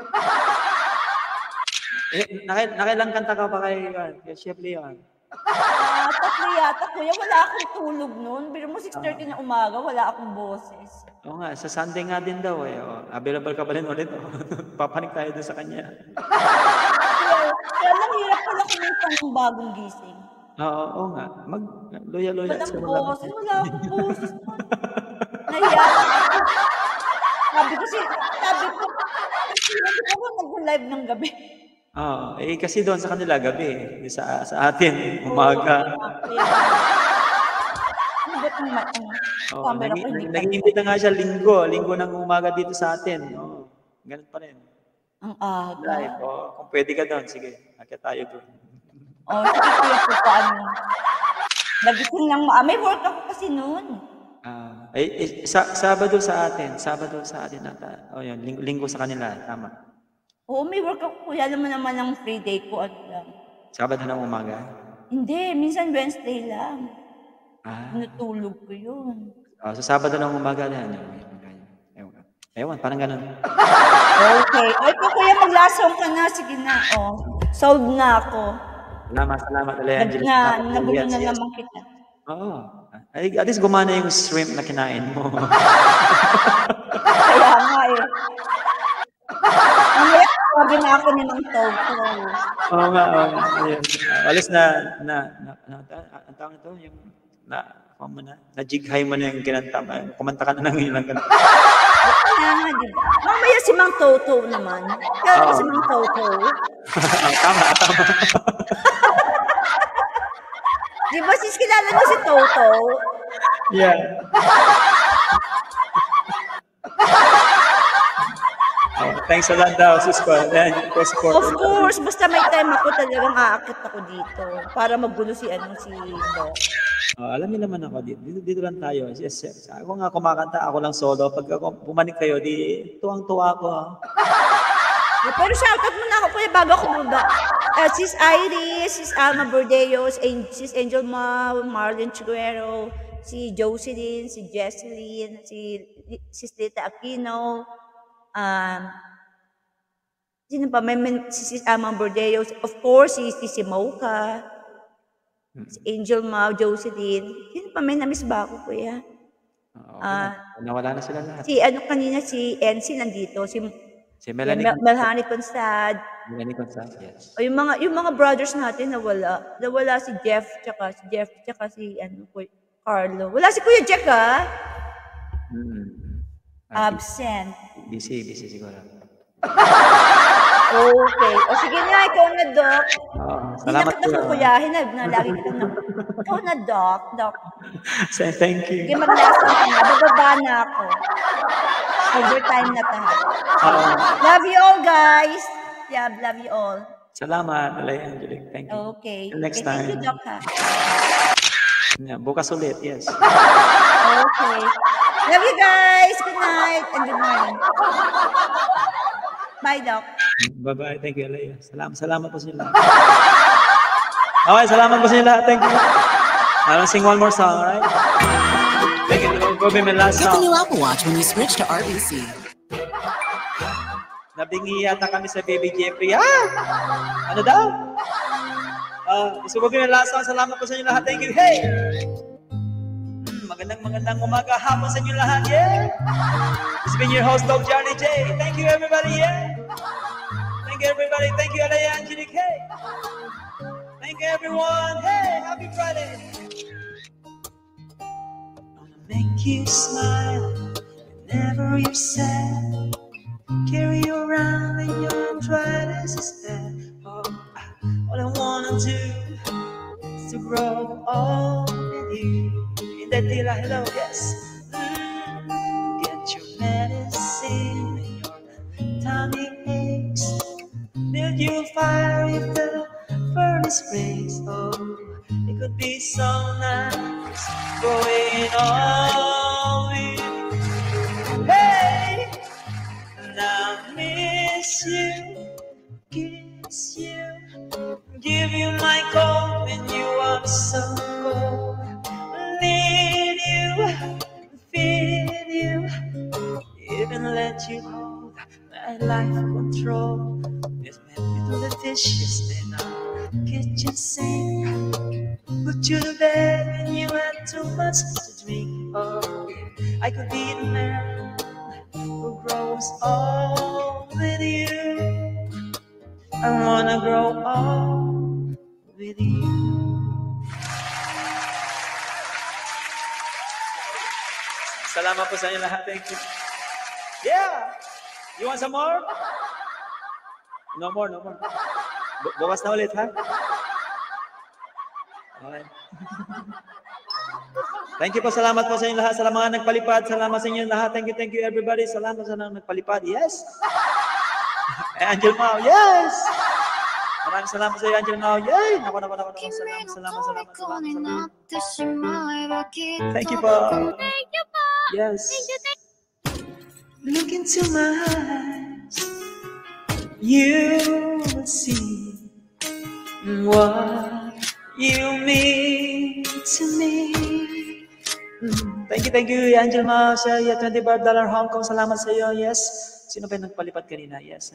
Eh, nakil nakilang kanta ka pa kay, kay Chef Leon? Ah, tatlo yata, kuya. Wala akong tulog noon. Pero mo six thirty na umaga, wala akong boses. Oo nga, sa Sunday nga din daw eh. Oh, available ka pa rin ulit. Oh. Papanik tayo doon sa kanya. Kaya, kaya nanghirap pala kuminsan ng bagong gising. Oo, oo nga. Mag, loya-loya. Walang boses, wala akong boses. Nahiya. Sabi ko si, sabi ko, sabi ko ba nag-live ng gabi? Oo, eh kasi doon sa kanila gabi, eh. sa, sa atin, umaga. Ano ba itong mat? Oh, nag-iimbita nga siya linggo, linggo ng umaga dito sa atin. Oh, ganun pa rin. Ang aga. Live, oh, kung pwede ka doon, sige, akit tayo doon. Oh, sige kuya po paano. Nagising lang, ah, may work ako kasi noon. Ah, eh, eh, sa, Sabado sa atin, Sabado sa atin nata. Oh, yun, linggo, linggo sa kanila, tama. Oo, may work ako kuya. Alam mo naman ang free day ko. Ano lang. Sabado ng umaga? Hindi, minsan Wednesday lang. Ah. Natulog ko yun. Oh, sa Sabado ng umaga na. Ewan, ewan, parang ganun. Okay. Ay po kuya, maglasong ka na. Sige na. Oh, solved na ako. Salamat, salamat. Nag na, nagulo na naman kita. Oo. Ay, at least gumana yung shrimp na kinain mo. Kaya nga eh. Mamaya, sabi na ako ni Mang Toto. Oo nga, oo nga. Ayun. Alis na, na, na, na, ang tawag ito, yung, na, ako mo na, na-jighay mo na yung kinanta. Kumanta ka na ng ilang kanta. Kaya nga, diba? Mamaya si Mang Toto naman. Kaya oh. Si Mang Toto. Tama, tama. Di ba sis, kilala mo si Toto? Yeah. Oh, thanks a lot daw, sis ko. Of course, basta may time ako talagang aakit ako dito para magulo si ano si Doc. Oh, alam niyo naman ako dito. Dito, dito lang tayo. Yes, yes. Ako nga kumakanta, ako lang solo. Pag ako pumanik kayo, di tuwang-tuwa ako. Yeah, pero shoutout muna ako kuya bago ako muna. Uh, sis Iris, sis Alma Bordeos, sis Angel Ma, Marlon Chiguero, si Jocelyn, si Jesselyn, si sis Tita Aquino, um, sino pa? May, may si sis Alma Bordeos, of course, si si Mocha, si Angel Ma, Jocelyn. Sino pa? May na-miss ba ako kuya? Uh, Nawala na sila lahat. Si ano kanina, si Ency nandito, si Si Melanie, Mel Melanie Consad. Melanie Consad, yes. O yung mga yung mga brothers natin nawala. Nawala si Jeff tsaka si Jeff tsaka si ano Kuya Carlo. Wala si Kuya Jack ha? Mm. Absent. Busy, busy siguro. Okay. O sige na, ikaw na, Doc. Oh, salamat po. Hindi na kita kuyahin na, na lagi kita na. Ikaw na, Doc. Doc. Say thank you. Sige, maglasa ka na. Bababa na ako. Overtime na tayo. Uh, love you all, guys. Yeah, love you all. Salamat, Alay Angelique. Thank you. Okay. Till next okay, time. Thank you, Doc, ha? Yeah, bukas ulit, yes. Okay. Love you guys. Good night and good morning. Bye, Doc. Bye-bye. Thank you, Alay. Salamat, salamat po sila. Okay, salamat po sila. Thank you. I'll sing one more song, all right? Thank you. Go be my last song. Get the new Apple Watch when you switch to R B C. Nabingi yata kami sa Baby Jeffrey. Ah! Ano daw? Uh, gusto ko bin last song. Salamat po sa inyo lahat. Thank you. Hey! Mm, magandang magandang umaga hapon sa inyo lahat. Yeah! It's been your host, Doc Charlie J. Thank you, everybody. Yeah! Thank you, everybody. Thank you, Alaya Angelique. Hey! Thank you, everyone. Hey! Happy Friday! Make you smile whenever you're sad. Carry you around when your arthritis is bad. Oh, all I wanna do is to grow old with you. In that deal, hello, yes. Mm, get your medicine when your tummy aches. Build your fire if the furnace breaks. Oh, It could be so nice going on with you. Hey, and I miss you, kiss you, give you my coat when you are so cold. Need you, feed you, even let you hold my life control. It's maybe to the dishes in our kitchen sink. Put you to bed when you had too much to drink. Oh, I could be the man who grows old with you. I wanna grow old with you. Salamat po sa inyo lahat. Thank you. Yeah! You want some more? No more, no more. Bu- bukas na ulit, ha? Okay. Thank you po. Salamat po sa inyo lahat. Sa mga nagpalipad. Salamat sa inyo lahat. Thank you, thank you everybody. Salamat sa mga nagpalipad. Yes! Angel Mao. Yes! Maraming salamat sa iyo, Angel Mao. Yay! Naku, naku, naku, naku. Salamat, salamat, salamat, salamat, salamat. Thank you po. Thank you po. Yes. Thank you, thank Look into my eyes, you will see what you mean to me. Mm. Thank you, thank you, Angel Ma, sa twenty-five dollars Hong Kong. Salamat sa iyo. Yes. Sino ba yung nagpalipad kanina? Yes.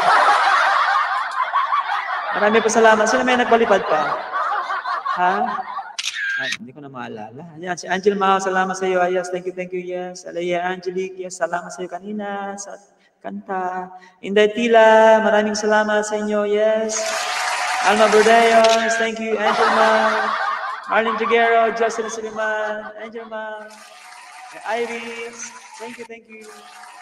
Marami po salamat. Sino may nagpalipad pa? Ha? Ay, hindi ko na maalala. Ayan, si Angel Ma, salamat sa iyo. Yes, thank you, thank you. Yes. Alaya Angelique, yes, salamat sa iyo kanina sa kanta. Inday Tila, maraming salamat sa inyo. Yes. Alma Bordeos, thank you. Angel Ma, Marlene Jiguero, Justin Suliman, Angel Ma, Iris, thank you, thank you.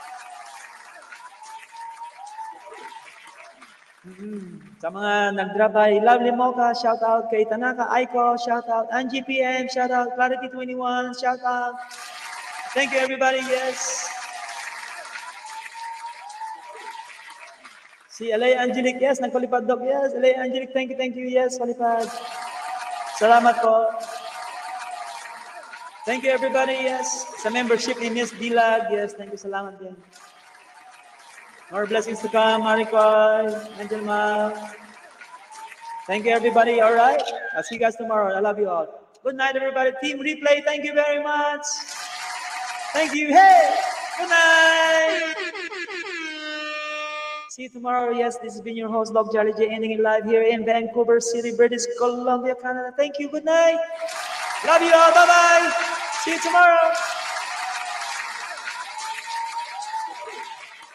Mm-hmm. Sa mga nag-drop by, Lovely Mocha, shout out kay Tanaka Aiko, shout out Angie P M, shout out Clarity twenty-one, shout out. Thank you everybody, yes. Si Alay Angelique, yes, nagpalipad dog, yes. Alay Angelique, thank you, thank you, yes, palipad. Salamat po. Thank you everybody, yes. Sa membership ni Miss Dilag, yes, thank you, salamat din. More blessings to come, Maricoy, Angel Ma. Thank you, everybody. All right. I'll see you guys tomorrow. I love you all. Good night, everybody. Team Replay, thank you very much. Thank you. Hey, good night. See you tomorrow. Yes, this has been your host, Doc Jolly J, ending it live here in Vancouver City, British Columbia, Canada. Thank you. Good night. Love you all. Bye-bye. See you tomorrow.